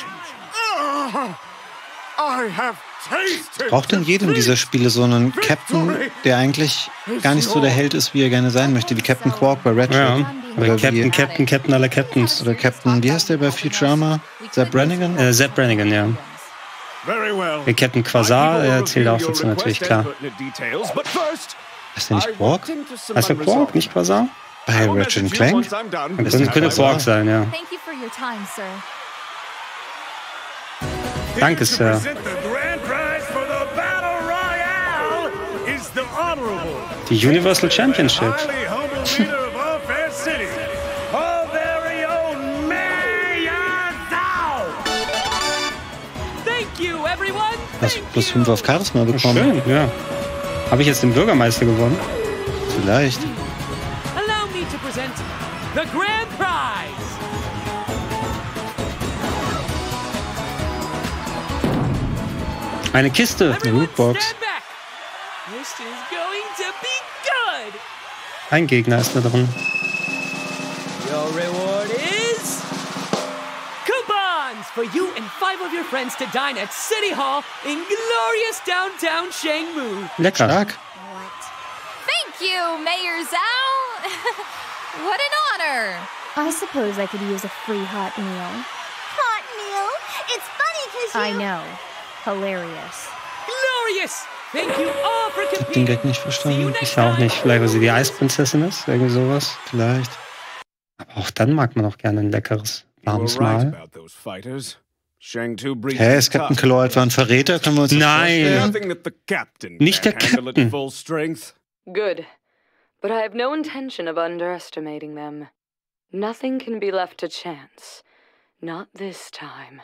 S7: I have tasted.
S1: Braucht in jedem dieser Spiele so einen Captain, der eigentlich gar nicht so der Held ist, wie er gerne sein möchte, wie Captain Quark bei Ratchet.
S2: Ja.
S1: Oder
S2: Captain aller Captains.
S1: Oder Captain, wie heißt der bei Futurama? Zeb Brannigan?
S2: Zeb Brannigan, ja.
S7: Very well.
S2: Der Captain Quasar, der zählt auch dazu natürlich, klar.
S1: Ist der nicht Quark?
S2: Heißt der Quark, nicht Quasar?
S1: Bei Ratchet & Clank?
S2: Das könnte Quark sein, ja.
S3: Thank you for your time, sir.
S2: Danke, Sir.
S7: The grand prize for the Battle Royale is the honorable,
S2: Die Universal Championship.
S7: highly humble leader of All Fair City, our very own Mayor Zhao.
S9: Thank you, everyone.
S1: Hast du plus 5 auf Charisma bekommen?
S2: Schön, ja. Habe ich jetzt den Bürgermeister gewonnen?
S1: Vielleicht.
S9: Allow me to present the grand prize.
S2: Eine Kiste, eine
S9: Everyone
S2: Lootbox.
S9: stand back. This is going to be good.
S2: Ein Gegner ist da drin.
S9: Your reward is coupons for you and 5 of your friends to dine at City Hall in glorious downtown Shangmu.
S2: Lecker.
S1: Stark.
S3: Thank you, Mayor Zhao. What an honor.
S5: I suppose I could use a free hot meal.
S4: Hot meal? It's funny because
S5: I know. Hilarious.
S9: Glorious. Thank you all for
S1: Ich hab den
S9: competing.
S1: Gag nicht
S9: See you
S1: verstanden.
S9: next
S2: Ich auch
S9: time.
S2: nicht. Vielleicht, weil sie die Eisprinzessin ist. Irgendwie sowas.
S1: Vielleicht.
S2: Aber auch dann mag man auch gerne ein leckeres, warmes Mahl.
S1: Hä, ist Captain Kalor etwa ein Verräter? Können wir uns das
S2: Nein.
S1: vorstellen?
S2: Nicht der Captain.
S10: Good. But I have no intention of underestimating them. Nothing can be left to chance. Not this time.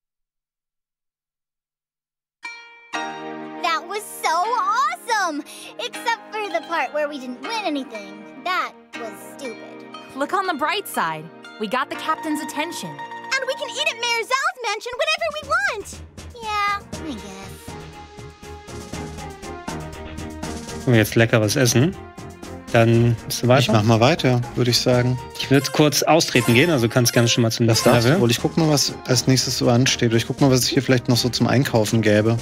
S4: That was so awesome! Except for the part where we didn't win anything. That was stupid.
S3: Look on the bright side. We got the captain's attention.
S4: And we can eat at Mayor Zhao's mansion whenever we want! Yeah, I guess.
S2: Wenn wir jetzt leckeres essen, dann ist es weiter.
S1: Ich mach mal weiter, würde ich sagen.
S2: Ich würde kurz austreten gehen, also kannst gerne schon mal zum
S1: Das
S2: nächsten
S1: darfst du
S2: Level.
S1: wohl. Ich guck mal, was als nächstes so ansteht. Oder ich guck mal, was es hier vielleicht noch so zum Einkaufen gäbe.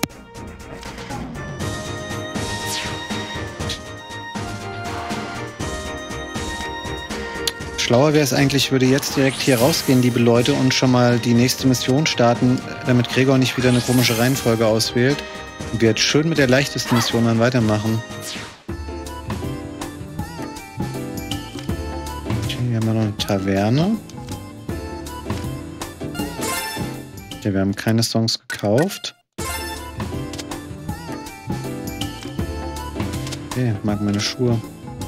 S1: Schlauer wäre es eigentlich, ich würde jetzt direkt hier rausgehen, liebe Leute, und schon mal die nächste Mission starten, damit Gregor nicht wieder eine komische Reihenfolge auswählt. Und wir jetzt schön mit der leichtesten Mission dann weitermachen. Okay, hier haben wir noch eine Taverne. Okay, wir haben keine Songs gekauft. Okay, mag meine Schuhe.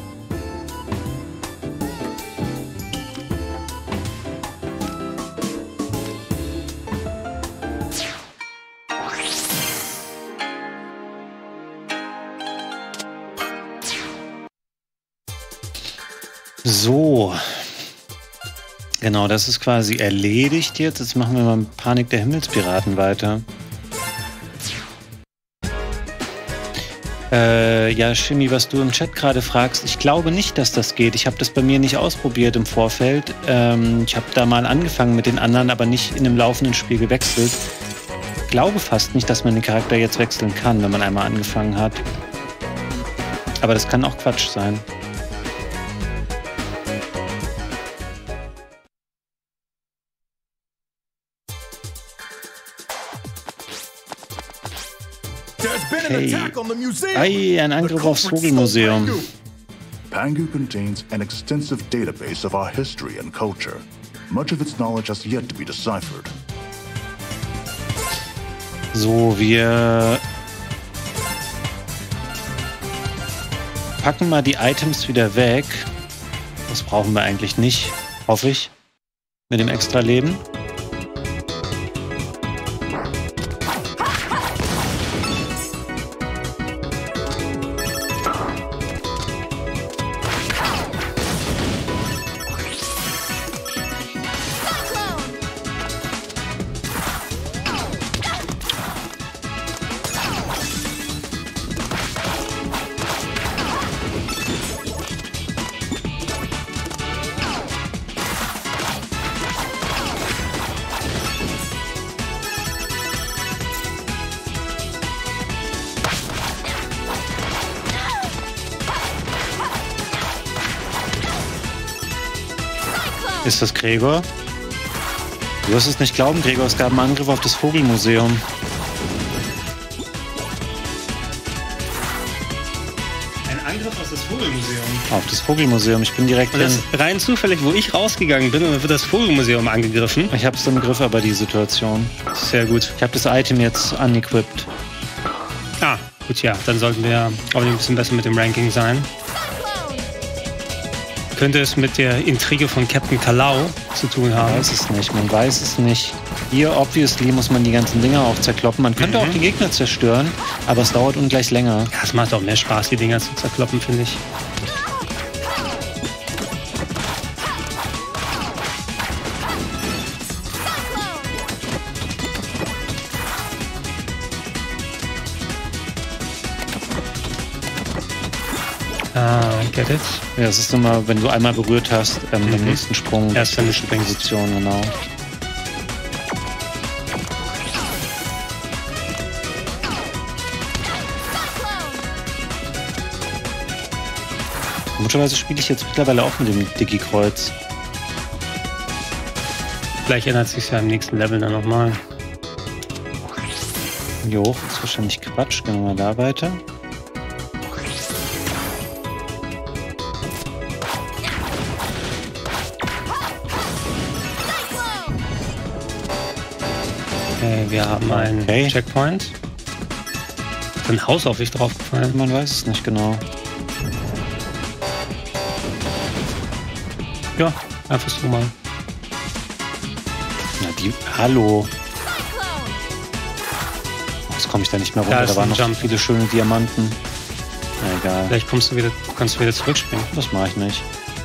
S1: So. Genau, das ist quasi erledigt jetzt. Jetzt machen wir mal mit Panik der Himmelspiraten weiter. Ja, Shimi, was du im Chat gerade fragst, ich glaube nicht, dass das geht. Ich habe das bei mir nicht ausprobiert im Vorfeld. Ich habe da mal angefangen mit den anderen, aber nicht in einem laufenden Spiel gewechselt. Ich glaube fast nicht, dass man den Charakter jetzt wechseln kann, wenn man einmal angefangen hat. Aber das kann auch Quatsch sein. Okay. Ei, ein Angriff aufs Vogelmuseum.
S6: Pangu contains an extensive database of our history and culture. Much of its knowledge has yet to be deciphered.
S1: So, wir packen mal die Items wieder weg. Das brauchen wir eigentlich nicht, hoffe ich, mit dem extra Leben. Ist das Gregor? Du wirst es nicht glauben, Gregor, es gab einen Angriff auf das Vogelmuseum.
S2: Ein Angriff auf das Vogelmuseum?
S1: Auf das Vogelmuseum. Ich bin direkt
S2: und das rein zufällig, wo ich rausgegangen bin, und dann wird das Vogelmuseum angegriffen.
S1: Ich hab's im Griff, aber die Situation.
S2: Sehr gut.
S1: Ich habe das Item jetzt unequipped.
S2: Ah, gut, ja. Dann sollten wir auch ein bisschen besser mit dem Ranking sein. Könnte es mit der Intrige von Captain Kalau zu tun haben?
S1: Man weiß es nicht, man weiß es nicht. Hier, obviously, muss man die ganzen Dinger auch zerkloppen. Man könnte auch die Gegner zerstören, aber es dauert ungleich länger.
S2: Ja, es macht auch mehr Spaß, die Dinger zu zerkloppen, finde ich. Get it?
S1: Ja, es ist immer, wenn du einmal berührt hast, beim nächsten Sprung.
S2: Erst wenn du
S1: Position, genau. Komischerweise spiele ich jetzt mittlerweile auch mit dem Digi-Kreuz.
S2: Vielleicht ändert sich ja im nächsten Level dann nochmal.
S1: Jo, ist wahrscheinlich Quatsch. Gehen wir mal da weiter.
S2: Wir haben einen Checkpoint. Ist ein Haus auf sich draufgefallen?
S1: Man weiß es nicht genau.
S2: Ja, einfach so mal.
S1: Na, die. Hallo. Jetzt komme ich da nicht mehr runter. Da waren noch viele schöne Diamanten. Na, egal.
S2: Vielleicht kannst du wieder zurückspringen.
S1: Das mache ich nicht.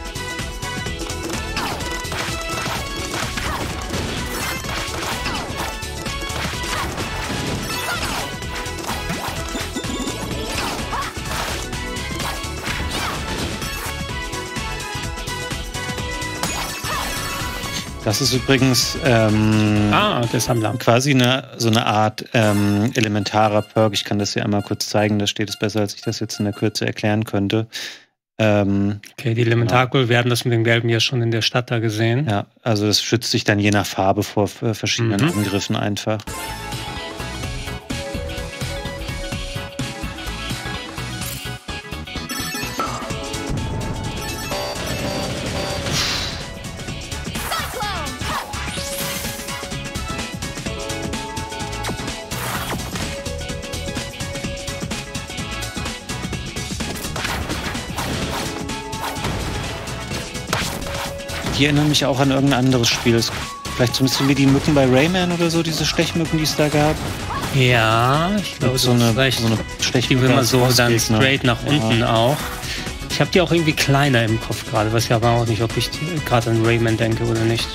S1: Das ist übrigens
S2: der Sammler.
S1: Quasi so eine Art elementarer Perk. Ich kann das hier einmal kurz zeigen. Da steht es besser, als ich das jetzt in der Kürze erklären könnte.
S2: Okay, die Elementarkul werden das mit dem Gelben ja schon in der Stadt da gesehen.
S1: Ja, also das schützt sich dann je nach Farbe vor verschiedenen Angriffen einfach. Die erinnern mich auch an irgendein anderes Spiel. Vielleicht so ein bisschen wie die Mücken bei Rayman oder so, diese Stechmücken, die es da gab.
S2: Ja, ich glaube,
S1: so eine Stechmücke.
S2: Die will man so dann straight nach unten auch. Ich habe die auch irgendwie kleiner im Kopf gerade, weiß ja aber auch nicht, ob ich gerade an Rayman denke oder nicht.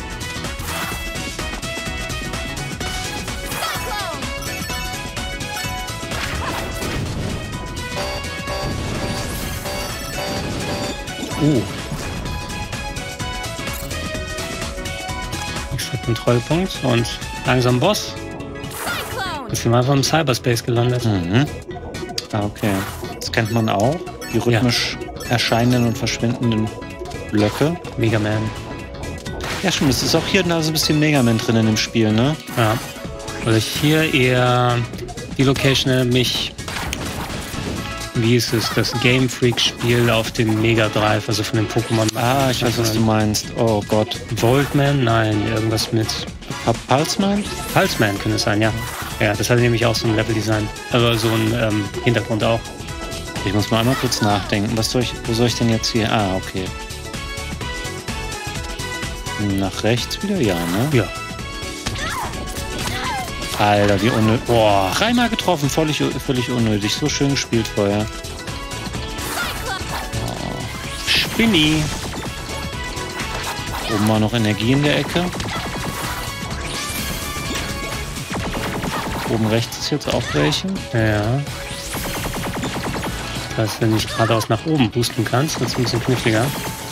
S2: Extra Kontrollpunkt und langsam Boss. Jetzt sind wir einfach im Cyberspace gelandet.
S1: Okay. Das kennt man auch. Die rhythmisch erscheinenden und verschwindenden Blöcke.
S2: Mega Man.
S1: Ja, stimmt. Es ist auch hier so ein bisschen Mega Man drin in dem Spiel, ne?
S2: Ja. Oder hier eher Die Location erinnert mich, wie ist es, das Game Freak-Spiel auf dem Mega Drive, also von den Pokémon.
S1: Ah, ich weiß, was du meinst. Oh Gott.
S2: Voltman? Nein, irgendwas mit...
S1: Pulseman?
S2: Pulseman könnte es sein, ja. Ja, das hatte nämlich auch so ein Level-Design. Aber so ein Hintergrund auch.
S1: Ich muss mal einmal kurz nachdenken. Wo soll ich denn jetzt hier? Ah, okay. Nach rechts wieder? Ja, ne?
S2: Ja.
S1: Alter, wie unnötig. Boah, 3-mal getroffen, völlig unnötig. So schön gespielt vorher.
S2: Oh. Spinny.
S1: Oben war noch Energie in der Ecke. Oben rechts ist jetzt auch welche.
S2: Ja. Dass du nicht geradeaus nach oben boosten kannst, das ist ein bisschen kniffliger.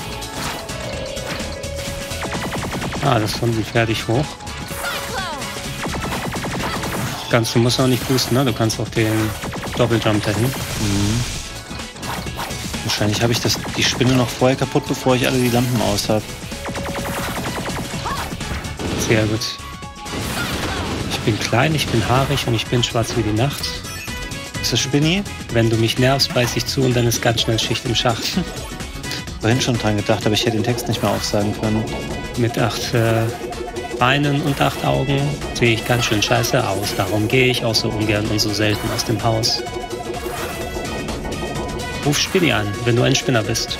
S2: Ah, das ist unten fertig hoch. Du musst auch nicht boosten, ne? Du kannst auch den Doppeljump dahin.
S1: Mhm. Wahrscheinlich habe ich die Spinne noch vorher kaputt, bevor ich alle die Lampen aus habe.
S2: Sehr gut. Ich bin klein, ich bin haarig und ich bin schwarz wie die Nacht.
S1: Ist das Spinni?
S2: Wenn du mich nervst, beiß ich zu und dann ist ganz schnell Schicht im Schacht.
S1: Vorhin schon dran gedacht, aber ich hätte den Text nicht mehr aufsagen können.
S2: Mit 8 Beinen und 8 Augen sehe ich ganz schön scheiße aus. Darum gehe ich auch so ungern und so selten aus dem Haus. Ruf Spinni an, wenn du ein Spinner bist.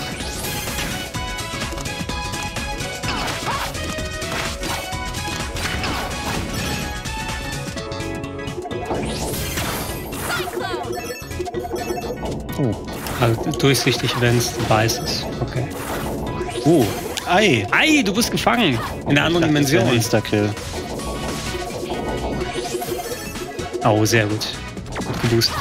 S2: Oh, also durchsichtig, wenn es weiß ist. Okay.
S1: Oh, Ei.
S2: Ei, du bist gefangen. In einer anderen Dimension.
S1: Insta-Kill.
S2: Oh, sehr gut. Gut geboostet.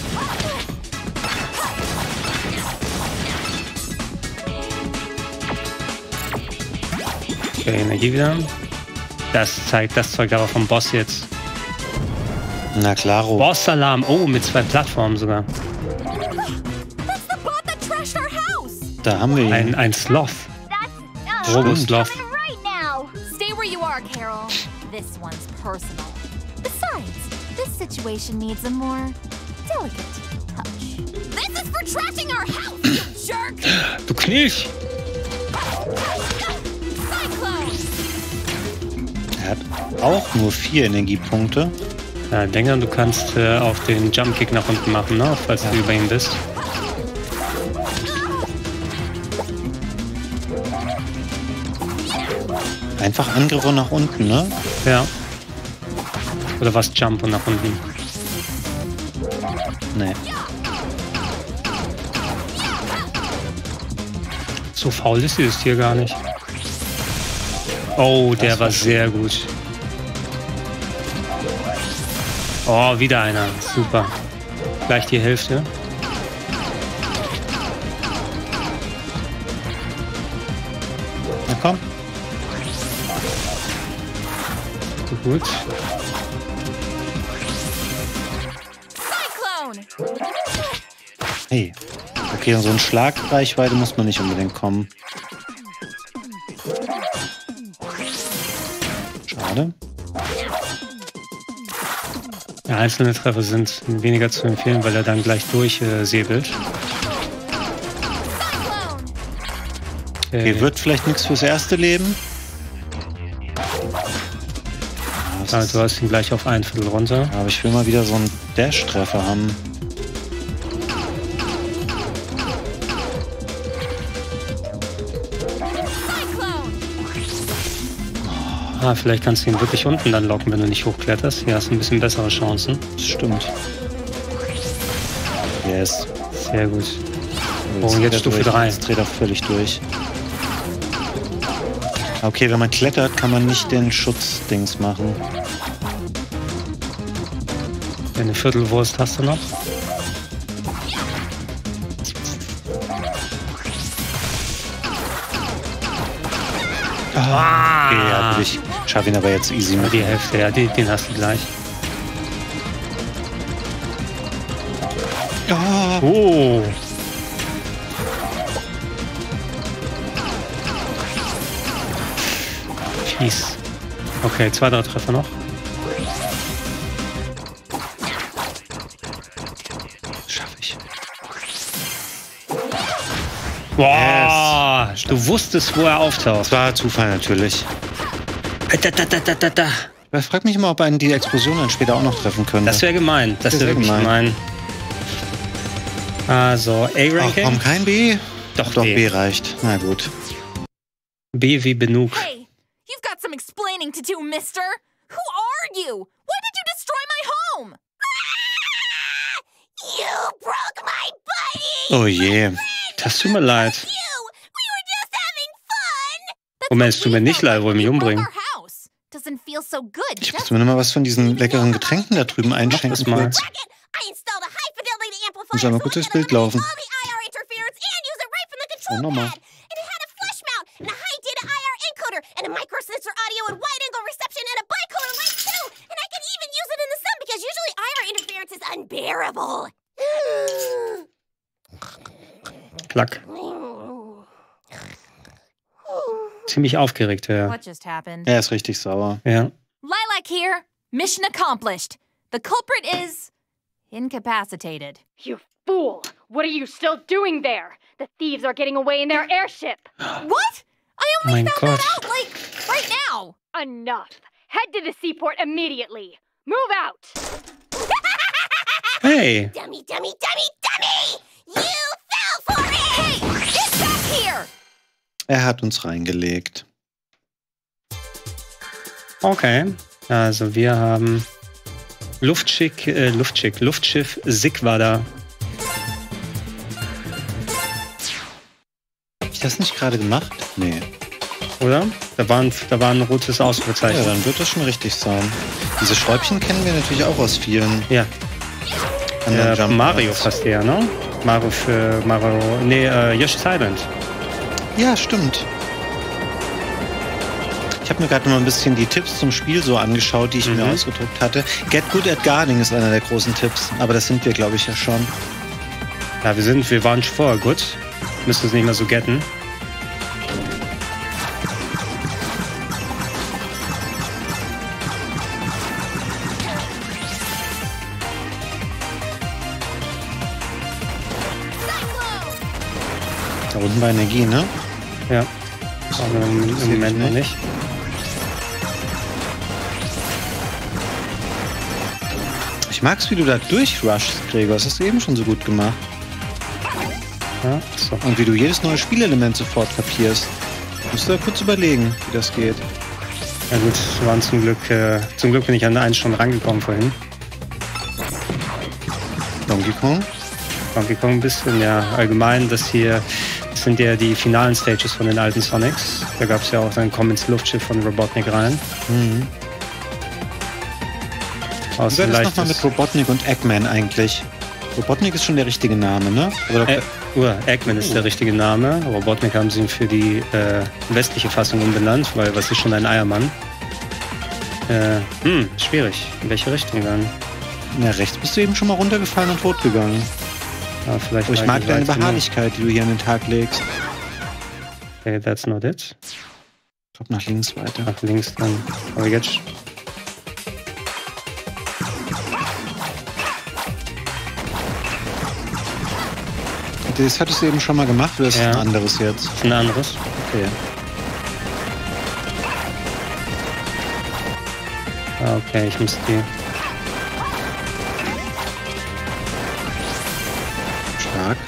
S2: Okay, Energie wieder. Das zeigt das Zeug aber vom Boss jetzt.
S1: Na klaro.
S2: Boss-Alarm. Oh, mit 2 Plattformen sogar.
S1: Da haben wir ihn.
S2: Ein Sloth. Robo-Sloth.
S3: Stay where you are, Carol. This one's personal. Besides, this situation needs a more delicate touch. This is for trashing our house, you jerk!
S2: Du Knilch!
S1: Er hat auch nur 4 Energiepunkte.
S2: Ja, denke, du kannst auf den Jump-Kick nach unten machen, ne? Falls du über ihn bist.
S1: Einfach Angriffe nach unten, ne?
S2: Ja. Oder was Jump und nach unten?
S1: Nee.
S2: So faul ist dieses Tier gar nicht. Oh, der war sehr gut. Oh, wieder einer. Super. Gleich die Hälfte.
S1: Na komm.
S2: Gut.
S1: Hey. Okay, und so ein Schlagreichweite muss man nicht unbedingt kommen. Schade.
S2: Ja, einzelne Treffer sind weniger zu empfehlen, weil er dann gleich durchsäbelt.
S1: Okay, wird vielleicht nichts fürs erste Leben.
S2: Also du hast ihn gleich auf 1/4 runter.
S1: Aber ich will mal wieder so einen Dash-Treffer haben.
S2: Ah, vielleicht kannst du ihn wirklich unten dann locken, wenn du nicht hochkletterst. Hier hast du ein bisschen bessere Chancen.
S1: Das stimmt. Yes.
S2: Sehr gut. Oh, jetzt Stufe 3.
S1: Jetzt dreht er völlig durch. Okay, wenn man klettert, kann man nicht den Schutzdings machen.
S2: Eine Viertelwurst hast du noch.
S1: Okay, ja, ich schaffe ihn aber jetzt easy mit.
S2: Die Hälfte, ja, den hast du gleich.
S1: Ja.
S2: Oh. Fies. Okay, 2, 3 Treffer noch. Boah, yes. Du wusstest, wo er auftaucht.
S1: Das war Zufall natürlich. Ich frag mich immer, ob einen die Explosion dann später auch noch treffen könnte.
S2: Das wäre gemein. Das wäre wirklich gemein. Also, A-Ranking.
S1: Warum kein B?
S2: Doch,
S1: B reicht. Na gut.
S2: B wie Benug.
S3: Hey, you've got some explaining to do, mister. Who are you? Why did you destroy my home?
S4: You broke my buddy!
S1: Oh je.
S2: Das tut mir leid. Moment, es tut mir nicht leid, wollen mich umbringen.
S1: Ich muss mir noch mal was von diesen leckeren Getränken da drüben einschenken. Kurz. Ich muss einmal kurz durchs Bild laufen. Und nochmal.
S2: Klack. Ziemlich aufgeregt, ja.
S3: What just happened?
S1: Er ist richtig sauer.
S2: Ja.
S3: Lilac here. Mission accomplished. The culprit is incapacitated.
S5: You fool! What are you still doing there? The thieves are getting away in their airship.
S3: What? I only found that out, like, right now.
S5: Enough. Head to the seaport immediately. Move out.
S2: Hey.
S4: Dummy! You fell for it!
S3: Hey, get back here!
S1: Er hat uns reingelegt.
S2: Okay. Also wir haben Luftschiff Sigvada.
S1: Hab ich das nicht gerade gemacht? Nee.
S2: Oder? Da war ein rotes Ausrufezeichen.
S1: Ja, dann wird das schon richtig sein. Diese Schräubchen kennen wir natürlich auch aus vielen.
S2: Ja. Mario fast eher, ne? Yoshi's Island.
S1: Ja, stimmt. Ich habe mir gerade noch ein bisschen die Tipps zum Spiel so angeschaut, die ich mir ausgedruckt hatte. Get Good at Guarding ist einer der großen Tipps, aber das sind wir, glaube ich, ja schon.
S2: Ja, wir waren schon vorher gut. Müssen es nicht mehr so getten.
S1: Da unten war Energie, ne?
S2: Ja. Aber im Moment noch nicht.
S1: Ich mag's, wie du da durchrushst, Gregor. Das hast du eben schon so gut gemacht.
S2: Ja, so.
S1: Und wie du jedes neue Spielelement sofort kapierst. Musst du da kurz überlegen, wie das geht.
S2: Ja gut, wir waren zum Glück bin ich an eins schon rangekommen vorhin.
S1: Donkey Kong
S2: ein bisschen, ja. Allgemein, das sind ja die finalen Stages von den alten Sonics. Da gab es ja auch dann Komm ins Luftschiff von Robotnik rein.
S1: Mhm. Wie war das nochmal mit Robotnik und Eggman eigentlich? Robotnik ist schon der richtige Name, ne?
S2: Eggman ist der richtige Name. Robotnik haben sie ihn für die westliche Fassung umbenannt, weil was ist schon ein Eiermann? Schwierig. In welche Richtung dann?
S1: Ja, rechts bist du eben schon mal runtergefallen und tot gegangen.
S2: Ja, vielleicht
S1: ich mag deine Beharrlichkeit, die du hier an den Tag legst.
S2: Okay, that's not it.
S1: Ich glaube nach links weiter.
S2: Nach links dann. Aber jetzt.
S1: Das hattest du eben schon mal gemacht, oder ist das ein anderes jetzt?
S2: Ein anderes.
S1: Okay.
S2: Okay, ich muss die.
S1: Stark.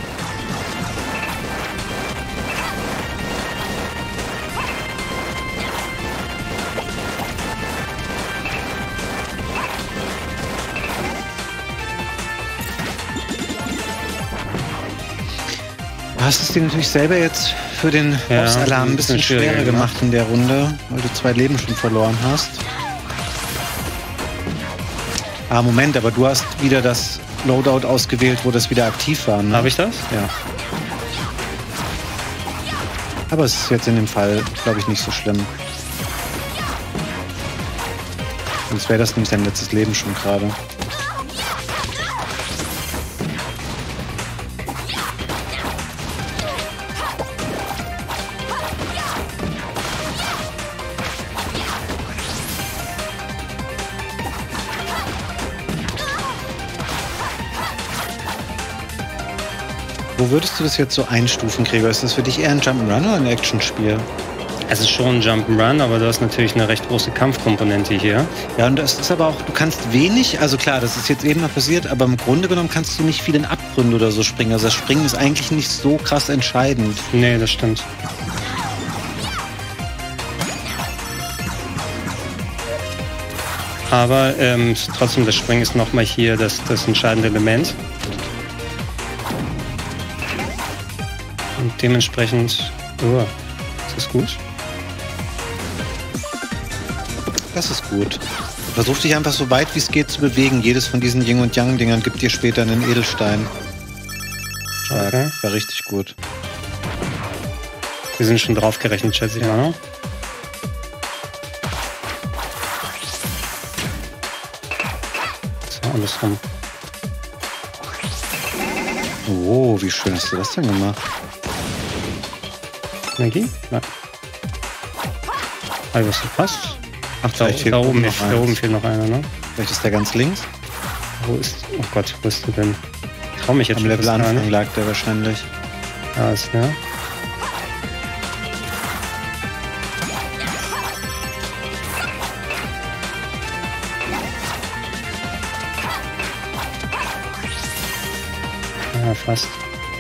S1: Du hast es dir natürlich selber jetzt für den Boss-Alarm ein bisschen schwerer gemacht in der Runde, weil du 2 Leben schon verloren hast. Ah, Moment, aber du hast wieder das Loadout ausgewählt, wo das wieder aktiv war, ne?
S2: Habe ich das?
S1: Ja. Aber es ist jetzt in dem Fall, glaube ich, nicht so schlimm. Sonst wäre das nämlich dein letztes Leben schon gerade. Wo würdest du das jetzt so einstufen, Gregor? Ist das für dich eher ein Jump'n'Run oder ein Actionspiel?
S2: Es ist schon ein Jump'n'Run, aber du hast natürlich eine recht große Kampfkomponente hier.
S1: Ja, und das ist aber auch, du kannst wenig, also klar, das ist jetzt eben mal passiert, aber im Grunde genommen kannst du nicht viel in Abgründe oder so springen. Also das Springen ist eigentlich nicht so krass entscheidend.
S2: Nee, das stimmt. Aber trotzdem, das Springen ist nochmal hier das entscheidende Element. Und dementsprechend... Oh, ist das gut?
S1: Das ist gut. Versuch dich einfach so weit wie es geht zu bewegen. Jedes von diesen Yin- und Yang-Dingern gibt dir später einen Edelstein. Stark. Okay. War richtig gut.
S2: Wir sind schon drauf gerechnet, schätze ich mal, ne? So, andersrum.
S1: Oh, wie schön hast du das denn gemacht?
S2: Energie? Nein. Also, was passt. Ach, da oben fehlt noch einer, ne?
S1: Vielleicht ist der ganz links.
S2: Wo ist... Oh Gott, wo ist der denn? Ich trau mich jetzt
S1: schon. Am Levelanfang lag der wahrscheinlich.
S2: Da ist der. Ja, fast.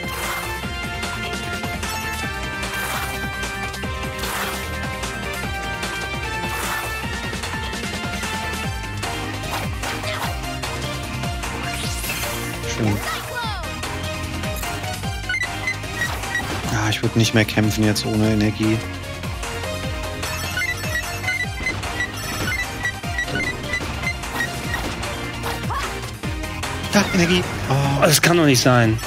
S1: Ja, ich würde nicht mehr kämpfen jetzt ohne Energie. Da, Energie.
S2: Oh, das kann doch nicht sein.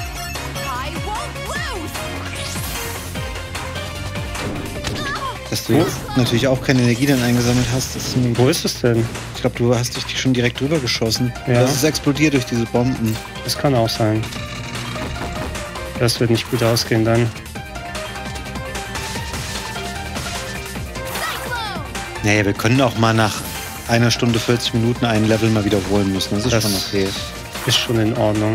S1: Dass du jetzt natürlich auch keine Energie dann eingesammelt hast. Das ist
S2: Wo ist es denn?
S1: Ich glaube, du hast dich schon direkt drüber geschossen.
S2: Ja.
S1: Das ist explodiert durch diese Bomben.
S2: Das kann auch sein. Das wird nicht gut ausgehen dann.
S1: Naja, wir können auch mal nach 1 Stunde 40 Minuten ein Level mal wiederholen müssen. Das ist schon okay.
S2: Ist schon in Ordnung.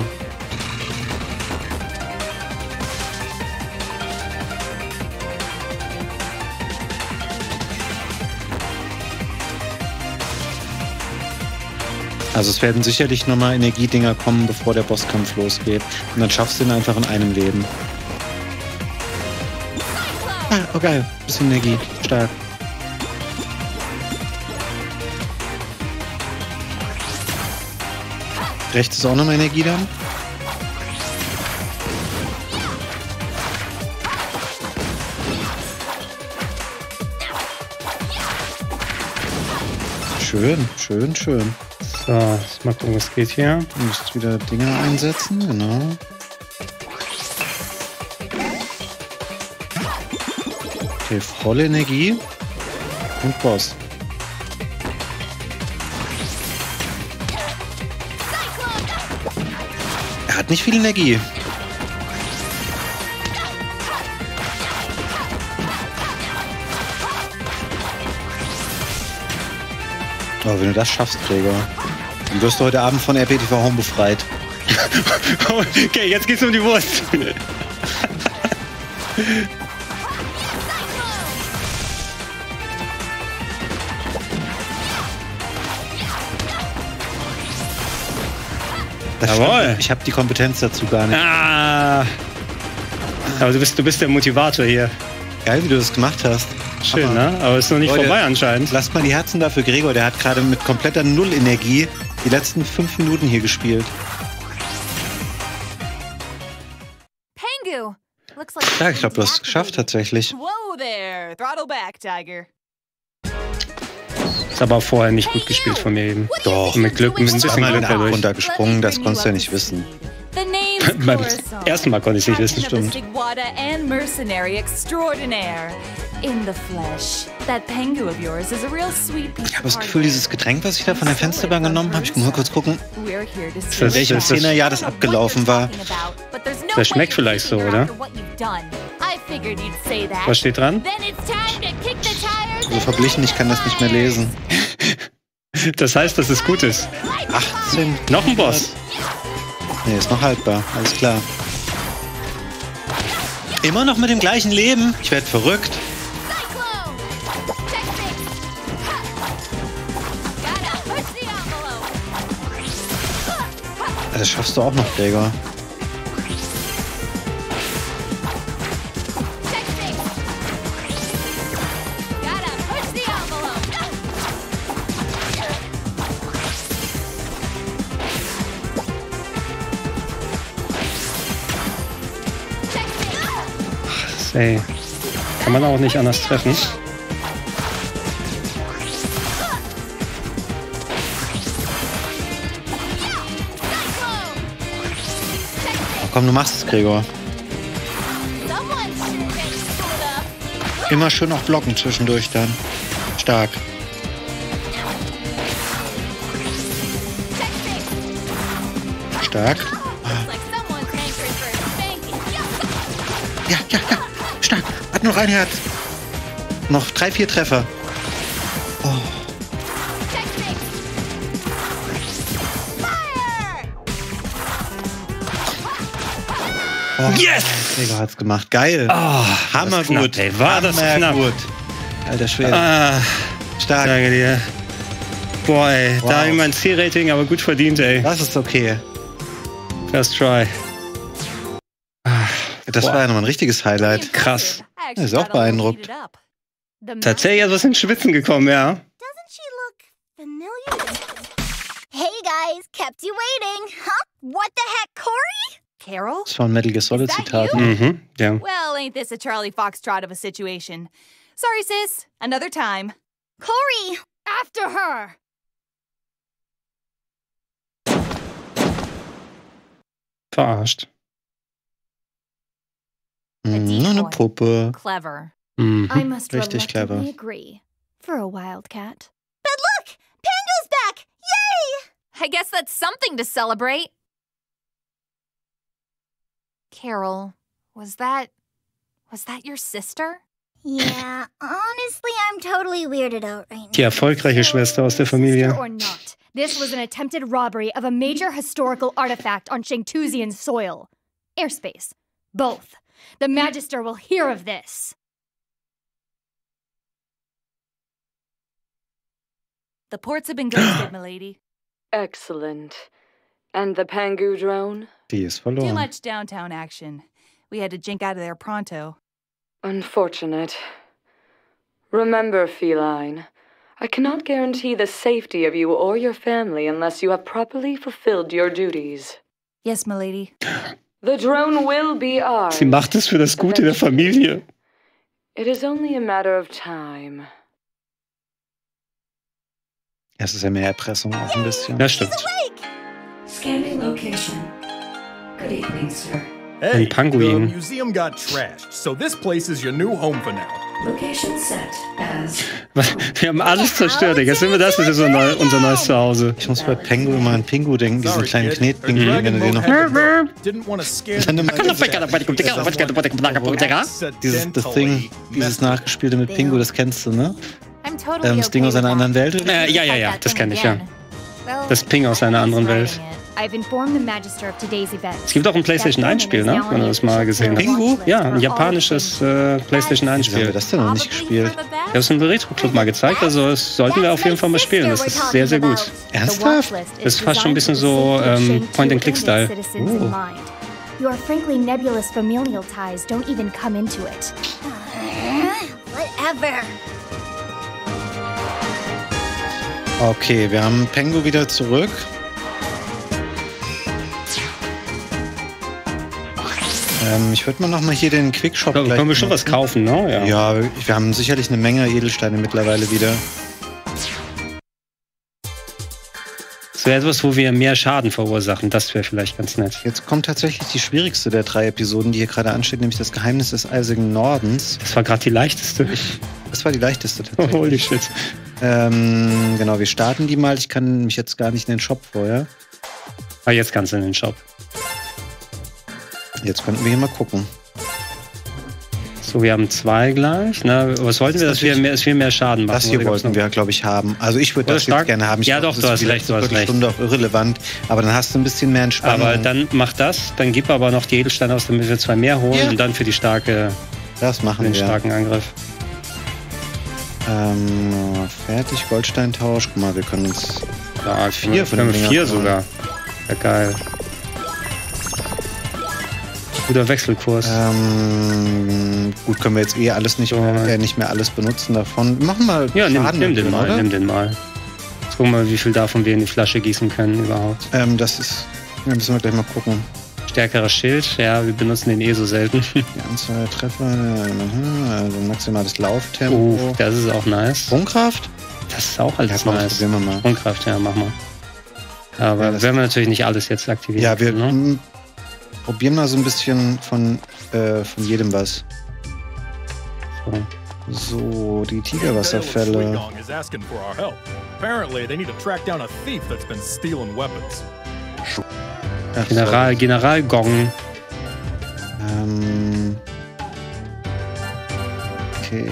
S1: Also es werden sicherlich nochmal Energiedinger kommen, bevor der Bosskampf losgeht. Und dann schaffst du ihn einfach in einem Leben. Ah, oh geil. Bisschen Energie. Stark. Rechts ist auch nochmal Energie dann. Schön, schön, schön.
S2: So, mal gucken, was geht hier.
S1: Du musst wieder Dinge einsetzen, genau. Okay, volle Energie. Und Boss. Er hat nicht viel Energie. Aber wenn du das schaffst, Gregor, dann wirst du heute Abend von RPTV Home befreit.
S2: Okay, jetzt geht's um die Wurst.
S1: Jawohl. Ich habe die Kompetenz dazu gar nicht.
S2: Ah. Aber du bist der Motivator hier.
S1: Geil, wie du das gemacht hast.
S2: Schön, ne? Aber ist noch nicht vorbei anscheinend.
S1: Lasst mal die Herzen dafür, Gregor. Der hat gerade mit kompletter Null-Energie die letzten 5 Minuten hier gespielt.
S3: Pengu!
S1: Ja, ich glaube, du hast es geschafft tatsächlich.
S11: Whoa there! Throttle back, Tiger.
S2: Ist aber vorher nicht gut gespielt von mir eben.
S1: Doch.
S2: Und mit Glück, mit ein bisschen Glück dadurch.
S1: Runtergesprungen, das konntest du ja nicht wissen.
S2: Beim ersten Mal konnte ich es nicht wissen, stimmt.
S1: Ich habe das Gefühl, dieses Getränk, was ich da von der Fensterbank genommen habe, ich kann mal kurz gucken, in welchem Zehnerjahr das abgelaufen war.
S2: Das schmeckt vielleicht so, oder? Was steht dran?
S1: So verblichen, ich kann das nicht mehr lesen.
S2: Das heißt, dass es gut ist.
S1: 18.
S2: Noch ein Boss.
S1: Nee, ist noch haltbar, alles klar. Immer noch mit dem gleichen Leben. Ich werde verrückt. Das schaffst du auch noch, Gregor.
S2: Ey, kann man auch nicht anders treffen.
S1: Komm, du machst es, Gregor. Immer schön auch blocken zwischendurch dann. Stark. Stark. Ja, ja, ja. Stark. Hat noch ein Herz. Noch 3, 4 Treffer. Oh. Oh, yes! Gregor hat's gemacht. Geil.
S2: Oh,
S1: hammergut.
S2: War das knapp.
S1: Gut. Alter Schwede. Stark.
S2: Danke dir. Boah, ey.
S1: Wow.
S2: Da habe ich mein C-Rating aber gut verdient, ey.
S1: Das ist okay.
S2: First try.
S1: Das war ja nochmal ein richtiges Highlight.
S2: Krass.
S1: Das ist auch beeindruckt.
S2: Tatsächlich ist was ins Schwitzen gekommen, ja.
S4: Hey guys, kept you waiting. Huh? What the heck, Corey?
S11: Carol?
S1: Das war ein Metal Gear Solid Zitat.
S2: Mhm, ja.
S11: Well, ain't this a Charlie Foxtrot of a situation? Sorry, sis. Another time.
S4: Corey!
S5: After her!
S2: Verarscht.
S1: Nur eine Puppe.
S11: Clever.
S2: Mhm.
S5: I must
S1: Richtig clever.
S5: reluctantly agree. For a wildcat.
S4: But look! Pango's back! Yay!
S3: I guess that's something to celebrate. Carol, was that your sister?
S4: Yeah, honestly, I'm totally weirded out right now.
S2: Die erfolgreiche Schwester aus der Familie.
S5: Sister or not, this was an attempted robbery of a major historical artifact on Shangtuzian soil. Airspace. Both. The Magister will hear of this.
S11: The ports have been ghosted, milady.
S10: Excellent. And the Pangu drone?
S1: Die ist
S11: Too
S1: verloren.
S11: much downtown action. We had to jink out of there pronto.
S10: Unfortunate. Remember, Feline, I cannot guarantee the safety of you or your family unless you have properly fulfilled your duties.
S11: Yes, milady.
S10: The drone will be ours.
S2: Sie macht es für das Gute der Familie.
S10: It is only a matter of time.
S1: Es ist ja mehr Erpressung auch ein bisschen.
S2: Ja, stimmt.
S12: Scanning location. Good evening, sir.
S2: Ein Pinguin.
S13: The museum got trashed, so this place is your new home for now.
S12: Location set as...
S2: Wir haben alles zerstört. Jetzt sind wir das, das ist unser neues Zuhause.
S1: Ich muss bei Pengu immer an Pingu denken, diesen kleinen Knetpinguin, wenn du den noch...
S13: Didn't want to scare
S1: Dann immer dieses The Thing, dieses Nachgespielte mit Pingu, das kennst du, ne?
S3: I'm totally
S1: Das Ding
S3: okay
S1: aus einer
S3: with
S1: anderen Welt?
S2: Ja, das kenne ich, ja. Das Ping aus einer anderen Welt.
S5: I've informed the Magister of today's event.
S2: Es gibt auch ein PlayStation 1-Spiel, ne? Wenn du das mal gesehen hast.
S1: Pingu?
S2: Ja, ein japanisches PlayStation
S1: Wieso haben
S2: 1-Spiel.
S1: wir das denn noch nicht gespielt?
S2: Ich habe es im Retro-Club mal gezeigt, also das sollten wir auf jeden Fall mal spielen. Das ist sehr, sehr gut.
S1: Ernsthaft?
S2: Das ist fast schon ein bisschen so Point-and-Click-Style.
S5: Your frankly nebulous familial ties don't even come into it.
S4: Whatever.
S1: Okay, wir haben Pengu wieder zurück. Ich würde mal noch mal hier den Quickshop
S2: Da können wir schon was kaufen, ne?
S1: Ja, wir haben sicherlich eine Menge Edelsteine mittlerweile wieder.
S2: Das wäre etwas, wo wir mehr Schaden verursachen. Das wäre vielleicht ganz nett.
S1: Jetzt kommt tatsächlich die schwierigste der 3 Episoden, die hier gerade ansteht, nämlich das Geheimnis des eisigen Nordens.
S2: Das war gerade die leichteste.
S1: Das war die leichteste tatsächlich.
S2: Holy shit.
S1: Genau, wir starten die mal. Ich kann mich jetzt gar nicht in den Shop vorher.
S2: Ah, jetzt kannst du in den Shop.
S1: Jetzt könnten wir hier mal gucken.
S2: So, wir haben 2 gleich. Na, was wollten wir, dass wir mehr Schaden machen?
S1: Das hier wollten wir, glaube ich, haben. Also ich würde das jetzt gerne haben. Ich
S2: ja,
S1: glaub,
S2: doch, du hast recht, du hast recht.
S1: Stunde auch irrelevant, aber dann hast du ein bisschen mehr Entspannung.
S2: Aber dann mach das, dann gib aber noch die Edelsteine aus, damit wir 2 mehr holen und dann für die starke,
S1: das machen
S2: den starken Angriff.
S1: Fertig, Goldsteintausch. Guck mal, wir können uns
S2: 4 von den 4 sogar. Ja, geil. Guter Wechselkurs.
S1: Gut, können wir jetzt alles nicht mehr alles benutzen davon. Machen wir
S2: ja, nimm den mal. Jetzt gucken wir mal, wie viel davon wir in die Flasche gießen können überhaupt.
S1: Da müssen wir gleich mal gucken.
S2: Stärkerer Schild, ja, wir benutzen den so selten.
S1: Die Anzahl der Treffer, also maximales Lauftempo.
S2: Das ist auch nice.
S1: Sprungkraft?
S2: Das ist auch alles nice.
S1: Probieren wir mal.
S2: Sprungkraft, ja, mach mal. Aber werden wir natürlich nicht alles jetzt aktivieren.
S1: Ja, wir probieren mal so ein bisschen von jedem was. So, die Tigerwasserfälle.
S2: General Gong.
S1: Okay.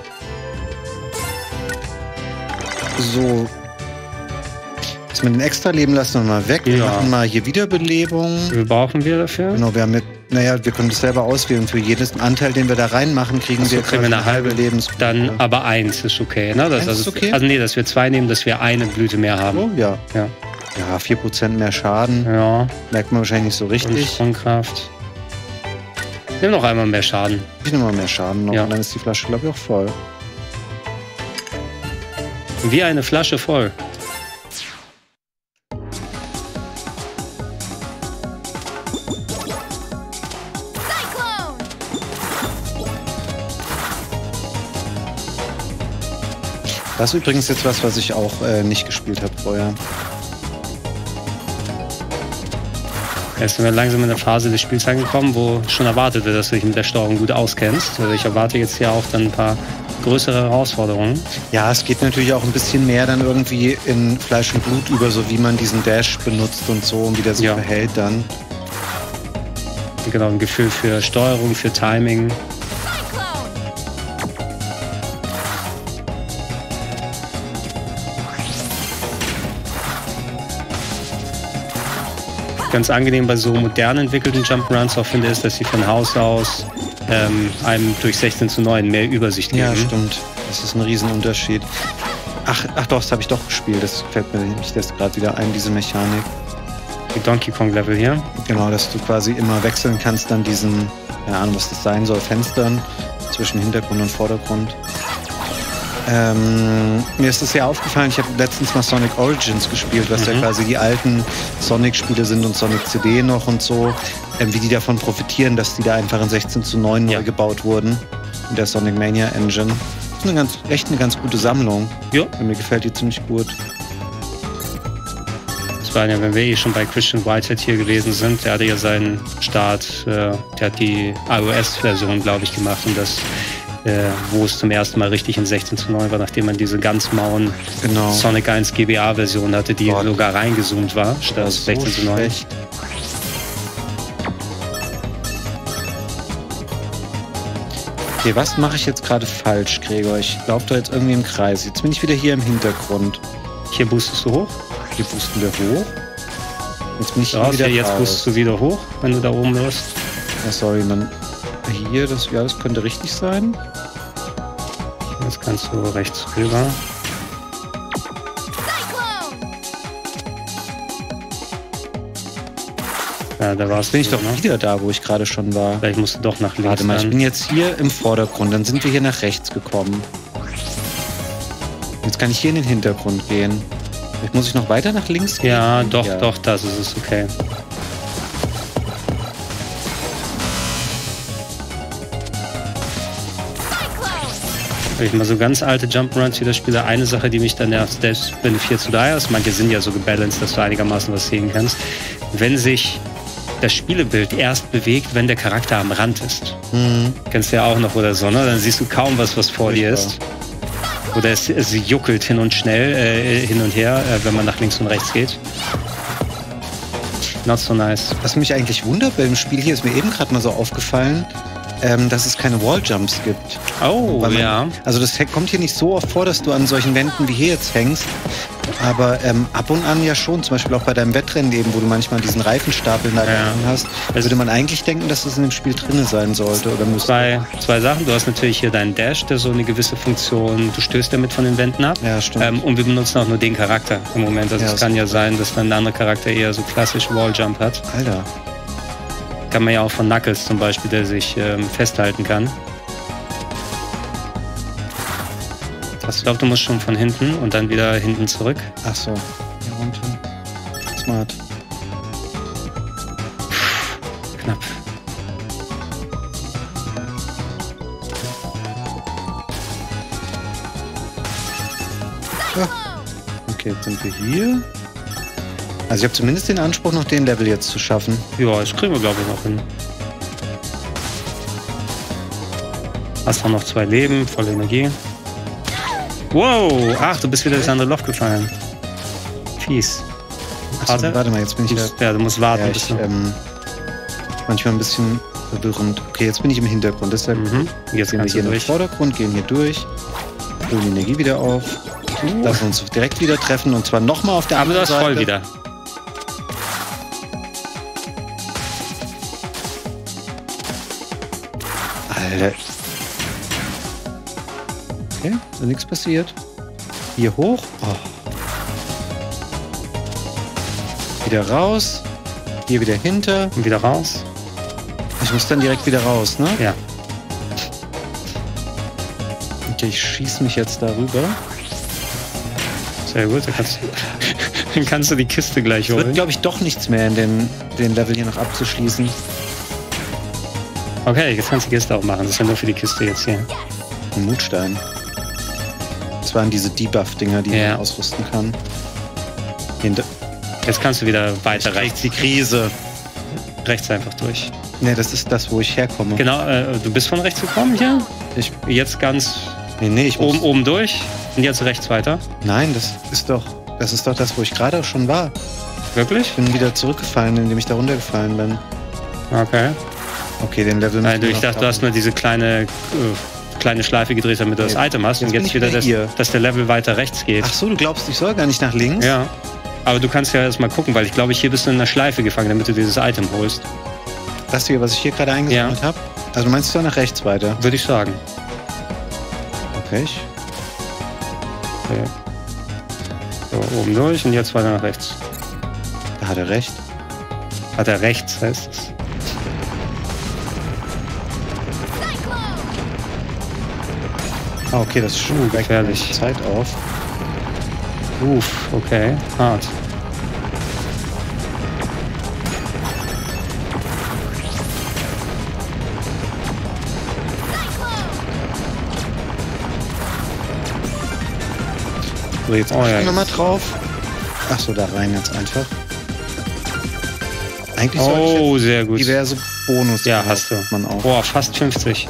S1: So. Das mit den Extra-Leben lassen wir mal weg. Wir machen mal hier Wiederbelebung.
S2: Wie viel brauchen wir dafür?
S1: Genau, wir haben wir können das selber auswählen. Für jeden Anteil, den wir da reinmachen, kriegen wir
S2: eine halbe Lebenspunkte. Dann aber 1 ist okay, ne? Das ist okay? Also nee, dass wir 2 nehmen, dass wir eine Blüte mehr haben.
S1: Oh, ja. Ja, 4% mehr Schaden.
S2: Ja.
S1: Merkt man wahrscheinlich nicht so richtig.
S2: Und Sprungkraft. Nimm noch einmal mehr Schaden.
S1: Ich nehme mal mehr Schaden noch und dann ist die Flasche, glaube ich, auch voll.
S2: Wie eine Flasche voll.
S1: Das ist übrigens jetzt was ich auch nicht gespielt habe vorher.
S2: Jetzt sind wir langsam in der Phase des Spiels angekommen, wo schon erwartet wird, dass du dich mit der Steuerung gut auskennst. Also ich erwarte jetzt ja auch dann ein paar größere Herausforderungen.
S1: Ja, es geht natürlich auch ein bisschen mehr dann irgendwie in Fleisch und Blut über, so wie man diesen Dash benutzt und so und wie der sich verhält dann.
S2: Genau, ein Gefühl für Steuerung, für Timing. Ganz angenehm bei so modern entwickelten Jump'n'Runs auch finde, ist, dass sie von Haus aus einem durch 16:9 mehr Übersicht geben.
S1: Ja, stimmt. Das ist ein Riesenunterschied. Ach doch, das habe ich doch gespielt. Das fällt mir nämlich jetzt gerade wieder ein, diese Mechanik.
S2: Die Donkey Kong Level hier.
S1: Genau, dass du quasi immer wechseln kannst, dann diesen, keine Ahnung, was das sein soll, Fenstern zwischen Hintergrund und Vordergrund. Mir ist das ja aufgefallen, ich habe letztens mal Sonic Origins gespielt, was ja quasi die alten Sonic-Spiele sind und Sonic CD noch und so, wie die davon profitieren, dass die da einfach in 16:9 neu gebaut wurden in der Sonic Mania Engine. Das ist echt eine ganz gute Sammlung.
S2: Ja.
S1: Mir gefällt die ziemlich gut.
S2: Das war ja, wenn wir schon bei Christian Whitehead hier gewesen sind, der hatte ja seinen Start, der hat die iOS-Version, glaube ich, gemacht und das wo es zum ersten Mal richtig in 16:9 war, nachdem man diese ganz mauen Sonic 1 GBA-Version hatte, die sogar reingezoomt war, statt 16:9.
S1: Okay, was mache ich jetzt gerade falsch, Gregor? Ich laufe da jetzt irgendwie im Kreis. Jetzt bin ich wieder hier im Hintergrund.
S2: Hier boostest du hoch.
S1: Hier boosten wir hoch. Jetzt bin ich
S2: hier wieder jetzt boostest du wieder hoch, wenn du da oben bist.
S1: Ja, sorry, dann hier, das könnte richtig sein.
S2: Jetzt kannst du rechts rüber. Ja, da warst
S1: bin ich doch wieder da, wo ich gerade schon war.
S2: Vielleicht musst du doch nach links.
S1: Warte mal, ich bin jetzt hier im Vordergrund, dann sind wir hier nach rechts gekommen. Jetzt kann ich hier in den Hintergrund gehen. Vielleicht muss ich noch weiter nach links gehen.
S2: Ja, doch, das ist es, okay. Wenn ich mal so ganz alte Jump'n'Runs wieder spiele, eine Sache, die mich dann nervt, selbst wenn du 4:3 hast, manche sind ja so gebalanced, dass du einigermaßen was sehen kannst, wenn sich das Spielebild erst bewegt, wenn der Charakter am Rand ist. Kennst du ja auch noch oder so, ne? Dann siehst du kaum was vor dir ist. Oder es juckelt hin und her, wenn man nach links und rechts geht. Not so nice.
S1: Was mich eigentlich wundert beim Spiel hier, ist mir eben gerade mal so aufgefallen, dass es keine Walljumps gibt.
S2: Oh, ja.
S1: Also das kommt hier nicht so oft vor, dass du an solchen Wänden wie hier jetzt hängst. Aber ab und an ja schon, zum Beispiel auch bei deinem Wettrennen eben, wo du manchmal diesen Reifenstapel da hast, würde man eigentlich denken, dass das in dem Spiel drin sein sollte. Oder
S2: zwei Sachen. Du hast natürlich hier deinen Dash, der so eine gewisse Funktion, du stößt damit von den Wänden ab.
S1: Ja, stimmt.
S2: Und wir benutzen auch nur den Charakter im Moment. Also es kann ja sein, dass dann ein anderer Charakter eher so klassisch Walljump hat.
S1: Alter.
S2: Kann man ja auch von Knuckles zum Beispiel, der sich festhalten kann. Ich glaube, du musst schon von hinten und dann wieder hinten zurück.
S1: Ach so, hier runter. Smart.
S2: Knapp.
S1: Ja. Okay, jetzt sind wir hier. Also ich habe zumindest den Anspruch, noch den Level jetzt zu schaffen.
S2: Ja, das kriegen wir, glaube ich, noch hin. Hast noch 2 Leben, volle Energie. Wow! Ach, du bist wieder das andere Loch gefallen. Fies.
S1: Achso, warte mal, jetzt bin ich
S2: ja, du musst warten.
S1: Ja, manchmal ein bisschen verwirrend. Okay, jetzt bin ich im Hintergrund. Deshalb
S2: jetzt
S1: gehen wir hier in den Vordergrund, gehen hier durch, holen die Energie wieder auf, lassen uns direkt wieder treffen und zwar nochmal auf der anderen Seite.
S2: Aber das voll wieder.
S1: Alter. Okay, ist nichts passiert. Hier hoch. Oh. Wieder raus. Hier wieder hinter.
S2: Und wieder raus.
S1: Ich muss dann direkt wieder raus, ne?
S2: Ja.
S1: Okay, ich schieße mich jetzt darüber.
S2: Sehr gut, dann kannst du die Kiste gleich holen.
S1: Es wird, glaube ich, doch nichts mehr in den Level hier noch abzuschließen.
S2: Okay, jetzt kannst du die Kiste auch machen. Das ist ja nur für die Kiste jetzt hier.
S1: Ein Mutstein. Das waren diese Debuff-Dinger, die man ausrüsten kann.
S2: Jetzt kannst du wieder weiter rechts.
S1: Die Krise.
S2: Rechts einfach durch.
S1: Ne, das ist das, wo ich herkomme.
S2: Genau, du bist von rechts gekommen hier? Jetzt ganz
S1: ich
S2: oben durch und jetzt rechts weiter?
S1: Nein, das ist doch das, wo ich gerade schon war.
S2: Wirklich?
S1: Ich bin wieder zurückgefallen, indem ich da runtergefallen bin.
S2: Okay.
S1: Okay, den Level...
S2: Nein, ich dachte, du hast nur diese kleine Schleife gedreht, damit du das Item hast. Und jetzt wieder, dass der Level weiter rechts geht.
S1: Ach so, du glaubst, ich soll gar nicht nach links?
S2: Ja. Aber du kannst ja erst mal gucken, weil ich glaube, hier bist du in einer Schleife gefangen, damit du dieses Item holst.
S1: Das hier, was ich hier gerade eingesammelt habe? Also meinst du nach rechts weiter?
S2: Würde ich sagen.
S1: Okay.
S2: So, oben durch und jetzt weiter nach rechts.
S1: Da hat er recht.
S2: Hat er rechts, heißt es.
S1: Ah, okay, das ist schon
S2: gefährlich.
S1: Zeit auf.
S2: Okay, hart.
S1: So, jetzt nochmal drauf. Achso, da rein jetzt einfach. Eigentlich sollte ich
S2: sehr gut.
S1: Diverse Bonus.
S2: Ja, hast du.
S1: Man auch.
S2: Boah, fast 50.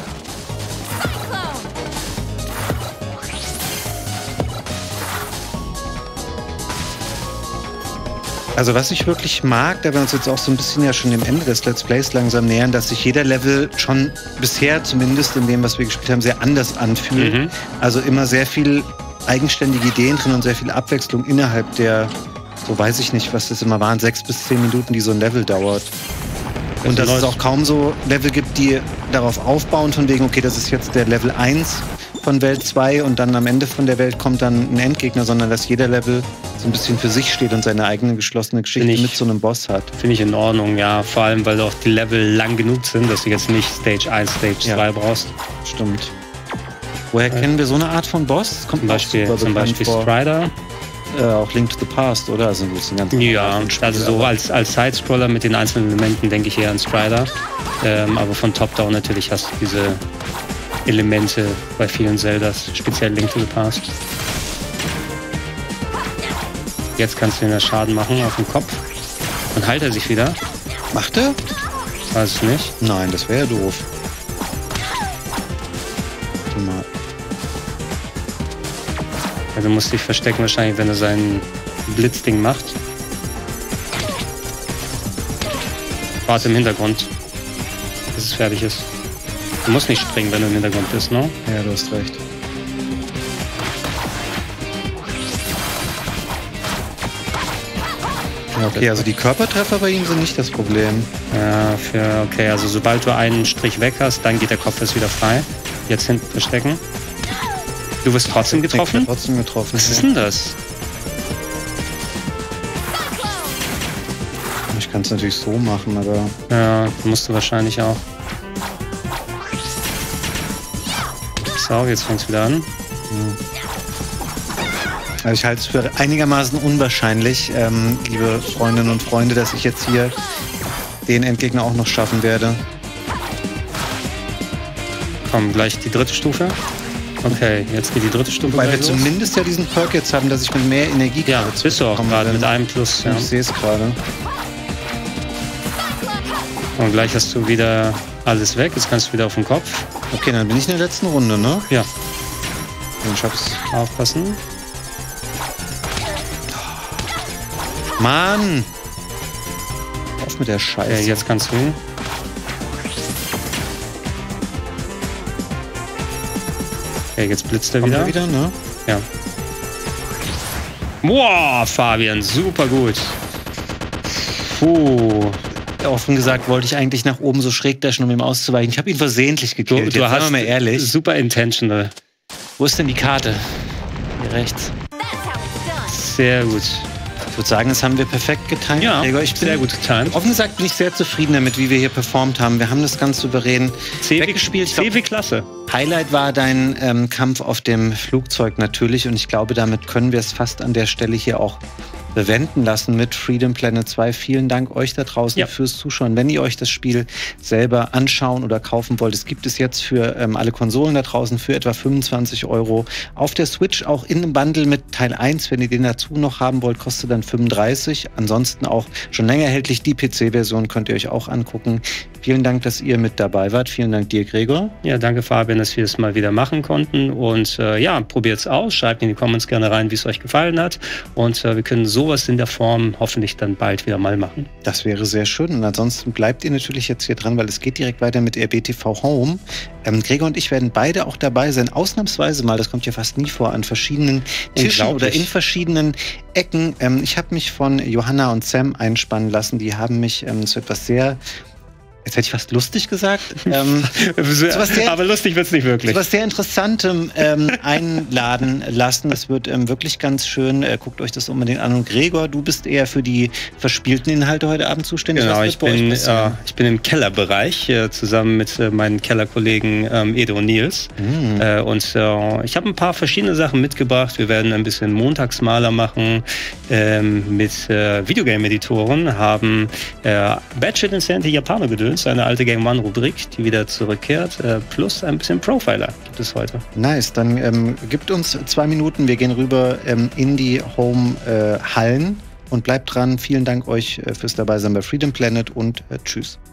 S1: Also was ich wirklich mag, da wir uns jetzt auch so ein bisschen ja schon dem Ende des Let's Plays langsam nähern, dass sich jeder Level schon bisher zumindest in dem, was wir gespielt haben, sehr anders anfühlt. Also immer sehr viel eigenständige Ideen drin und sehr viel Abwechslung innerhalb der, so weiß ich nicht, was das immer waren, 6 bis 10 Minuten, die so ein Level dauert. Und dass es auch kaum so Level gibt, die darauf aufbauen, von wegen, okay, das ist jetzt der Level 1 von Welt 2 und dann am Ende von der Welt kommt dann ein Endgegner, sondern dass jeder Level so ein bisschen für sich steht und seine eigene geschlossene Geschichte mit so einem Boss hat.
S2: Finde ich in Ordnung, ja. Vor allem, weil auch die Level lang genug sind, dass du jetzt nicht Stage 1, Stage 2 brauchst.
S1: Stimmt. Woher kennen wir so eine Art von Boss?
S2: Kommt zum Beispiel Strider.
S1: Auch Link to the Past, oder? Also das ist ein ganz
S2: also so als Sidescroller mit den einzelnen Elementen denke ich eher an Strider. Aber von Top-Down natürlich hast du diese Elemente bei vielen Zeldas, speziell Link to the Past. Jetzt kannst du ihn das Schaden machen auf den Kopf. Dann heilt er sich wieder.
S1: Macht er?
S2: Weiß ich nicht.
S1: Nein, das wäre ja doof. Warte mal.
S2: Also musst dich verstecken wahrscheinlich, wenn er sein Blitzding macht. Warte im Hintergrund, bis es fertig ist. Du musst nicht springen, wenn du im Hintergrund bist, ne?
S1: Ja, du hast recht. Ja, okay, also die Körpertreffer bei ihm sind nicht das Problem.
S2: Ja, okay, also sobald du einen Strich weg hast, dann geht der Kopf erst wieder frei. Jetzt hinten verstecken. Du wirst trotzdem getroffen?
S1: Trotzdem getroffen.
S2: Was ist denn das?
S1: Ich kann es natürlich so machen, aber...
S2: Ja, musst du wahrscheinlich auch. So, jetzt fängt es wieder an.
S1: Also ich halte es für einigermaßen unwahrscheinlich, liebe Freundinnen und Freunde, dass ich jetzt hier den Endgegner auch noch schaffen werde.
S2: Komm, gleich die dritte Stufe. Okay, jetzt geht die dritte Stufe.
S1: Weil wir zumindest ja diesen Perk jetzt haben, dass ich mit mehr Energie
S2: ja, bist du auch gerade mit einem Plus. Ja.
S1: Ich sehe es gerade.
S2: Und gleich hast du wieder alles weg. Jetzt kannst du wieder auf den Kopf.
S1: Okay, dann bin ich in der letzten Runde, ne?
S2: Ja.
S1: Dann schaff's.
S2: Aufpassen.
S1: Mann! Auf mit der Scheiße.
S2: Ja, jetzt kannst du ihn. Okay, jetzt blitzt er wieder.
S1: Ne?
S2: Ja. Boah, Fabian, super gut. Puh.
S1: Offen gesagt wollte ich eigentlich nach oben so schräg dashen, um ihm auszuweichen. Ich habe ihn versehentlich gekillt.
S2: Du hast
S1: mal ehrlich.
S2: Super intentional.
S1: Wo ist denn die Karte? Hier rechts.
S2: Sehr gut.
S1: Ich würde sagen, das haben wir perfekt getimt.
S2: Ja, sehr gut getimt.
S1: Offen gesagt bin ich sehr zufrieden damit, wie wir hier performt haben. Wir haben das ganz souverän weggespielt.
S2: Klasse.
S1: Highlight war dein Kampf auf dem Flugzeug natürlich. Und ich glaube, damit können wir es fast an der Stelle hier auch bewenden lassen mit Freedom Planet 2. Vielen Dank euch da draußen fürs Zuschauen. Wenn ihr euch das Spiel selber anschauen oder kaufen wollt, es gibt es jetzt für alle Konsolen da draußen für etwa 25 € auf der Switch, auch in einem Bundle mit Teil 1. Wenn ihr den dazu noch haben wollt, kostet dann 35. Ansonsten auch schon länger erhältlich. Die PC-Version könnt ihr euch auch angucken. Vielen Dank, dass ihr mit dabei wart. Vielen Dank dir, Gregor.
S2: Ja, danke Fabian, dass wir es mal wieder machen konnten. Und ja, probiert es aus. Schreibt in die Comments gerne rein, wie es euch gefallen hat. Und wir können sowas in der Form hoffentlich dann bald wieder mal machen.
S1: Das wäre sehr schön. Und ansonsten bleibt ihr natürlich jetzt hier dran, weil es geht direkt weiter mit RBTV Home. Gregor und ich werden beide auch dabei sein. Ausnahmsweise mal, das kommt ja fast nie vor, an verschiedenen Tischen oder in verschiedenen Ecken. Ich habe mich von Johanna und Sam einspannen lassen. Die haben mich zu etwas sehr... Jetzt hätte ich fast lustig gesagt.
S2: Aber lustig wird es nicht wirklich.
S1: Was sehr Interessantem einladen lassen. Das wird wirklich ganz schön. Guckt euch das unbedingt an. Und Gregor, du bist eher für die verspielten Inhalte heute Abend zuständig.
S2: Genau, ich bin im Kellerbereich zusammen mit meinen Kellerkollegen Edo und Nils. Und ich habe ein paar verschiedene Sachen mitgebracht. Wir werden ein bisschen Montagsmaler machen mit Videogame-Editoren. Haben Batshit Insanity Japaner gedöns. Eine alte Game One-Rubrik, die wieder zurückkehrt, plus ein bisschen Profiler gibt es heute.
S1: Nice, dann gibt uns 2 Minuten, wir gehen rüber in die Home-Hallen und bleibt dran. Vielen Dank euch fürs Dabeisein bei Freedom Planet und tschüss.